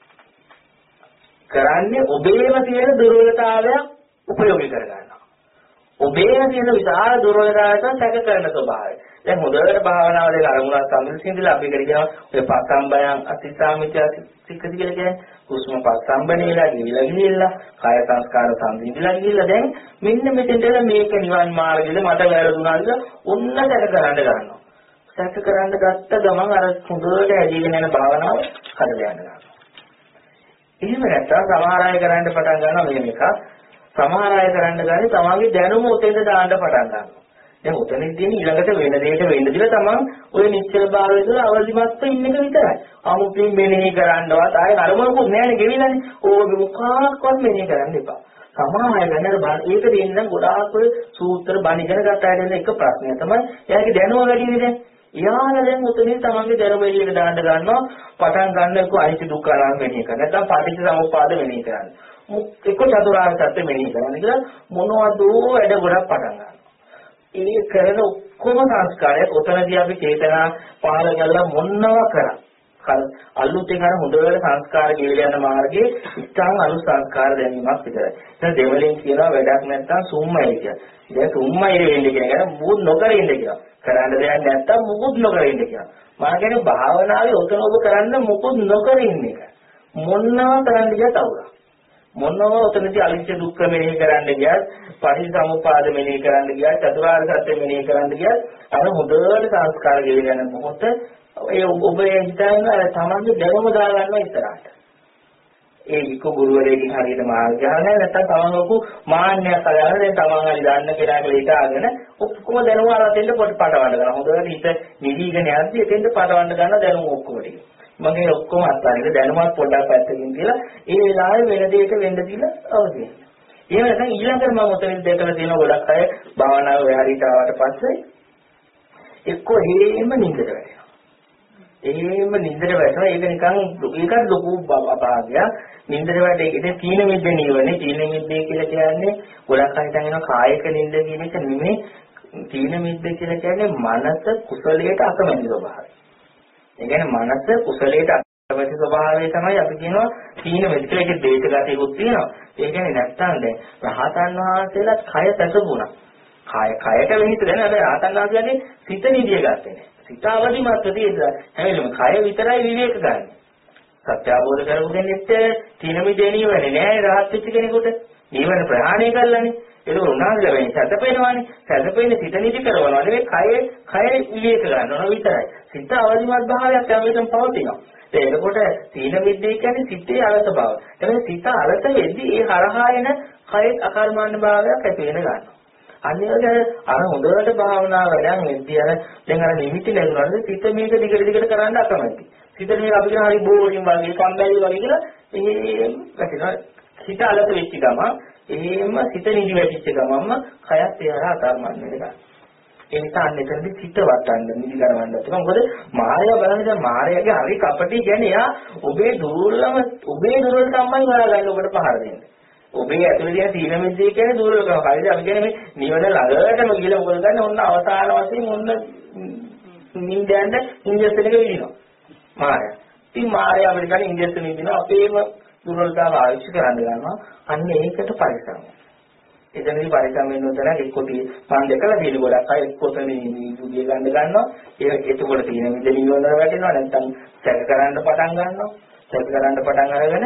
කරන්නේ ඔබේම තියෙන දුර්වලතාවයක් උපයෝගී කරගන්නවා. ඔබේම තියෙන විශාල දුර්වලතාවයක සැක කරන ස්වභාවය. දැන් හොඳට භාවනාව දෙක අරමුණක් සම්සිඳිලා අපි කරගෙන ඔය පස්සම්බයන් අතිසාමිත සික්කති කියලා කියන්නේ හුස්ම පස්සම්බනේලා ගිවිලා කාය සංස්කාර සම්සිඳිලා ගිහිල්ලා දැන් මෙන්න මෙතෙන්ට මේක නිවන් මාර්ගෙද මට වැරදුනාද ඔන්න සැක කරන්න ගන්නවා. සැක කරන්න ගත්ත ගමන් අර හොඳට ඇදීගෙන යන භාවනාව කඩලා යනවා. එහෙම නැත්නම් සමහර අය කරන්න පටන් ගන්නවා මේක. සමහර අය කරන්න ගන්නේ තමන්ගේ දැනුම උතෙන්ද දාන්න පටන් ගන්නවා. දැන් උතනෙදී ඊළඟට වෙන දෙයකට වෙන්න දිලා තමන් ওই නිශ්චල භාවයේ තුල අවදිමත්ව ඉන්න එක විතරයි. 아무තින් මෙනෙහි කරන්නවත් ආයේ අරමුණකුත් නෑනේ ගෙවිලානේ. ඕක මොකක්වත් මෙනෙහි කරන්න එපා. සමහර අය ගන්නර ඒක දෙන්න ගොඩාක් ඔය සූත්‍ර බණ ඉගෙන ගන්න අයට එක ප්‍රශ්නය තමයි එයාගේ දැනුම වැඩි වෙන්නේ. යාළ දැන් උතනින් තමන්ගේ දැනුම එළියට දාන්න ගන්නවා පටන් ගන්නකො අනිත්‍ය දුක්ඛ අනාත්ම මෙනෙහි කරන. නැත්නම් පටිච්ච සමුප්පාද මෙනෙහි කරන්නේ. එක්ක චතුරාර්ය සත්‍ය මෙනෙහි කරන්නේ කියලා මොනවද වැඩ ගොඩක් පටන් ගන්නවා. ඒ කරන ඔක්කොම සංස්කාරය උතනදී අපි චේතනා පහළ කරලා මොනවා කරා. අලුතෙන් අර හොඳට සංස්කාර ගෙවිලා යන මාර්ගයේ ඉස්සන් අලුත් සංස්කාර දැනීමක් විතරයි. දැන් දෙවලින් කියනවා වැඩක් නැත්තම් සුම්මයි කියලා. දැන් සුම්මයි වෙන්නේ කියන එක මුකුත් නොකර ඉන්න කියලා. කරන්න දෙයක් නැත්තම් මුකුත් නොකර ඉන්න කියලා. මම කියන්නේ භාවනාවේ උතන ඔබ කරන්න මුකුත් නොකර ඉන්න එක. මොනවා කරන්න ගියත් අවුලක්. මොනවා උතනදී අනිත්‍ය දුක්ඛ මෙනෙහි කරන්න ගියත්, පටිච්චසමුප්පාද මෙනෙහි කරන්න ගියත්, චතුරාර්ය සත්‍ය මෙනෙහි කරන්න ගියත් අර හොඳට සංස්කාර ගෙවිලා යන මොහොත ඒ ඔබ හිතන තමන්ගේ දැනුම දාගන්න ඉස්සරහට. ඒ වික ගුරුවරයෙක්ගෙන් හරියට මාර්ගය නැහැ නැත්නම් තමන් ඔකු මාන්නයක් අරගෙන දැන් තමන් හරි දන්න කෙනා කියලා හිතාගෙන ඔක්කොම දැනුම අරගෙන පටවන්න ගන්න. හොඳට හිත නිදීගෙන යද්දි එතෙන්ද පටවන්න ගන්න දැනුම ඔක්කොම ටික. මගේ ඔක්කොම අත්හරින්න දැනුමත් පොඩ්ඩක් පැත්තකින් කියලා ඒ වෙලාවේ වෙන දෙයක වෙන්න දීලා අවදි වෙනවා. ඒ වෙනකන් ඊළඟට මම උතනින් දෙකලා තියෙන ගොඩක් අය භාවනාවේ හරියට ආවට පස්සේ එක්කෝ හේම නින්දට වැටෙනවා. එහෙම නින්දට වැටෙනවා. ඒක නිකන් ඒකත් ලොකු අභාග්‍යයක්. නින්දට වැටේ. ඉතින් තීන මිද්ද නිවනේ. තීන මිද්දේ කියලා කියන්නේ ගොඩක් අය හිතන කායික නින්ද කියන එක නෙමෙයි. තීන මිද්ද කියලා කියන්නේ මනස කුසලයට අකමැති ස්වභාවය. ඒ කියන්නේ මනස කුසලයට අකමැති ස්වභාවය තමයි අපි කියනවා තීන මිද්ද කියලා. ඒකේ දේශගතයකුත් තියෙනවා. ඒ කියන්නේ නැත්තම් දැන් රහතන් වහන්සේලාත් කය සැසුණා. කයට වෙහිත දැන හැබැයි රහතන් වහන්සේලාගේ සිත නිදිය ගත්තේ නැහැ. සිත අවදිමත් තියෙනවා. හැබැයි කය විතරයි විවේක ගන්න. සත්‍ය අවබෝධ කරගන්න කෙනෙක්ට තීන මිදේ නිවන්නේ නෑ රහත් වෙච්ච කෙනෙකුට. නිවන ප්‍රහාණය කරලානේ. ඒක උනාගල වෙන්නේ සැතපේනවානේ. සැතපේන සිත නිදි කරනවා. නෙවෙයි කය විවේක ගන්නවා විතරයි. සිත අවදිමත් භාවයක් හැමවිටම පවතිනවා. එතකොට තීන මිදේ කියන්නේ සිතේ අලස බව. එතකොට සිත අලස වෙද්දී ඒ හරහා එන කය අකර්මණ්‍ය භාවයක් ඇති වෙන ගන්නවා. අනිවාර්ය අර හොඳට භාවනාව වැඩන් වෙද්දී අර දැන් අර නිමිති ලැබුණාද සිත මේක දිගට කරන්න අකමැති. සිත මේක අපි කියන හරි බෝරින් වගේ කම්මැලි වගේ කියලා එහෙම වැටෙනවා. සිත අලස වෙච්ච ගම එහෙම සිත නිදි වැටිච්ච ගමම කයත් ඒහර අකර්මණ්‍ය වෙනවා. ඒ නිසා අන්නේතරදී සිත වටන්න නිදි කරවන්න. ඒක මොකද මායя බලන්නේ දැන් මායяගේ හරි කපටි කියන්නේ එයා ඔබේ දුර්වලකම්මයි හොයාගන්න ඔබට පහර දෙන්නේ. ඔබේ ඇතුලේ තියෙන තීන මිද්දේ කියන්නේ දුර්වලකම. හරිද? අපි කියන්නේ මේ නිවන ළඟටම ගිහලා මොකද කරන්නේ? ඔන්න අවසාන වශයෙන් ඔන්න නින්දයන්ද ඉන්ජෙක්ෂන් එක විදිනවා. මායя. ඉතින් මායя අපිට කියන්නේ ඉන්ජෙක්ෂන් විදිනවා. අපේම දුර්වලතාව ආවිෂ කරන්න ගන්නවා. අන්න ඒකට පරිස්සම්. එතනදී පරිස්සම් වෙන්න උතන එක්කොටි මම දැකලා තියෙන ගොඩක් අය එක්කොතනේ යුගය ගන්නවා. එතකොට තීන මිද්දේ නිවන වැටෙනවා. නැත්නම් සැක කරන්න පටන් ගන්නවා. සැක කරන්න පටන් අරගෙන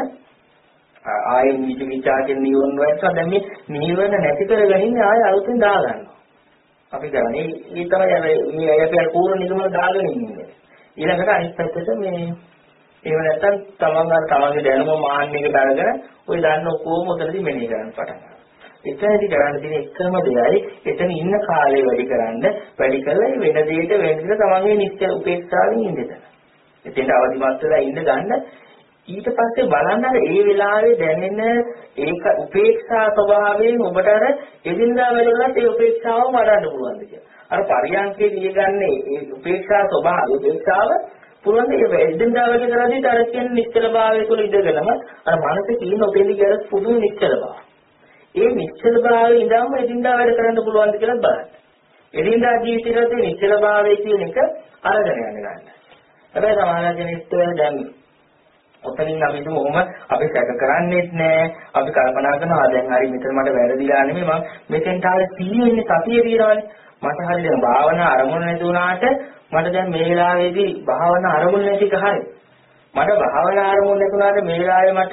ආයේ නිදි විචාරයෙන් නිවන වලට දැන් මේ නිවන නැති කරගෙන ආයේ අලුතෙන් දා ගන්නවා. අපි කරන්නේ මේ තමයි මේ අයපේ පූර්ණ නිගමන දාගෙන ඉන්නේ. ඊළඟට අනිත් පැත්තට මේ එහෙම නැත්නම් තමන්ගේ දැනුම මාන්නයකට අරගෙන ওই දන්න ඔක්කොම උතනදී මෙනෙහි කරන්න පටන් ගන්නවා. එතනදී කරන්න තියෙන එකම දෙයයි එතන ඉන්න කාලය වැඩි කරලා වෙන දෙයකට වෙන්න තමන්ගේ නිත්‍ය උපේක්ෂාවෙන් ඉඳින්න. එතෙන්ට අවදිමත් වෙලා ඉන්න ගන්න. ඊට පස්සේ බලන්න ඒ වෙලාවේ දැනෙන ඒක උපේක්ෂා ස්වභාවයෙන් ඔබට අර එදිනදා වලත් ඒ උපේක්ෂාව වඩන්න පුළුවන්ද කියලා. අර පරියන්කේ දිගන්නේ ඒ උපේක්ෂා ස්වභාවය උපේක්ෂාව පුළුවන් ඒ එදිනදා වල කරද්දී අර කියන නිශ්චල භාවය තුළ ඉඳගෙනම අර මනසේ තියෙන උපේලි ගැර පුදුම නිශ්චල භාවය. ඒ නිශ්චල භාවයේ ඉඳන්ම එදිනදා වැඩ කරන්න පුළුවන්ද කියලා බලන්න. එදිනදා ජීවිතයේ නිශ්චල භාවය කියන එක අරගෙන යන්න ගන්න. හැබැයි සමාජ කෙනෙක්ට දැන් ඔතනින් අපි දුමොම අපි සැක කරන්නේත් නෑ. අපි කල්පනා කරනවා දැන් හරි මෙතන මට වැරදිලා නෙමෙයි මම මෙතෙන්ට ආවේ සීයෙන්නේ සතිය තියනවානේ. මට හරි දැන් භාවනා අරමුණ නැති වුණාට මට දැන් මේ වෙලාවේදී භාවනා අරමුණ නැති කහයි. මට භාවනා අරමුණ නැතුණාට මේ වෙලාවේ මට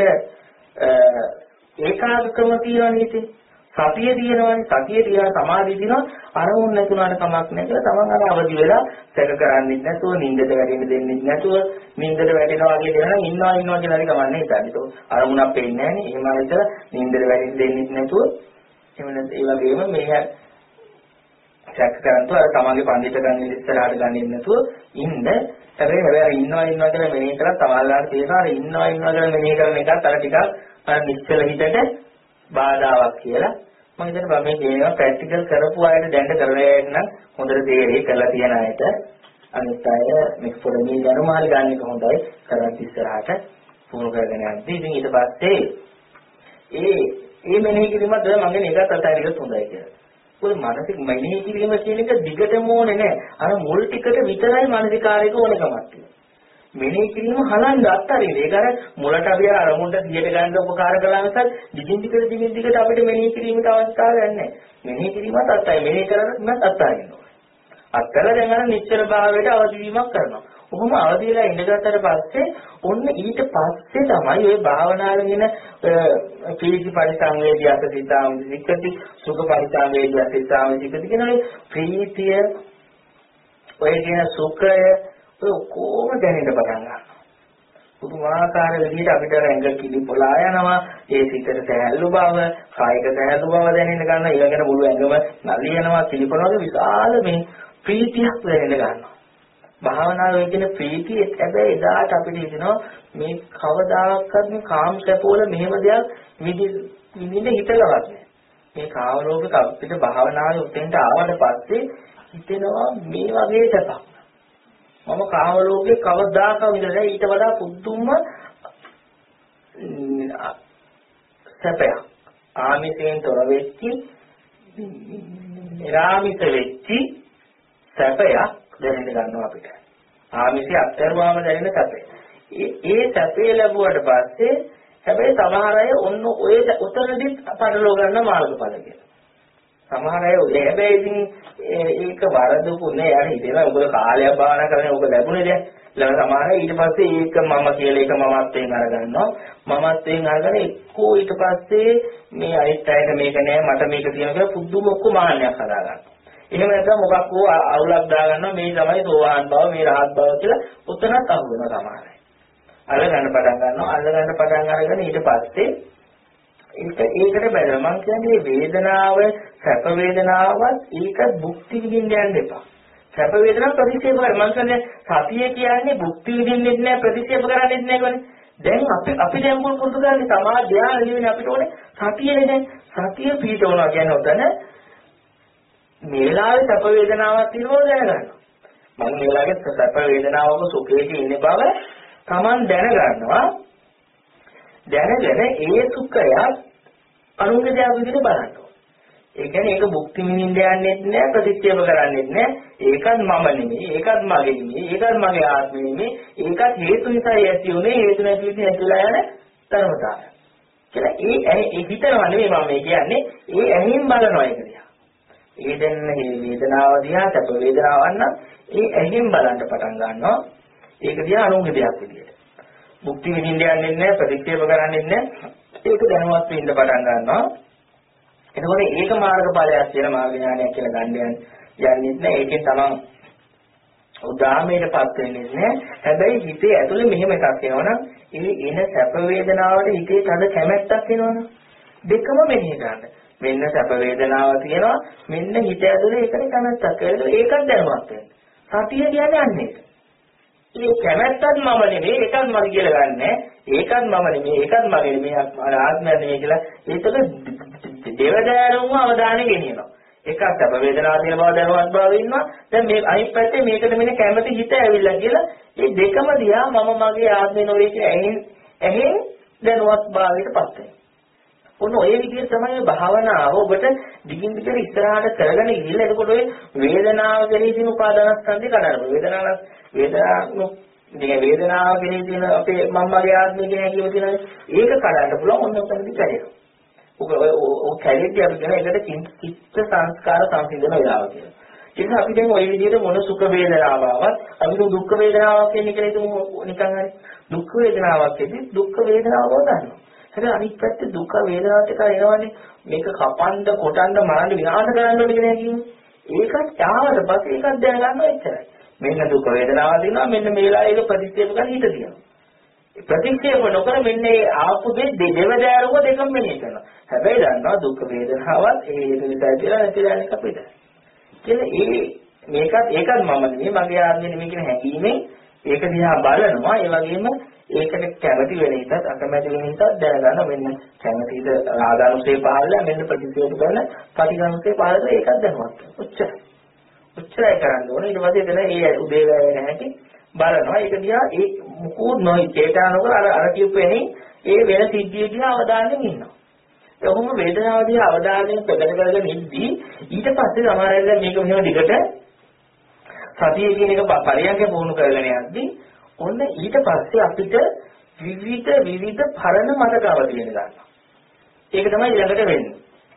ඒකාග්‍රකම තියනවා නේද? සතිය තියෙනවානේ. සතිය තියන සමාධිය තියෙනවා. අරමුණ නැතුණාට කමක් නැහැ කියලා තමන් අර අවදි වෙලා සැක කරන්නේ නැතුව නිින්දට වැටෙන්න දෙන්නේ නැතුව නිින්දට වැටෙනවා වගේ දේවල් ඉන්නවා කියලා හරි කමන්නේ හිතන්නේ. ඒක අරමුණක් පේන්නේ නැහැ නේ. එහෙම හිතලා නිින්දට වැටෙන්න දෙන්නේ නැතුව එහෙම නැත්නම් ඒ වගේම මේ සැක කරන්තෝ අර තමන්ගේ පඬිත ගන්න ඉස්සරහට ගන්නේ නැතුව ඉන්න. හැබැයි ඉන්නවා කියලා මෙනෙහි කරලා තමල්ලාට තේරෙනවා අර ඉන්නවා කියලා මෙනෙහි කරන එකත් අර ටිකක් අර නිශ්චල හිතට බාධාවක් කියලා. මම හිතන්නේ මේ දේවා ප්‍රැක්ටිකල් කරපු අයට දැනට කරලා යන්න හොඳට තේරෙයි කරලා තියන අයට අනිත් අය මේක පොඩි දැනුම හරි ගන්න එක හොඳයි. කරත් ඉස්සරහට පුහුණු කරගෙන යද්දී ඉතින් ඊට පස්සේ ඒ මෙනෙහි කිරීමත් මගේ නිකත් අතහැරියොත් හොඳයි කියලා. ඔය මානසික මෙනෙහි කිරීම කියන එක දිගටම ඕනේ නැහැ. අර මුල් ටිකට විතරයි මානසිකාරයක ඕනකමක් තියෙන්නේ. මෙනෙහි කිරීම හලන්න අත්තරින් ඒක අර මුලට අපි අරමුණට 100ට ගන්න උපකාර කළා මිසක් දිගින් දිගට අපිට මෙනෙහි කිරීමට අවස්ථාවක් නැහැ. මෙනෙහි කිරීමත් අත්තයි මෙනෙහි කරනත් අත්තරින් ඕනේ. අත්තර දැන් අර නිශ්චල භාවයට අවදි වීමක් කරනවා. ඔහොම අවදි වෙලා ඉඳගත්තට පස්සේ ඔන්න ඊට පස්සේ තමයි ওই භාවනාවගෙන ප්‍රීති පරිසංවේදී අසසිතාම විකති සුඛ පරිසංවේදී අසසිතාම විකති කියන ප්‍රීතිය ඔය කියන සුඛය කොහොම දැනෙන්න පටන් ගන්නවා. පුදුමාකාර විදිහට අපිට ඇඟ කිලිපොලා යනවා. ඒ සිතට සැහැල්ලු බව, කායික සැහැල්ලු බව දැනෙන්න ගන්නවා. ඊළඟට මුළු ඇඟම නලියනවා, කිලිපොනවා විශාල මේ ප්‍රීතියක් දැනෙන්න ගන්නවා. භාවනාවේ කියන ප්‍රීතිය හැබැයි එදාට අපිට හිතෙනවා මේ කවදාකවත් මේ කාම සැපවල මෙහෙම දෙයක් විඳින්න හිතලවත් නැහැ. මේ කාම ලෝකෙක අපිට භාවනාවේ උතෙන්ට ආවට පස්සේ හිතෙනවා මේ වගේ සැපක් මම කාම ලෝකේ කවදාකවත් විඳලා ඊට වඩා පුදුම සැපයක් ආමිතෙන් තොර වෙච්චි නිරාමිත වෙච්චි සැපයක් දැනෙන්න ගන්නවා අපිට. ආමිෂය අත්තරවාම දැනෙන සැපේ. ඒ සැපේ ලැබුවට පස්සේ හැබැයි සමහර අය ඔන්න ඔය උතරදිත් පටලව ගන්න මාර්ගඵල කියලා. සමහර අය හැබැයි ඉතින් ඒක වරදපු නෑ. යාර හිතේනවා උඹ කාලයක් භාවනා කරගෙන ඔබ ලැබුණේ දැන්. ඊළඟ සමහර අය ඊට පස්සේ ඒක මම කියලා ඒක මමත්වෙන් අරගන්නවා. මමත්වෙන් අරගෙන එක්කෝ ඊට පස්සේ මේ අනිත් අයට මේක නෑ මට මේක තියෙනවා කියලා පුදුම ඔක්කොම මාන්නයක් හදාගන්නවා. එහෙම නැත්නම් මොකක් හෝ අවුලක් දාගන්නවා මේ තමයි සෝවාන් බව මේ රහත් බව කියලා උත්තරයක් අහු වෙනවා සමහර අය. අල්ලගන්න පටන් ගන්නවා. අල්ලගන්න පටන් අරගෙන ඊට පස්සේ ඒකට බැලුවා මම කියන්නේ වේදනාව සැප වේදනාවත් ඒක භුක්ති විඳින්න යන්න එපා. සැප වේදනාව ප්‍රතික්ෂේප කර මම කියන්නේ සතිය කියන්නේ භුක්ති විඳින්නෙත් නෑ ප්‍රතික්ෂේප කරන්නෙත් නෑ කියන්නේ. දැන් අපි දැන් පුරුදු කරන්නේ සමාධි ධ්‍යාන නෙවෙයි අපිට ඕනේ සතියනේ දැන්. සතිය පිටවනවා කියන්නේ උතන මේ වෙලාවේ සැප වේදනාවක් තියෙනවා දැනගන්න. මම මේ වෙලාවේ සැප වේදනාවක සුඛයේ ඉන්න බව Taman දැනගන්නවා. දැනගෙන ඒ සුඛය අනුන්ගේ දේ විදිහට බලන්න. ඒ කියන්නේ ඒක භුක්ති විඳින්න යන්නෙත් නෑ ප්‍රතික්ෂේප කරන්නෙත් නෑ. ඒකත් මම නෙමෙයි, ඒකත් මගේ නෙමෙයි, ඒකත් මගේ ආත්මෙ නෙමෙයි. ඒකත් හේතු නිසා ඇති උනේ හේතු නැති විදිහ ඇතිලා යන ධර්මතාවය. කියලා ඒ හිතනවා නෙමෙයි මම කියන්නේ. ඒ ඇහින් බලනවා ඒක දිහා. ඒ දැන් මේ වේදනාව දිහා සැප වේදනාවක් නම් ඒ ඇහින් බලන්න පටන් ගන්නවා. ඒක දිහා අනුන්ගේ දෙයක් විදියට. භුක්ති විඳින්න යන්නේ නැහැ ප්‍රතික්ෂේප කරන්නේ නැහැ. ඒක දැනුවත් වෙන්න පටන් ගන්නවා. එතකොට ඒක මාර්ගඵලයක් කියලා මාර්ග ඥානයක් කියලා ගන්න යන්නේ නැහැ. ඒකෙන් තමයි උදාමයටපත් වෙන්නේ නැහැ. හැබැයි හිතේ ඇතුලේ මෙහෙම එකක් එනවනම් ඒ එන සැප වේදනාවට හිතේ තද කැමැත්තක් එනවනම් දෙකම මෙහෙ ගන්න. මෙන්න සැප වේදනාව තියෙනවා මෙන්න හිත ඇතුලේ ඒකට කැමැත්තක්. ඒකත් දැනුවත් වෙන්න. සතිය කියන්නේ අන්නේ. මේ කැමැත්තත් මම නෙමෙයි ඒකත් මම කියලා ගන්නෑ. ඒකත් මම නෙමෙයි ඒකත් මගේ නෙමෙයි ආත්මය නෙමෙයි කියලා ඒකට දෙවදාරුම අවධානය ගෙනියනවා. එකක් සැප වේදනාව තියෙන බව දැනුවත් බව ඉන්නවා. දැන් මේ අනිත් පැත්තේ මේකට මෙන්න කැමැති හිත ඇවිල්ලා කියලා මේ දෙකම දිහා මම මගේ ආත්මය නෙවෙයි කියලා ඇහෙන් දැනුවත් භාවයටපත් වෙනවා. ඔන්න ඔය විදිහට තමයි භාවනාව ඔබට දිගින් දිගට ඉස්සරහට කරගෙන ගිහිල්ලා එතකොට ඔය වේදනාව කෙරෙහි තියෙන උපාදානස්කන්ධය කඩනවා. වේදනාව කෙරෙහි තියෙන අපේ මම්මගේ ආත්මය කියන හැඟීම තියෙනවා. ඒක කඩන්න පුළුවන් ඔන්න ඔතනදී කැඩෙනවා. ඔක කැඩෙද්දී අපි කියන එකට චිත්ත සංස්කාර සංසිඳන වෙලාව කියලා. ඒක අපි දැන් ওই විදිහට මොන සුඛ වේදනාවක් අපි දුක් වේදනාවක් කියන එක නේද නිකන් හරි දුක් වේදනාවක් එද්දී දුක් වේදනාව ගන්නවා. හැබැයි අනිත් පැත්තේ දුක වේදනාවත් එක එනවනේ මේක කපන්න කොටන්න මරන්න විනාශ කරන්න ඕනේ කියන හැඟීම. ඒකත් ආවද පස්සේ ඒකත් දැනගන්නවා එච්චරයි. මෙන්න දුක වේදනාවක් දිනවා මෙන්න මේ වෙලාවේ ඒක ප්‍රතික්ෂේප කරන්න හිත තියෙනවා. ප්‍රතික්ෂේප නොකර මෙන්න මේ ආපු දෙවදාරුව දෙකම මෙහෙ කරනවා. හැබැයි දන්නවා දුක් වේදනාවත් ඒ හේතු නිසා කියලා නැතිලා යන එක අපිට. කියන්නේ ඒකත් මම නෙමෙයි මගේ ආත්මෙ නෙමෙයි කියන හැඟීමෙන් ඒක දිහා බලනවා. ඒ වගේම ඒකට කැමති වෙන හිතත් අකමැති වෙන හිතත් දැනගන්න මෙන්න කැමතිද රාගානුසේ පහළලා මෙන්න ප්‍රතික්ෂේප කරන පටිඝානුසේ පහළලා ඒකත් දැනවත්. ඔච්චරයි. උච්චාරය කරන්න ඕනේ. ඊට පස්සේ එතන ඒ උදේ වැය වෙන හැටි බලනවා. ඒක දිහා ඒ මුකුත් නොයි චේතනාවක අර කියපෙන්නේ ඒ වෙන සිද්ධිය දිහා අවධානයෙන් ඉන්නවා. ඔහොම වේදනාව දිහා අවධානයෙන් ප්‍රකට කරගෙන ඉද්දී ඊට පස්සේ සමහරවිට මේක මෙහෙම දිගට සතිය කියන එක පරියන්ක පුහුණු කරගෙන යද්දී ඔන්න ඊට පස්සේ අපිට විවිධ පරණ මතක අවදි වෙන ගන්නවා. ඒක තමයි ඊළඟට වෙන්නේ.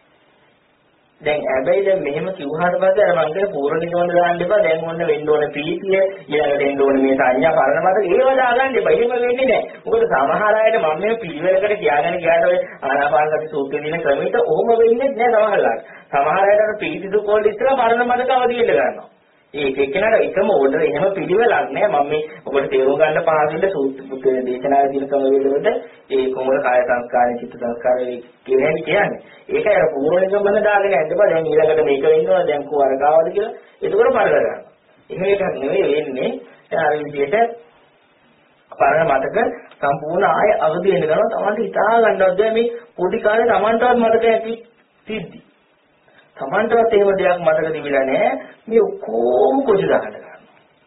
දැන් හැබැයි දැන් මෙහෙම කිව්වහට පස්සේ අර මං කියන පූර්ණ නිගමන දාන්න එපා. දැන් ඔන්න වෙන්න ඕන ප්‍රීතිය, ඊළඟට එන්න ඕන මේ සංඥා පරණ මතක ඒව දාගන්න එපා. එහෙම වෙන්නේ නැහැ. මොකද සමහර අයට මම මේ පිළිවෙලකට කියාගෙන ගියාට ඔය ආනාපාන සති සූත්‍රයේ දින ක්‍රමයට ඔහොම වෙන්නේ නැහැ සමහරලාට. සමහර අයට අර ප්‍රීති දුක වලට ඉස්සලා පරණ මතක අවදි වෙන්න ගන්නවා. ඒක එක්කෙනාට එකම ඕඩර් එහෙම පිළිවෙලක් නෑ. මම මේ ඔබට තේරුම් ගන්න පහසුවෙන් සූත්‍ර දේශනාවේ දින ක්‍රම වලට ඒ කොහොමද කාය සංස්කාරය චිත්ත සංස්කාරය කියන්නේ. ඒකයි අර පූර්ණ නිගමන දාගෙන යද්දී දැන් ඊළඟට මේක වෙන්නවා දැන් කුවරකාවද කියලා ඒකවල පරිදි ගන්නවා. එහෙම එකක් නෙවෙයි වෙන්නේ. අර විදිහට පරණ මතක සම්පූර්ණ ආය අවදි වෙන ගමන් තමන්ට හිතා ගන්නවත් මේ පොඩි කාලේ තමන්ටවත් මතක ඇති සිද්ධි. තමන්ටවත් එහෙම දෙයක් මතක තිබිලා නැහැ. මේ ඔක්කොම කුජ ගන්න ගන්නවා.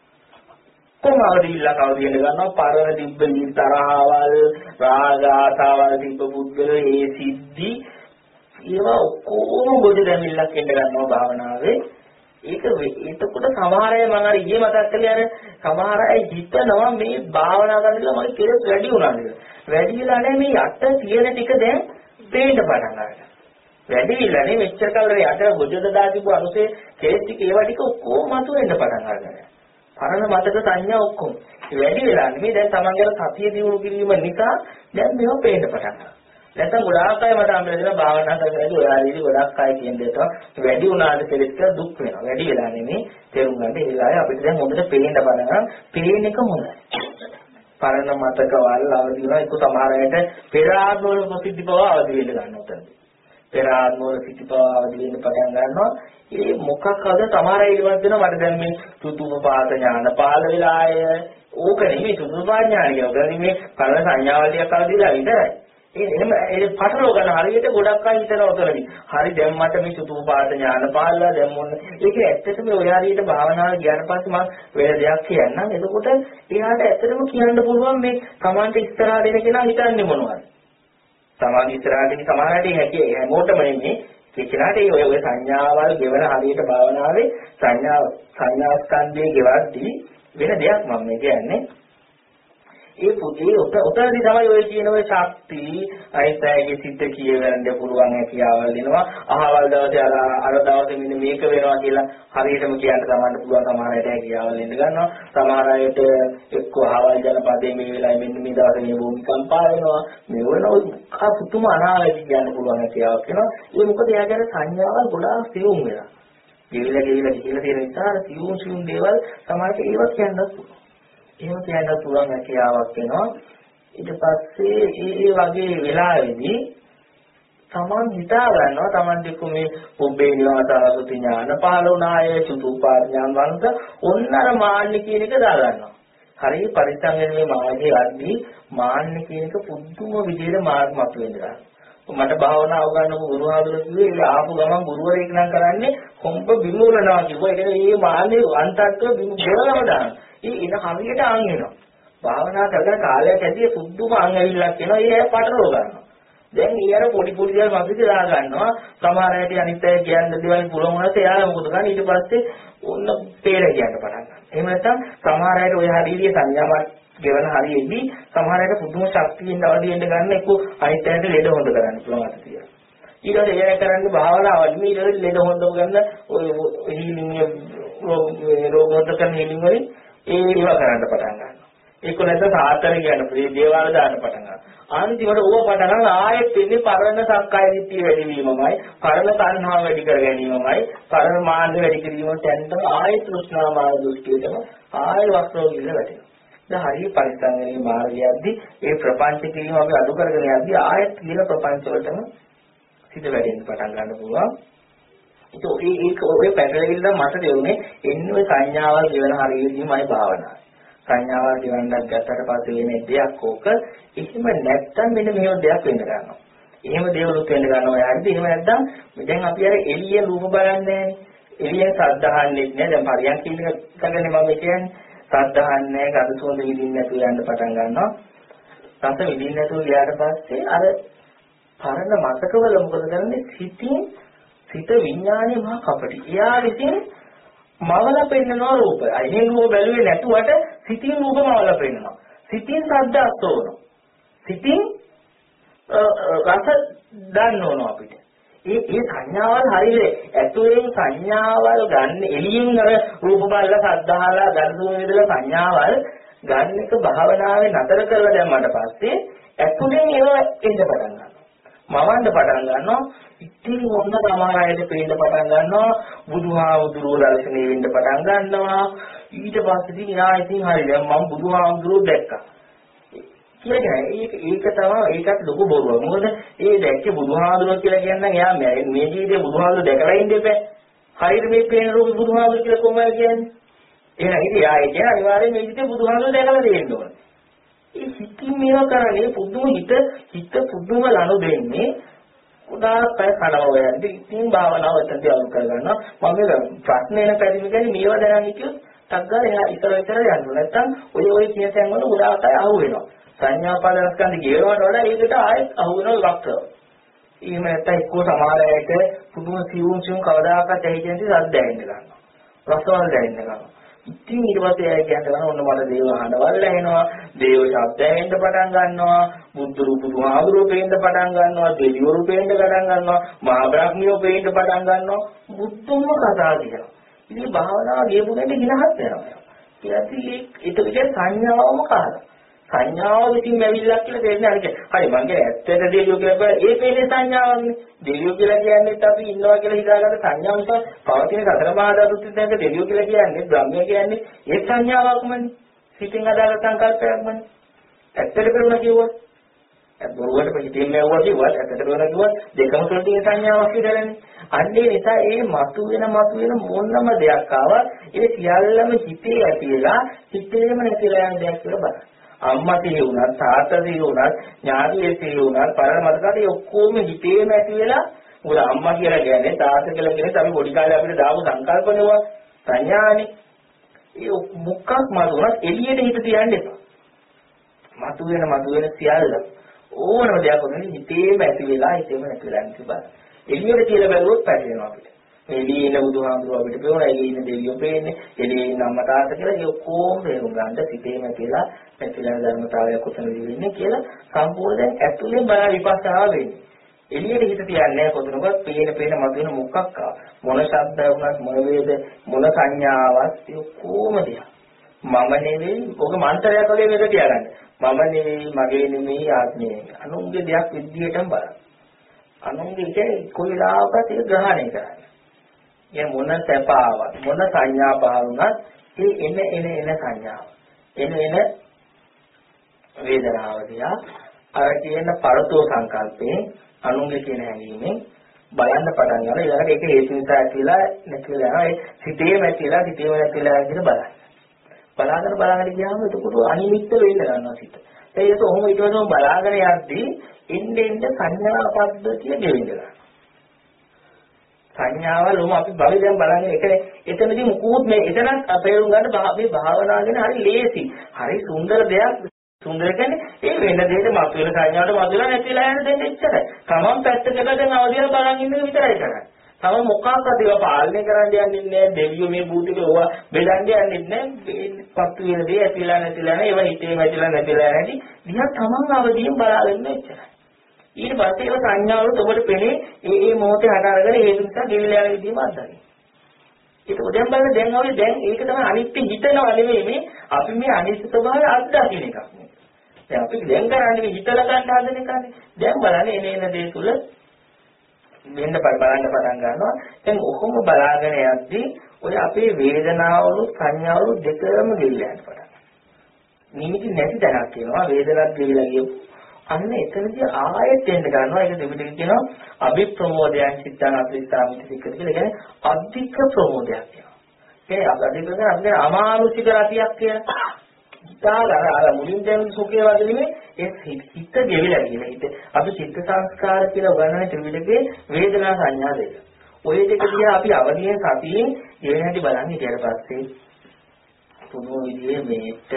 කොහොමද ඉල්ලා කවුද කියන ගන්නවා පරණ තිබ්බ තරහවල් රාග ආසාවල් තිබ්බ පුද්ගල ඒ සිද්ධි ඒවා ඔක්කොම කුජ දෙමිල්ලක් එන්න ගන්නවා භාවනාවේ. එතකොට සමහර අය මම අර ඊයේ මතක් කළේ අර සමහර අය හිතනවා මේ භාවනා කරනකොට මගේ කෙලෙස් වැඩි වුණා කියලා. වැඩි වෙලා නැහැ මේ යට තියෙන ටික දැන් පේන්න පටන් ගන්නවා. වැඩි වෙලා නේ මෙච්චර කල් යට ගොජද දාතිබු අනුසේ කෙලෙස් ටික ඒවා ටික ඔක්කොම මතුවෙන්න පටන් ගන්නවා. පරණ මතක සංඥා ඔක්කොම වැඩි වෙලා නෙමෙයි දැන් තමන්ගේ සතිය දියුණු කිරීම නිසා දැන් මේවා පේන්න පටන් ගන්නවා. නැත්නම් ගොඩාක් අය මට අම්බෙලා දෙන භාවනා කරනකොට ඔයාලීදී ගොඩක් අය කියන දේ තමයි වැඩි වුණාද කෙලෙස් කියලා දුක් වෙනවා. වැඩි වෙලා නෙමෙයි තේරුම් ගන්න. ඒ වෙලාවේ අපිට දැන් හොඳට පේන්න පටන් ගන්න. පේන එක හොඳයි. පරණ මතකවල් අවදි වෙනවා. ඒක සමහර අයට පෙර ආත්මවල ප්‍රසිද්ධ බව අවදි වෙන්න ගන්නවා උතන. පෙර ආත්මවල සිටි බව අවදි වෙන්න පටන් ගන්නවා. ඒ මොකක්ද සමහර අය ඉවත් වෙනවා මට දැන් මේ චතුප්පාත ඥාන පහළ වෙලා ආය ඕක නෙමෙයි චතුප්පාත ඥාන කියන්නේ මේ පරණ සංඥාවල් ටිකක් අවදිලා විතරයි. එහෙම ඒ පටලව ගන්න හරියට ගොඩක් අය හිතනවා උතනදී. හරි දැන් මට මේ චතුප්පාත ඥාන පහළලා දැන් මොන ඒක ඇත්තටම ඔය හරියට භාවනාව ගියාට පස්සේ මම වෙන දෙයක් කියන්නම්. එතකොට එයාට ඇත්තටම කියන්න පුළුවන් මේ සමාන්ත ඉස්සරහට එන කෙනා හිතන්නේ මොනවද? සමාධි ඉස්සරහට සමානට හැටි හැමෝටම නෙමෙයි කිචනාට ඔය සංඥාවල් ගෙවන හරියට භාවනාවේ සංඥා ස්කන්ධයේ ගෙවද්දී වෙන දෙයක් මම මේ කියන්නේ ඒ පුතේ උතරදී තමයි ඔය කියන ඔය ශක්ති අයිතයේ සිත් කියවන්න පුළුවන් හැකියාවල් දෙනවා. අහවල් දවසේ අර දවසේ මෙන්න මේක වෙනවා කියලා හරියටම කියන්න තමන්ට පුළුවන් සමහර අයට හැකියාවල් දෙන්න ගන්නවා. සමහර අයට එක්ක අහවල් ජනපදයේ මේ වෙලාවේ මෙන්න මේ දවසේ මේ භූමිකම්පා වෙනවා. මේ වෙන පුතුම අනාවැකි කියන්න පුළුවන් හැකියාවක් වෙනවා. ඒ මොකද එයාගේ සංඥාවල් ගොඩාක් සියුම් වෙනවා. ගෙවිලා කියලා තියෙන නිසා සියුම් දේවල් සමහරට ඒවත් කියන්නත් පුළුවන්. එහෙම කියන්න පුළුවන් හැකියාවක් වෙනවා. ඊට පස්සේ ඒ වගේ වෙලාවෙදී තමන් හිතා ගන්නවා තමන් දෙක මේ ඔබේ නිවාසාරසුති ඥාන පහළ වුණාය චතුප්පාද ඥාන වන්ත ඔන්නර මාන්නේ කියන එක දා ගන්නවා. හරිය පරිස්සම් වෙන මේ මාගේ අද්දී මාන්නේ කියන එක පුදුම විදිහට මාර්ගමත් වෙනවා. මට භාවනා අවගන්නපු ගුරුහාමුදුරුවෝ කිව්වේ ඒ ආපු ගමන් ගුරුවරයෙක් නම් කරන්නේ කොම්බ බිමුරනවා කිව්වා. ඒ කියන්නේ මේ මාන්නේ අන්තත්ව බිමුරනම දානවා. ඒ ඉන හරියට අං වෙනවා. භාවනා කරන කාලයක් ඇදී පුදුම අං ඇවිල්ලක් එනවා. ඒ අය පටලව ගන්නවා. දැන් ඊ අර පොඩි දේවල් මැදට දා ගන්නවා. සමහර අයට අනිත් අය කියන්න දේවල් පුළුවන් වුණාට එයාලා මොකද කරන්නේ ඊට පස්සේ ඕන්න තේර කියන්න පටන් ගන්නවා. එහෙම නැත්නම් සමහර අයට ඔය හරියට සංඥාවක් ගෙවන හරියේදී සමහර අයට පුදුම ශක්තියෙන් අවදි වෙන්න ගන්න එක්ක අනිත් අයට ලෙඩ හොඳ කරන්න පුළුවන් අත තියෙනවා. ඊළඟට ඒ කරන්නේ භාවනාවල් ඊළඟට ලෙඩ හොඳ ගන්න ඔය හීලින් රෝග හොඳ කරන හීලින් වලින් ඒවා කරන්න පටන් ගන්නවා. ඒක නැත්නම් සාතර කියන දේවාල දාන්න පටන් ගන්නවා. අන්තිමට ඕව පටන් ගන්න ආයෙත් ඉන්නේ පරණ සක්කාය දිට්ඨිය වැඩි වීමමයි, පරණ තණ්හාව වැඩි කර ගැනීමමයි, පරණ මාන්න වැඩි කිරීමට යනතම ආයෙත් තෘෂ්ණා මාන දෘෂ්ටියටම ආයෙ වස්ත්‍රෝ ගිල වැටෙනවා. දැන් හරිය පරිස්සම් වෙන මාර්ගයක්දී මේ ප්‍රපංච කිරීම අපි අඩු කරගෙන යද්දී ආයෙත් කියන ප්‍රපංච වලටම සිත වැඩෙන්න පටන් ගන්න පුළුවන්. ඒක ඔය පැටලෙවිල්ල මට දෙන්නේ එන්නේ ඔය සංඥාවල් ගෙවන හරියදීමයි භාවනාව. සංඥාවල් ගෙවන්නත් ගත්තට පස්සේ වෙන දෙයක් ඕක. එහෙම නැත්තම් මෙන්න මෙහෙම දෙයක් වෙන්න ගන්නවා. එහෙම දේවලුත් වෙන්න ගන්නවා. හරිද? එහෙම නැත්තම් දැන් අපි අර එළිය රූප බලන්නේ එළියෙන් සද්ද අහන්නේ නැහැ. දැන් පරියන්ක ඉන්නකනේ මම කියන්නේ. සද්ද අහන්නේ නැහැ, ගඳ සුවඳ විඳින්න නැතුව යන්න පටන් ගන්නවා. රස විඳින්න නැතුව ගියාට පස්සේ අර පරණ මතකවල මොකද කරන්නේ? සිත විඥානයේ මහා කපටි. එයා විසින් මවල පෙන්නනවා රූප. අයින් රූප බැලුවේ නැතුවට සිතින් රූප මවල පෙන්නනවා. සිතින් ශබ්ද අස්තෝනවා. සිතින් රස ගන්න ඕන අපිට. ඒ සංඥාවල් හරියට ඇතුලෙන් සංඥාවල් ගන්න එළියෙන් අර රූප බලලා ශබ්ද අහලා ගන්දුම විදලා සංඥාවල් ගන්න එක භාවනාවේ නතර කරලා දැම්මට පස්සේ ඇතුලෙන් ඒව එන්න පටන් ගන්නවා. මවන්න පටන් ගන්නවා. ඉතින් මොන සමහර අයට පේන්න පටන් ගන්නවා. බුදුහාමුදුරුවෝ දර්ශනේ වෙන්න පටන් ගන්නවා. ඊට පස්සේ ඉතින් හරි දැන් මම බුදුහාමුදුරුවෝ දැක්කා. ඒක තමයි ඒකත් ලොකු බොරුවක්. මොකද ඒ දැක්කේ බුදුහාමුදුරුවෝ කියලා කියන්නේ එයා මේ ජීවිතේ බුදුහාමුදුරුවෝ දැකලා ඉන්න එපා. හරියට මේ පේන රූපේ බුදුහාමුදුරුවෝ කියලා කොහොමද කියන්නේ? එහෙනම් ඉතින් ආයේ කියන අනිවාර්යයෙන් මේ ජීවිතේ බුදුහාමුදුරුවෝ දැකලා තියෙන්න ඕනේ. ඒ හිතින් මේවා කරන්නේ පුදුම හිත පුදුම ලනු දෙන්නේ උදාහරණ පැය කනවා වගේ. ඉතින් භාවනාව එතනදී අලු කර ගන්නවා. මම මේ ප්‍රශ්න එන පැතිම කියන්නේ මේවා දැනන් හිටියොත් ටග්ගාල එහා ඉතල යන්න. නැත්තම් ඔය කියන තැන් වල උදාහරණය අහු වෙනවා. සංඥා පාදස්කන්ධ කියනවට වඩා ඒකට ආයෙත් අහු වෙනවා වක්‍රව. එහෙම නැත්නම් එක්කෝ සමහර අයට පුදුම සිවුම් කවදාකවත් ඇහිදෙන්නේ සද්ද ඇහෙන්න ගන්නවා. රසවල දැනෙන්න ගන්නවා. ඉතින් ඊට පස්සේ අය කියනවා ඔන්න මට දේව ආහඬවල් ඇහෙනවා, දේව ශබ්ද ඇහෙන්න පටන් ගන්නවා, බුදු රූප බුදුහාමුදුරුවෝ පේන්න පටන් ගන්නවා, දෙවිවරු පේන්න පටන් ගන්නවා, මහා බ්‍රහ්මියෝ පේන්න පටන් ගන්නවා. බුදුම කතා කියනවා. ඉතින් භාවනාව ගියපු කෙනෙක් ඉනහත් වෙනවා. ඒක සංඥාවම කාලා. සංඥාව විසින් ඇවිල්ලා කියලා තේරෙන්නේ අර හරි මං කියන්නේ ඇත්තට දෙවියෝ කියලා ඒ පේන්නේ සංඥාවක්නේ. දෙවියෝ කියලා කියන්නේත් අපි ඉන්නවා කියලා හිතාගන්න සංඥාව නිසා පවතින සතර මහා ධාතුත් දැක දෙවියෝ කියලා කියන්නේ බ්‍රහ්මය කියන්නේ ඒ සංඥාවක්මනේ. සිතින් අදාළ සංකල්පයක්මනේ. ඇත්තට කරුණා කිව්වොත් බොරුවට පිටින් මෙවුවා කිව්වත් ඇත්තට කරුණා කිව්වත් දෙකම තුළ තියෙන සංඥාවක් විතරනේ. අන්නේ නිසා ඒ මතුවෙන මොනම දෙයක් ආවත් ඒ සියල්ලම හිතේ ඇතිලා හිතේම නැතිලා යන දෙයක් කියලා බලන්න. අම්මා සිහි වුණත් තාත්තා සිහි වුණත් ඥාතියෙ සිහි වුණත් පරණ මතකදී ඔක්කොම හිතේම ඇති වෙලා මොකද අම්මා කියලා කියන්නේ තාත්තා කියලා කියන්නේ අපි පොඩි කාලේ අපිට දාපු සංකල්පනේ සංඥානේ ඒ මුක්කක් මතුනත් එළියට හිත තියන්න එපා මතුවෙන සියල්ල ඕනම දෙයක් වුණේ හිතේම ඇති වෙලා හිතේම නැති වෙලා ඉන්න බෑ එළියට කියලා බැලුවොත් පැටලෙනවා අපිට එළියේ ඉන්න බුදුහාමුදුරුවෝ අපිට පේනවා එළියේ ඉන්න දෙවියෝ පේන්නේ එළියේ ඉන්න අම්මා තාත්තා කියලා ඒ ඔක්කොම තේරුම් ගන්න සිතේම කියලා නැතිලා ධර්මතාවයක් කොතනද වෙන්නේ කියලා සම්පූර්ණයෙන් ඇතුලේ බල විපස්සනා වෙන්නේ. එළියට හිත තියන්නේ කොතනකවත් පේන මතුවෙන මොකක් මොන ශබ්ද වුණත් මොන වේද මොන සංඥාවක් ඒ කොහොම දිහා. මම නෙවෙයි ඔක මන්ත්‍රයක් වගේ මේක තියාගන්න. මම නෙවෙයි මගේ නෙවෙයි ආත්මය නෙවෙයි. අනුන්ගේ දෙයක් විදියටම බලන්න. අනුන්ගේ කොයි ලාවකට ඒක ග්‍රහණය කරන්න. ඒ මොන සැපාවක් මොන සංඥා පාරුණත් ඒ එන සංඥාව. එන වේදනාව දිහා අර කියන පරතෝ සංකල්පයෙන් අනුන්ගේ කියන හැඟීමෙන් බලන්න පටන් ගන්නවා. ඊළඟට ඒක හේතු නිසා කියලා නැතිලා යනවා. ඒ සිතේම නැතිලා කියලා බලන්න. බලාගෙන ගියාම එතකොට අනිමිත්ත වෙන්න ගන්නවා සිත. ඒක ඔහොම ඊට පස්සේ බලාගෙන යද්දී එන්න සංඥා පද්ධතිය ගෙවෙන්න ගන්නවා. සංඥාවල් උම අපි භවය දැන් බලන්නේ ඒක එතනදී මුකුත් මේ එතනත් අපේරුම් ගන්න මේ භාවනාව ගැන හරි ලේසි. හරි සුන්දර දෙයක්. සුන්දර කියන්නේ ඒ වෙන දෙයක මතුවෙන සංඥාවට මතුවලා නැතිලා යන දෙන්න එච්චරයි. තමන් පැත්තකට දැන් අවදිලා බලන් ඉන්න එක විතරයි කරන්නේ. තව මොකක්ද ඒවා පාලනය කරන්න යන්නේ නැහැ. දෙවියෝ මේ භූතික ඕවා බෙදන්න යන්නේ නැහැ. පත්තු වෙන දේ ඇතිලා නැතිලා යන ඒවා හිතේම ඇතිලා නැතිලා නැති. දිහා තමන් අවදියෙන් බලාගෙන එච්චරයි. ඊට පස්සේ ඒ සංඥාවලට ඔබට පෙනේ ඒ මොහොතේ හට අරගෙන ඒ නිසා ගෙවිලා යන විදිහම අත්දැකීම. ඒක උදෙන් බලන දැන් ඒක තමයි අනිත්‍ය හිතනවා නෙමෙයි මේ අපි මේ අනිත්‍ය ස්වභාවය අත්දකින්න එකක්. දැන් අපි දැන් කරන්නේ මේ හිතලා ගන්න හදන එකනේ. දැන් බලන්නේ එන දේ තුල වෙන්න බලන්න පටන් ගන්නවා. දැන් ඔහොම බලාගෙන යද්දී ඔය අපේ වේදනාවලු සංඥාවලු දෙකම ගෙවිලා යන පටන් ගන්නවා. නිමිති නැති තැනක් කියනවා වේදනාවක් ගෙවිලා ගියොත් අන්න එතනදී ආයෙත් එන්න ගන්නවා. ඒක දෙවිදිහට කියනවා අභිප්‍රමෝදයන් සිතාන අත්‍රිතාමිත සික්කද කියලා. කියන්නේ අධික ප්‍රමෝදයක් කියනවා. ඒ අධික කියන්නේ අමානුෂික රතියක් කියන. අර මුලින් දැන් සුඛේ වගේ නෙමෙයි ඒ හිත ගෙවිලා කියන හිත. අපි චිත්ත සංස්කාර කියලා උගන්වන ත්‍රිවිධකේ වේදනා සංඥා දෙක. ඔය දෙක දිහා අපි අවදියෙන් සතියෙන් ගෙවෙන හැටි බලන්න ඊට පස්සේ පුදුම විදිහේ මේට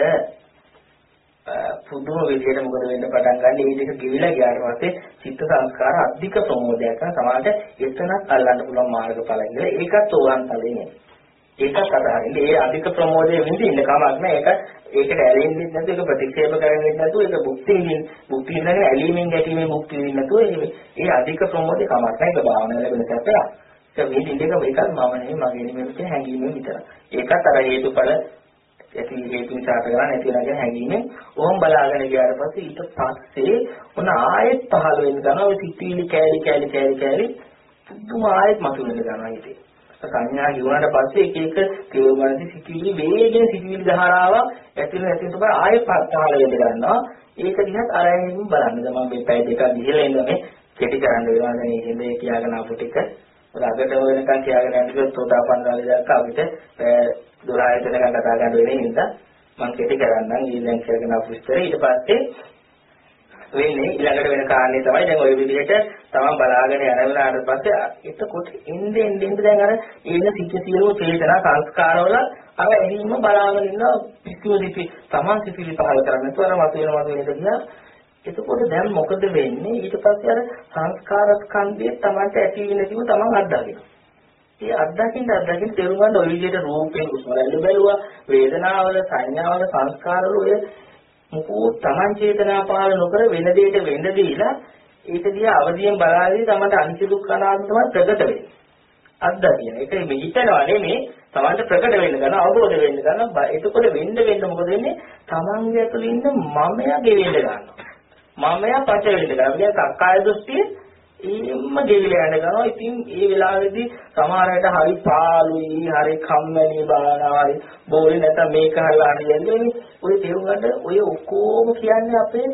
පුදුම විදිහට මොකද වෙන්න පටන් ගන්න මේ දෙක ගෙවිලා ගියාට පස්සේ චිත්ත සංස්කාර අධික ප්‍රමෝදයක් කරන සමාජයට එතනක් අල්ලන්න පුළුවන් මාර්ගඵල කියලා ඒකත් ඕවන් තලෙන්නේ ඒකත් අදාරින්න ඒ අධික ප්‍රමෝදයේ විඳින්න කමක් නැහැ ඒකට ඇලෙන්නේ නැතුව ඒක ප්‍රතික්ෂේප කරන්නේ නැතුව ඒක භුක්ති විඳගෙන ඇලීමෙන් ගැටීමෙන් භුක්ති විඳින්න නැතුව ඒ අධික ප්‍රමෝදේ කමක් නැහැ ඒක භාවනාව ලැබෙන සැපයක් ඒක විඳින්න එක ඒකත් මම නෙමෙයි මගේ නෙමෙයි කියන හැඟීමෙන් විතරයි ඒකත් අර හේතුඵල ඇති හේතු විචාර කරලා නැති වෙනගේ හැඟීමෙන් ඕම් බලාගෙන ගියාට පස්සේ ඊට පස්සේ ඔන්න ආයෙත් පහළ වෙන්න ගන්නවා ඔය සිතිවිලි කෑලි පුදුම ආයෙත් මතුවෙන්න ගන්නවා හිතේ සංඥා හිවුණාට පස්සේ එක තේරුම්ගන්නේ සිතිවිලි වේගෙන් සිතිවිලි ධාරාවක් ඇතුළේ තමයි ආයෙත් පහළ වෙන්න ගන්නවා ඒක දිහත් අරගෙන බලන්න මම මේ පැය දෙකක් ගිහලා ඉන්නේ කෙටි කරන්න වෙනවා දැන් ඉන්නේ කියාගෙන ආපු ටික රාගට වෙනකන් කියාගෙන යනකොට තෝතාපන්න රාගයක් අපිට 12 වෙනකන් කතා කරන්න වෙන්නේ නිසා මම කෙටි කරන්නම් ඊළඟ කරගෙන ආපු විස්තරය ඊට පස්සේ වෙන්නේ ඊළඟට වෙන කාරණේ තමයි දැන් ওই විදිහට තමයි බලාගෙන යන වෙලාවට පස්සේ එතකොට එන්නේ දැන් අර ඒන සිතිවිලි චේතනා සංස්කාරවල අර එහිම බලාගෙන ඉන්න පිටුවේදී තමන් සිතිවිලි පහල කරන්නේ තොර මතුවෙන කියලා එතකොට දැන් මොකද වෙන්නේ ඊට පස්සේ අර සංස්කාර ස්කන්ධයේ තමන්ට ඇති වෙන කිව්ව තමන් අත්දකින්න. ඒ අත්දකින්න තේරුම් ගන්න ඔය විදිහට රූපේ උස්මරල්ල බැලුවා වේදනාවල සංඥාවල සංස්කාරවල ඔය මොකෝ තමන් චේතනා පහල නොකර වෙන දෙයකට වෙන්න දීලා ඒක දිහා අවදියෙන් බලාගෙන තමන්ට අනිත්‍ය දුක්ඛ අනාත්ම තමයි ප්‍රකට වෙන්නේ. අත්දකින්න. ඒක මේ හිතනවා නෙමෙයි තමන්ට ප්‍රකට වෙන්න ගන්න අවබෝධ වෙන්න ගන්න. එතකොට වෙන්න මොකද වෙන්නේ? තමන්ගේ ඇතුළේ ඉන්න මමයා ගෙවෙන්න ගන්නවා. මමයා පච වෙන්න ගන්නවා. කියන්නේ සක්කාය දෘෂ්ටිය ඊම්ම ගෙවිලා යන ගන්නවා. ඉතින් ඒ වෙලාවේදී සමහර අයට හරි පාළුයි, හරි කම්මැලි බානවා, හරි බෝලේ නැත්නම් මේක හරිලා හරියන්නේ. ඔය තේරුම් ගන්න ඔය ඔක්කොම කියන්නේ අපේ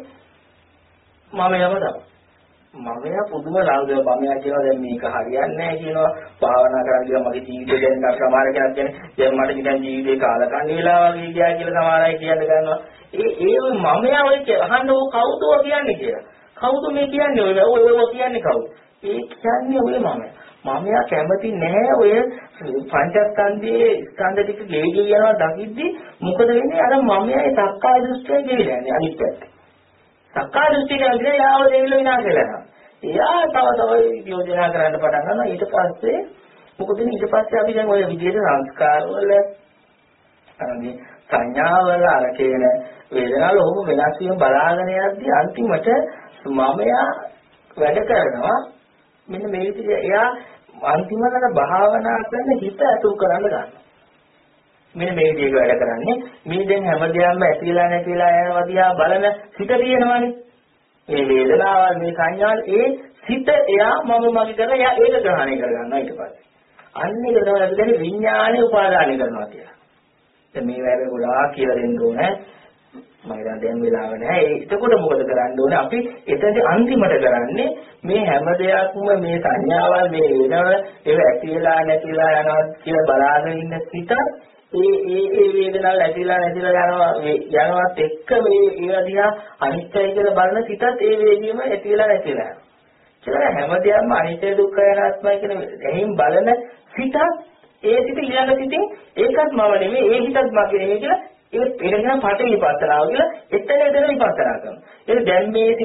මමයාම තමයි. මමයා පුදුම ලාංගය මමයා කියනවා දැන් මේක හරියන්නේ නැහැ කියනවා. භාවනා කරන් ගියා මගේ ජීවිතේ දැන් සමහර කෙනෙක් කියන්නේ දැන් මට නිකන් ජීවිතේ කාලකන්ණි වෙලා වගේ ගියා කියලා සමහර අය කියන්න ගන්නවා. ඒ මමයා ඔය අහන්න ඕක කවුද කියන්නේ කියලා. කවුද මේ කියන්නේ ඔය කියන්නේ කවුද? ඒ කියන්නේ ඔය මමයා කැමති නැහැ ඔය පංචස්කන්ධයේ ස්කන්ධ ටික ගෙවි යනවා දකිද්දි මොකද වෙන්නේ අර මමයා ඒ සක්කාය දෘෂ්ටිය ගෙවිලා යන්නේ අනිත් පැත්තට. සක්කාය දෘෂ්ටිය කියන්නේ යාව දෙවිල විනාශ වෙනවා. එයා තව යෝජනා කරන්න පටන් ගන්නවා ඊට පස්සේ මොකද ඊට පස්සේ අපි දැන් ඔය විදිහට සංස්කාරවල අරන්නේ සංඥාවල අර කියන වේදනාවල ඔහොම වෙනස් වීම බලාගෙන යද්දී අන්තිමට මමයා වැඩ කරනවා මෙන්න මේ විදිහට එයා අන්තිමට භාවනා කරන හිත අතුල් කරන්න ගන්නවා මෙන්න මේ විදිහට වැඩ කරන්නේ මේ දැන් හැමදේම ඇතිලා නැතිලා යනවා දිහා බලන හිත තියෙනවානේ මේ වේදනාවල් මේ සංඥාවල් ඒ හිත එයා මම මගේ කරලා එයා ඒක ග්‍රහණය කරගන්නවා ඊට පස්සේ අන්න ඒක තමයි අපි කියන්නේ විඥානය උපාදානය කරනවා කියලා දැන් මේ වැඩ ගොඩාක් කියලා දෙන්න ඕනේ මම දැන් වෙලාව නැහැ. එතකොට මොකද කරන්න ඕනේ? අපි එතනදී අන්තිමට කරන්නේ මේ හැම දෙයක්ම මේ සංඥාවල් මේ වෙනවල ඒව ඇති වෙලා නැතිලා යනවා කියලා බලාගෙන ඉන්න සිත ඒ වේදනාවල් ඇතිලා නැතිලා යනවත් එක්ක මේ ඒවා දිහා අනිත්‍යයි කියලා බලන සිතත් ඒ වේගියම ඇතිලා නැතිලා යනවා. ඒක හැම දෙයක්ම අනිත්‍ය දුක්ඛ අනාත්මයි කියන එහින් බලන සිතත් ඒ සිත ඊළඟ සිතින් ඒකත් මම නෙමෙයි ඒ හිතත් මගේ නෙමෙයි කියලා ඒ එනගෙන පාට විපස්සනාව කියලා එතන විපස්සනා කරනවා. ඒක දැන්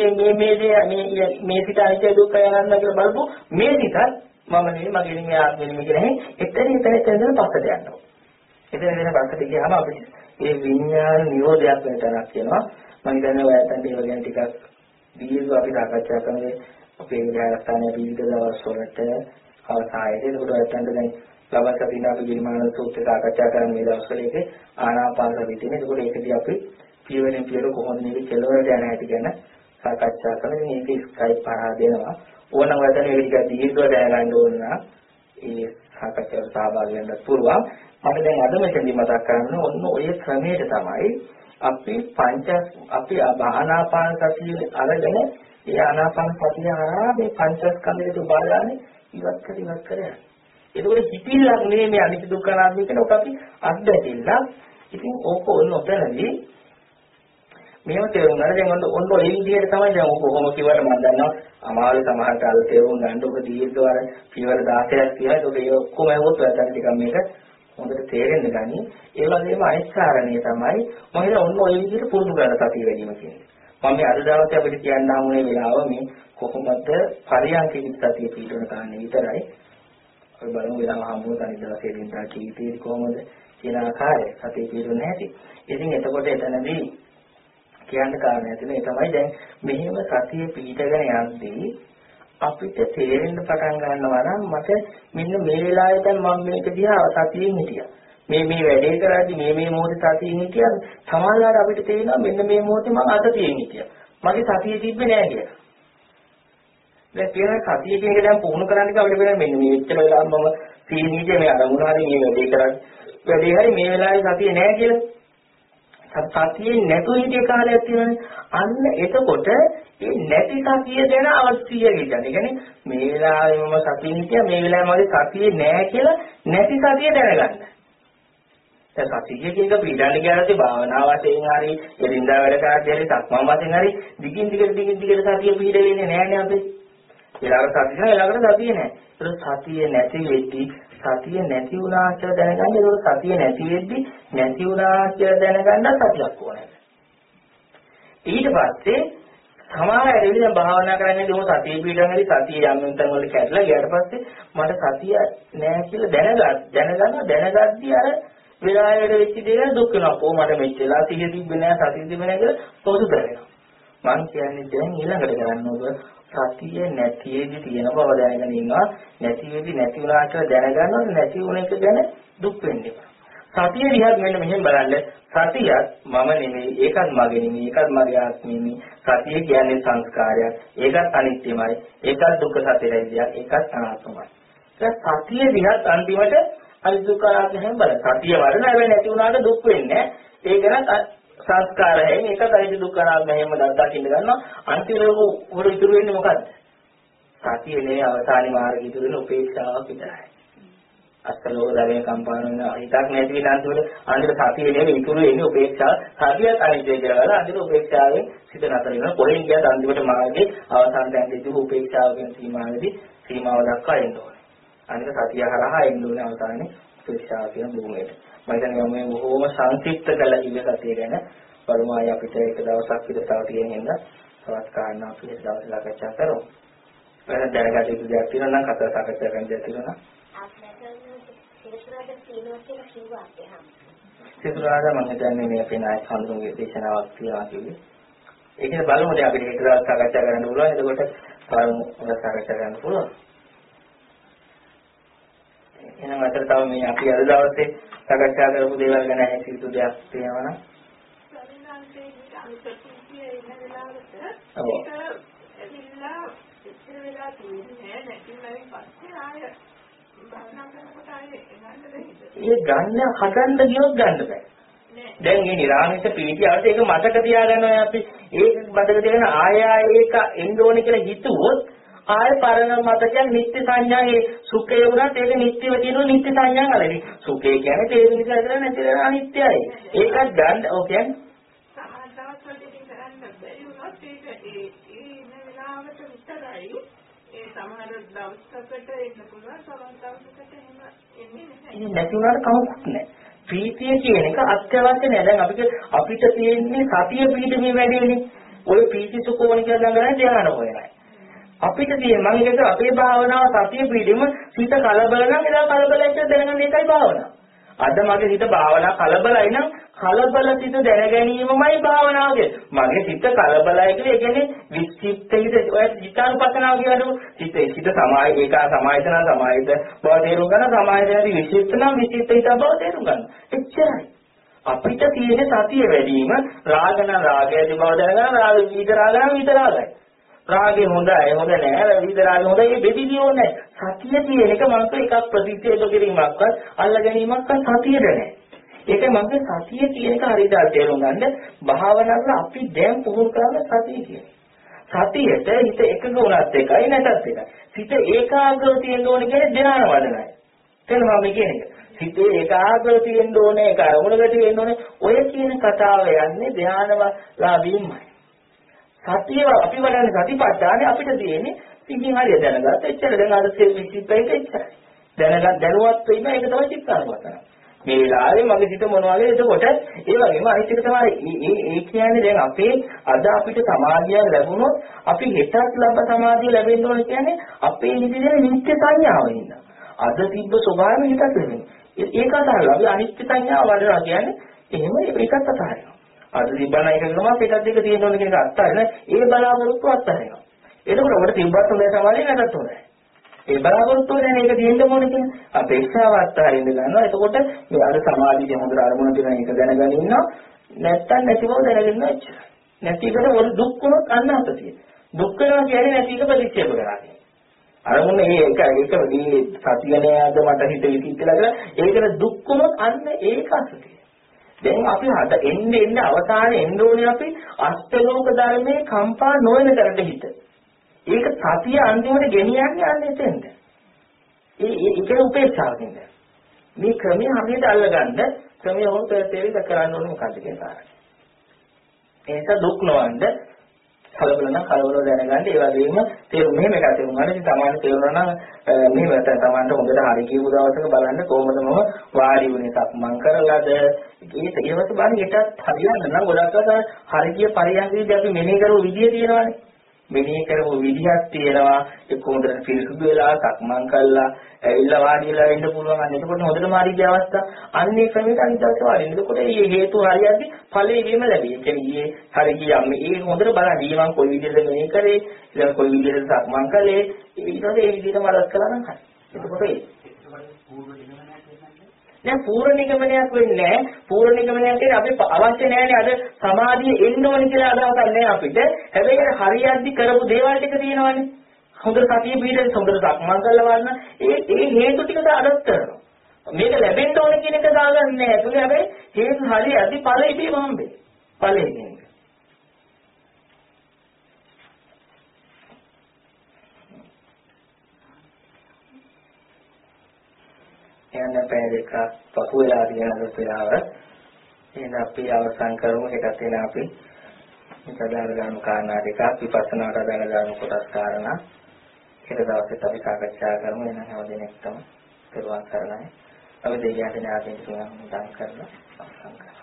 මේ සිත අනිත්‍ය දුක්ඛ අනාත්ම කියලා බලපු මේ සිතත් මම නෙමෙයි මගේ නෙමෙයි ආත්මෙ නෙමෙයි කියලා එතන පස්සට යනවා. එතන පස්සට ගියාම අපිට මේ විඥාන නිරෝධයක් වෙන තරක් කියනවා. මම හිතන්නේ ඔයයන්ට ඒ වගේ ටිකක් දීර්ඝව අපි සාකච්ඡා කරන්නේ අපේ විද්‍යාස්ථානයේ විවිධ දවස් වලට අවසානයේදී ඒකට ඔයයන්ට දැන් ලබන සතියේ අපි ගිරිමාන සූත්‍රය සාකච්ඡා කරන මේ දවස්වල ඒකේ ආනාපාන සතිය තියෙන. ඒකෝට ඒකදී අපි පියවරෙන් පියවර කොහොමද මේක කෙලවරට යන හැටි ගැන සාකච්ඡා කරනවා. මේක ස්කයිප් පහා දෙනවා. ඕනම වෙලාවක මේක ටිකක් දීර්ඝව දැනගන්න ඕන නම් ඒ සාකච්ඡාවට සහභාගී වෙන්න පුළුවන්. මම දැන් අද මෙතනදී මතක් කරන්නේ ඔන්න ඔය ක්‍රමයට තමයි අපි ආනාපාන සතිය අරගෙන ඒ ආනාපාන සතිය හරහා මේ පංචස්කන්ධයට බලන්නේ ඉවත් කරලා එතකොට හිතිල්ලක් නෙමෙයි මේ අනිත්‍ය දුක්ඛ අනාත්ම කියන එක අපි අත්දැකිල්ල. ඉතින් ඕක ඔන්න ඔතනදී මේව තේරුම් ගන්න දැන් ඔන්න ඔය විදිහට තමයි දැන් ඔක කොහොම කිව්වට මම දන්නවා අමාරු සමහරට අල්තේරුම් ගන්න ඔබ දීර්ඝවර පියවර 16ක් කියලා ඒක ඔක්කොම ඇහුවොත් ඔයාලට ටිකක් මේක හොඳට තේරෙන්න ගනි. ඒ වගේම අනිත් කාරණේ තමයි මම හිතා ඔන්න ඔය විදිහට පුරුදු කරලා සතිය වැඩිම කියන්නේ. මම මේ අද දවසේ අපිට කියන්න හම්ුනේ වෙලාව මේ කොහොමද පරියන්කෙදි සතිය පිටවන කාරණේ විතරයි. අපි බලමු වෙලාව හම්බුන අනිත් දවසේ දිනදා ජීවිතේ කොහොමද කියන ආකාරය සතිය පිටවන හැටි. ඉතින් එතකොට එතනදී කියන්න කාරණේ තියෙන ඒ තමයි දැන් මෙහෙම සතිය පිටගෙන යද්දී අපිට තේරෙන්න පටන් ගන්නවා නම් මට මෙන්න මේ වෙලාවේ දැන් මම මේක දිහා සතියෙන් හිටියා. මේ වැඩේ කරද්දි මේ මොහොතේ සතියෙන් හිටියා. සමහරවිට අපිට තේරෙනවා මෙන්න මේ මොහොතේ මම අතතියෙන් හිටියා. මගේ සතිය තිබ්බේ නෑ කියලා. දැන් කියන සතිය කියන එක දැන් පුහුණු කරන්න කියලා අපිට වෙන මෙන්න මේ මෙච්චර වෙලාවක් මම සීනීගේ මේ අරමුණ හරි මේ වැඩේ කරන්නේ. වැඩේ හරි මේ වෙලාවේ සතිය නෑ කියලා. සතියේ නැතුව හිටිය කාලයක් තියෙනවානේ. අන්න එතකොට ඒ නැති සතිය ගැන අවශ්‍යය කියන්නේ. ඒ කියන්නේ මේ වෙලාවේ මම සතියේ හිටියා මේ වෙලාවේ මගේ සතියේ නෑ කියලා නැති සතිය දැනගන්න. දැන් සතිය කියන එක පීඩාලි කියලාදී භාවනා වශයෙන් හරි එදින්දා වැඩ කරද්දී හරි සක්මන් වශයෙන් හරි දිගින් දිගට සතිය පීඩ වෙන්නේ නෑනේ අපේ. ඊළඟට සතිය ඊළඟට සතිය නෑ. ඒක සතිය නැති වෙද්දී සතිය නැති වුණා කියලා දැනගන්න. ඒක සතිය නැති වෙද්දී නැති වුණා කියලා දැනගන්න සතියක් ඕනේ. ඊට පස්සේ සමහර වෙලාවෙ භාවනා කරන්නේ දුම සතිය පිටවෙනදී සතිය යම් තැන් වල කැඩලා ගියාට පස්සේ මට සතිය නෑ කියලා දැනගද්දී අර වෙලාවට වෙච්ච දේ දුක් වෙනවා. කොහොම මට මෙච්චලා සිහිය තිබ්බේ නෑ සතිය තිබ්බේ නෑ කියලා පොදු කරනවා. මං කියන්නේ දැන් ඊළඟට කරන්න ඕක සතිය නැතිෙදි තියෙන බව දැනගෙන ඉන්නවා. නැතිෙදි නැති වුණා කියලා දැනගන්නවා. නැති වුණ එක ගැන දුක් වෙන්න එපා. සතිය දිහා මෙන්න මෙහෙම බලන්න. සතියත් මම නෙමෙයි, ඒකත් මගේ නෙමෙයි, ඒකත් මගේ ආත්මෙ නෙමෙයි. සතිය කියන්නේ සංස්කාරයක්. ඒකත් අනිත්‍යමයි. ඒකත් දුක්ඛ සත්‍යයි දෙයක්. ඒකත් අනාත්මයි. ඒක සතිය දිහා අන්තිමට අනිදුක්ඛ අනාත්මයෙන් බලන්න. සතිය වරණ හැබැයි නැති වුණාට දුක් වෙන්නේ නැහැ. ඒක ගැන සංස්කාරයෙන් ඒකත් අනිදි දුක්ඛ අනාත්මයෙන්ම දකින්න ගන්නවා. අන්තිමට උඩ ඉතුරු වෙන්නේ මොකද්ද? සතිය නේ අවසානයේ මාර්ගය ඉතුරු වෙන උපේක්ෂාවක් විතරයි. අස්තලෝක ධර්මයේ කම්පාන වෙන හිතක් නැති වෙන අන්තිමට සතිය නේ ඉතුරු වෙන්නේ උපේක්ෂාව. සතියත් අනිත්‍ය කියලා ගලා අන්තිමට උපේක්ෂාවෙන් සිත නතර වෙනවා. කොහෙන් ගියත් අන්තිමට මාර්ගයේ අවසාන තැනදී ඉතුරු උපේක්ෂාව කියන සීමාව දක්වා එන්න ඕනේ. අනිත් සතිය හරහා එන්න ඕනේ අවසානයේ උපේක්ෂාව කියන භූමියට. මම හිතන්නේ මේ බොහෝම සංක්ෂිප්ත කළ ඉන්න සතිය ගැන බලමු ආය අපිට එක දවසක් විතර තව තියෙන හින්දා තවත් කාරණා අපි දවස් සාකච්ඡා කරමු. වෙන දැනගත යුතු දේවල් තියෙනවා නම් කතා සාකච්ඡා කරන්න දෙයක් තියෙනවා නම් සිතුරාදා මම හිතන්නේ මේ අපේ නායක හඳුන්ගේ දේශනාවක් තියෙනවා කිව්වේ. ඒකේ බලමු දැන් අපිට එක දවස් සාකච්ඡා කරන්න පුළුවන්. එතකොට බලමු සාකච්ඡා කරන්න පුළුවන්. එහෙනම් අතට තව මේ අපි අද දවසේ සාකච්ඡා කරපු දේවල් ගැන හිතූ දෙයක් තියෙනවා නම් ඒ ගන්න හදන්න ගියොත් ගන්න බෑ. දැන් මේ නිරාමිෂ පීඩියාවට ඒක මතක තියාගන්නවා අපි. ඒක මතක තියාගෙන ආය ඒක එන්න ඕනේ කියලා හිතුවොත් ආය පරණ මතකයන් නිත්‍ය සංඥාගේ සුඛය වුණත් ඒක නිත්‍යව තියෙනවා නිත්‍ය සංඥාවලදී. සුඛය කියන්නේ තේරුම් නිසා විතර නැතිව අනිත්‍යයි. ඒකත් ගන්න ඔය කියන්නේ සමහර දවසකට එන්න පුළුවන් සමහර දවසකට එහෙම එන්නේ නැහැ. ඉතින් නැති වුණාට කමක් නැහැ. ප්‍රීතිය කියන එක අත්‍යවශ්‍ය නෑ. දැන් අපිට තියෙන්නේ සතිය පිහිටීමේ වැඩේනේ. ඔය ප්‍රීති සුඛෝණ කියලා ගන්න ධ්‍යාන හොයනයි. අපිට තියෙන මම කියන්නේ අපේ භාවනාව සතිය පිහිටීම සිත කලබල නම් එදා කලබලයි කියලා දැනගන්න එකයි භාවනාව. අද මගේ සිත භාවනා කලබලයි නම් කලබල සිත දැන ගැනීමමයි භාවනාව කියන්නේ. මගේ සිත කලබලයි කියන්නේ ඒ කියන්නේ විචිත්ත හිත ඔය චිත්තානුපස්සනාව කියනකොට සිත සමාය ඒක සමායතන සමායත බව තේරුම් ගන්න සමායතනදී විචිත්ත නම් විචිත්ත හිත බව තේරුම් ගන්න. එච්චරයි. අපිට තියෙන සතිය වැඩිම රාගන රාගයදී බව දැනගන්න රාග විතරාගයි. රාගේ හොඳයි හොඳ නැහැ විතරාගේ හොඳයි මේ බෙදිදී ඕනේ සතිය කියන එක මනස එකක් ප්‍රතික්ෂේප කිරීමක්වත් අල්ල ගැනීමක්වත් සතියද නැහැ. ඒකයි මම සතිය කියන එක හරියට තේරුම් ගන්න භාවනාවල අපි දැන් පුහුණු කරන සතිය කියන්නේ. සතියට හිත එකඟ වුණත් එකයි නැතත් එකයි. හිත ඒකාග්‍රව තියෙන්න ඕනේ කියන්නේ ධ්‍යාන වඩනයි. තේරුණා මම කියන්නේ. හිත ඒකාග්‍රව තියෙන්න ඕනේ ඒක අරමුණකට තියෙන්න ඕනේ. ඔය කියන කතාව යන්නේ ධ්‍යානලාභීමයි. සතිය අපි වඩන සතිපට්ඨානේ අපිට තියෙන්නේ ඉතින් හරිය දැනගත්ත එච්චර දැන් අර විශ්ිප්පේක එච්චරයි. දැනුවත් වෙන්න ඒක තමයි චිත්තානුපස්සන. මේ වෙලාවේ මගේ හිත මොනවද එතකොට ඒ වගේම අනිත් එක තමයි ඒ කියන්නේ දැන් අපේ අද අපිට සමාධිය ලැබුණොත් අපි හෙටත් ලබ සමාධිය ලැබෙන්න ඕන කියන්නේ අපේ හිතේ නිත්‍ය සංඥාව ඉන්න. අද තිබ්බ ස්වභාවය හිතත් වෙන්නේ. ඒක අතහරලා අපි අනිත්‍ය සංඥාව වඩනවා කියන්නේ එහෙම ඒකත් අතහරිනවා. අද තිබ්බන එක ගමන් එකක් දෙක තියෙන්න ඕන කියන එක අත්හරින ඒ බලාපොරොත්තු අත්හරිනවා. එතකොට ඔබට තිබ්බත් හොඳයි සමාධිය නැතත් හොඳයි. ඒ බලාපොරොත්තු වෙන එක තියෙන්න ඕනේ කියන්නේ අපේක්ෂාව අත්හරින්න ගන්නවා. එතකොට මේ අර සමාධියේ හොඳට අරමුණ දෙන එක දැනගෙන ඉන්නවා. නැත්තම් නැති බව දැනගෙන ඉන්නවා එච්චරයි. නැති එකට වල දුක් වුණොත් අන්න අතතිය. දුක් වෙනවා කියන්නේ නැති එක ප්‍රතික්ෂේප කරනවා. අරමුණ මේක මේ සතියනේද මට හිතේ කියලා ඒකට දුක් වුණොත් අන්න ඒක අතතිය. දැන් අපි හද එන්න අවසානයේ එන්න ඕනේ අපි අෂ්ටලෝක ධර්මයේ කම්පා නොවන කරට හිත. ඒක සතිය අන්තිමට ගෙනියන්නේ අන්න එතෙන්ද. ඒක උපේක්ෂාවකින්ද. මේ ක්‍රමය හරියට අල්ලගන්න ක්‍රමය හොත තේරිද කරන්න ඕනේ මොකද්ද කියන කාරණේ. ඒක දුක් නොවන්න කලබල දැනගන්න ඒ වගේම තේරුම් මෙහෙම එකක් තේරුම් ගන්න ඉතින් තමයි තේරුණා නම් මෙහෙම තමන්ට හොඳට හරි කියපු දවසක බලන්න කොහොමද මම වාඩි වුණේ සක්මන් කරලාද ඒක ඊවත බලන්න ඒකත් හරියන්න නම් ගොඩක් අය හරි කිය පරියන්කේදී අපි මෙනෙහි කරපු විදිය තියෙනවානේ මෙනෙහි කරපු විදියක් තියෙනවා ඒ කොහොමද පිළිසුදු වෙලා සක්මන් කළා ඇවිල්ලා වාඩි වෙලා ඉන්න පුළුවන් අන්න එතකොට හොඳටම හරි ගිය අවස්ථා අන්නේ ක්‍රමයට අනිත් දවසේ වාඩි වෙන්න. එතකොට මේ හේතු හරියද්දි ඵලෙ වීම ලැබෙයි. ඒ කියන්නේ හරි ගියම් මේ හොඳට බලන්න ඊමන් කොයි විදිහද මෙනෙහි කරේ ඊළඟ කොයි විදිහද සක්මන් කළේ ඊට පස්සේ ඒ විදිහටම රැස් කළා නම් හරි. එතකොට දැන් පූර්ණ නිගමනයක් වෙන්නේ නැහැ. පූර්ණ නිගමනයක් කියන්නේ අපි අවශ්‍ය නැහැනේ අද සමාධිය එන්න ඕනේ කියලා අදහසක් නැහැ අපිට. හැබැයි හරියද්දි කරපු දේවල් ටික තියෙනවානේ. හොඳට සතිය පිළිදෙන් හොඳට සක්මන් කරලා වන්න ඒ හේතු ටික දාඩත් කරනවා. මේක ලැබෙන්න ඕනේ කියන එක දාගන්නේ නැහැ. ඒක හැබැයි හේතු හරියද්දි ඵලෙ ඉබේම හම්බෙයි. ඵලෙ කියන්නේ. යන්න පැය දෙකක් පසු වෙලා තියෙන වෙලාව එහෙනම් අපි අවසන් කරමු හෙට තියෙන අපි ඉතදාර ගන්න කාරණා දෙකක් විපස්සනාට අදාළ ගන්න කොටස් කාරණා හෙට දවසේත් අපි සාකච්ඡා කරමු එහෙනම් හැම දිනෙකටම පෙරවන් කරනයි අපි දෙවියන්ට ඥාතින් තුනක් කරලා අවසන් කරමු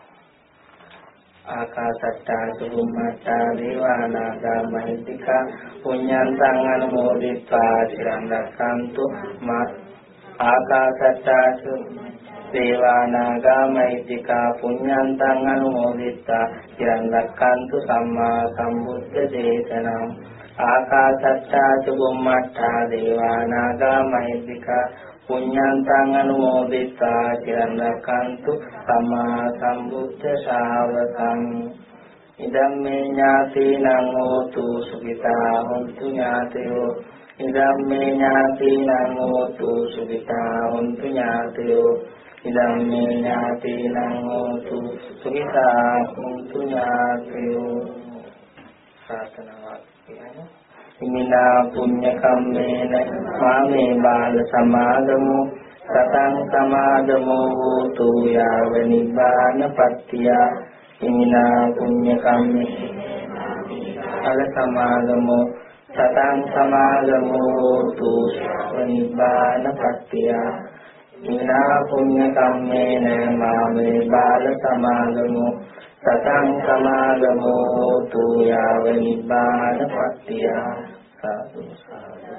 ආකාසට්ටා සුභම්මට්ටා දේවානාගා මහිද්దికා පුඤ්ඤන්තං අනුමෝදිත්වා චිරන් රක්ඛන්තු මා ආකාසට්ටාසු දේවානාගා මහිද්దికා පුඤ්ඤන්තං අනුමෝදිත්වා චිරන් රක්ඛන්තු සම්මා සම්බුද්ධ දේශනං ආකාසට්ටාසු බුම්මට්ටා දේවානාගා මහිද්దికා පුඤ්ඤන්තං අනුමෝදිත්වා චිරන් රක්ඛන්තු සම්මා සම්බුද්ධ ශාවකං ඉදම්මේ ඥාතිනං හෝතු සුඛිතා හොන්තු ඥාතයෝ ඉදම්මේ ඥාතිනං හෝතු සුඛිතා හොන්තු ඥාතයෝ ඉදම්මේ ඥාතිනං හෝතු සුඛිතා හොන්තු ඥාතයෝ සාතනවත් කියනවා ඉමිනා පුඤ්ඤ කම්මේන මාමේ බාල සමාගමු සතං සමාගමෝ හෝතු යාව නිබ්බාන පත්‍තිය ඉමිනා පුඤ්ඤ කම්මේ බාල සමාගමෝ සතං සමාගමෝ හෝතු නිබ්බාන පත්‍තිය ඉමිනා පුඤ්ඤ කම්මේන මාමේ බාල සමාගමෝ සතං සමාගමෝ හෝතු යාව නිබ්බාන පත්‍තිය සාදු සාදු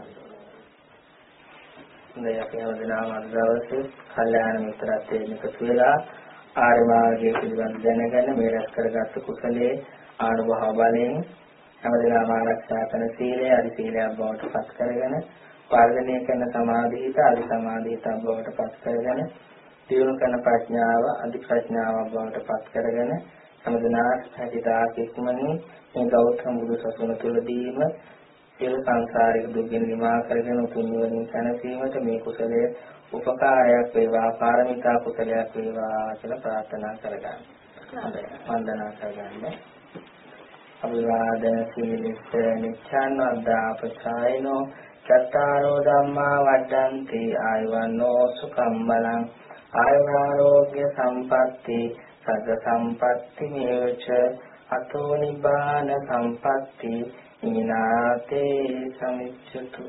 සාදු අපි හැමදෙනාම අද දවසේ කල්යාණ මිත්‍රත්වයෙන් එකතු වෙලා ආර්ය මාර්ගයේ පිළිබඳ දැනගෙන මේ රැස් කරගත් කුසලයේ ආනුභව බලයෙන් හැමදෙනාම ආරක්ෂා කරන සීලය අදි සීලයක් බවට පත් කරගෙන වර්ධනය කරන සමාධියට අදි සමාධියට බවට පත් කරගෙන දියුණු කරන ප්‍රඥාව අදි ප්‍රඥාව බවට පත් කරගෙන හැමදෙනා හැදිදා කික්මනේ මේ ගෞතම බුදු සසුන තුළදීම සියලු සංසාරික දුකින් නිමා කරගෙන උතුම් නිවනින් සැනසීමට මේ කුසලයේ උපකාරයක් වේවා පාරමිතා කුසලයක් වේවා කියලා ප්‍රාර්ථනා කරගන්න. හොඳයි වන්දනා කරගන්න. අභිවාදන සීලිස්ස නිච්ඡාන වද්දාපචායනෝ චත්තාරෝ ධම්මා වඩ්ඩන්ති ආයුවන්නෝ සුඛම් බලං ආයුරෝග්‍ය සම්පatti සග්ග සම්පatti මේච අතෝ නිබ්බාන සම්පatti ඊනාතේ සමිච්ඡතු.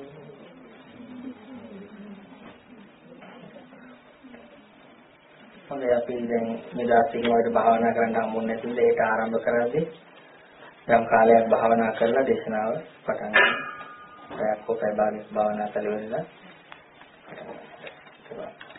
හොඳයි අපි දැන් මෙදාසින් වලට භාවනා කරන්න හම්බුනේ නැතිද ඒක ආරම්භ කරද්දී යම් කාලයක් භාවනා කරලා දේශනාව පටන් ගන්නවා. පැයක් හෝ පැය භාගයක් භාවනා කළේ වෙලා පටන් ගන්නවා.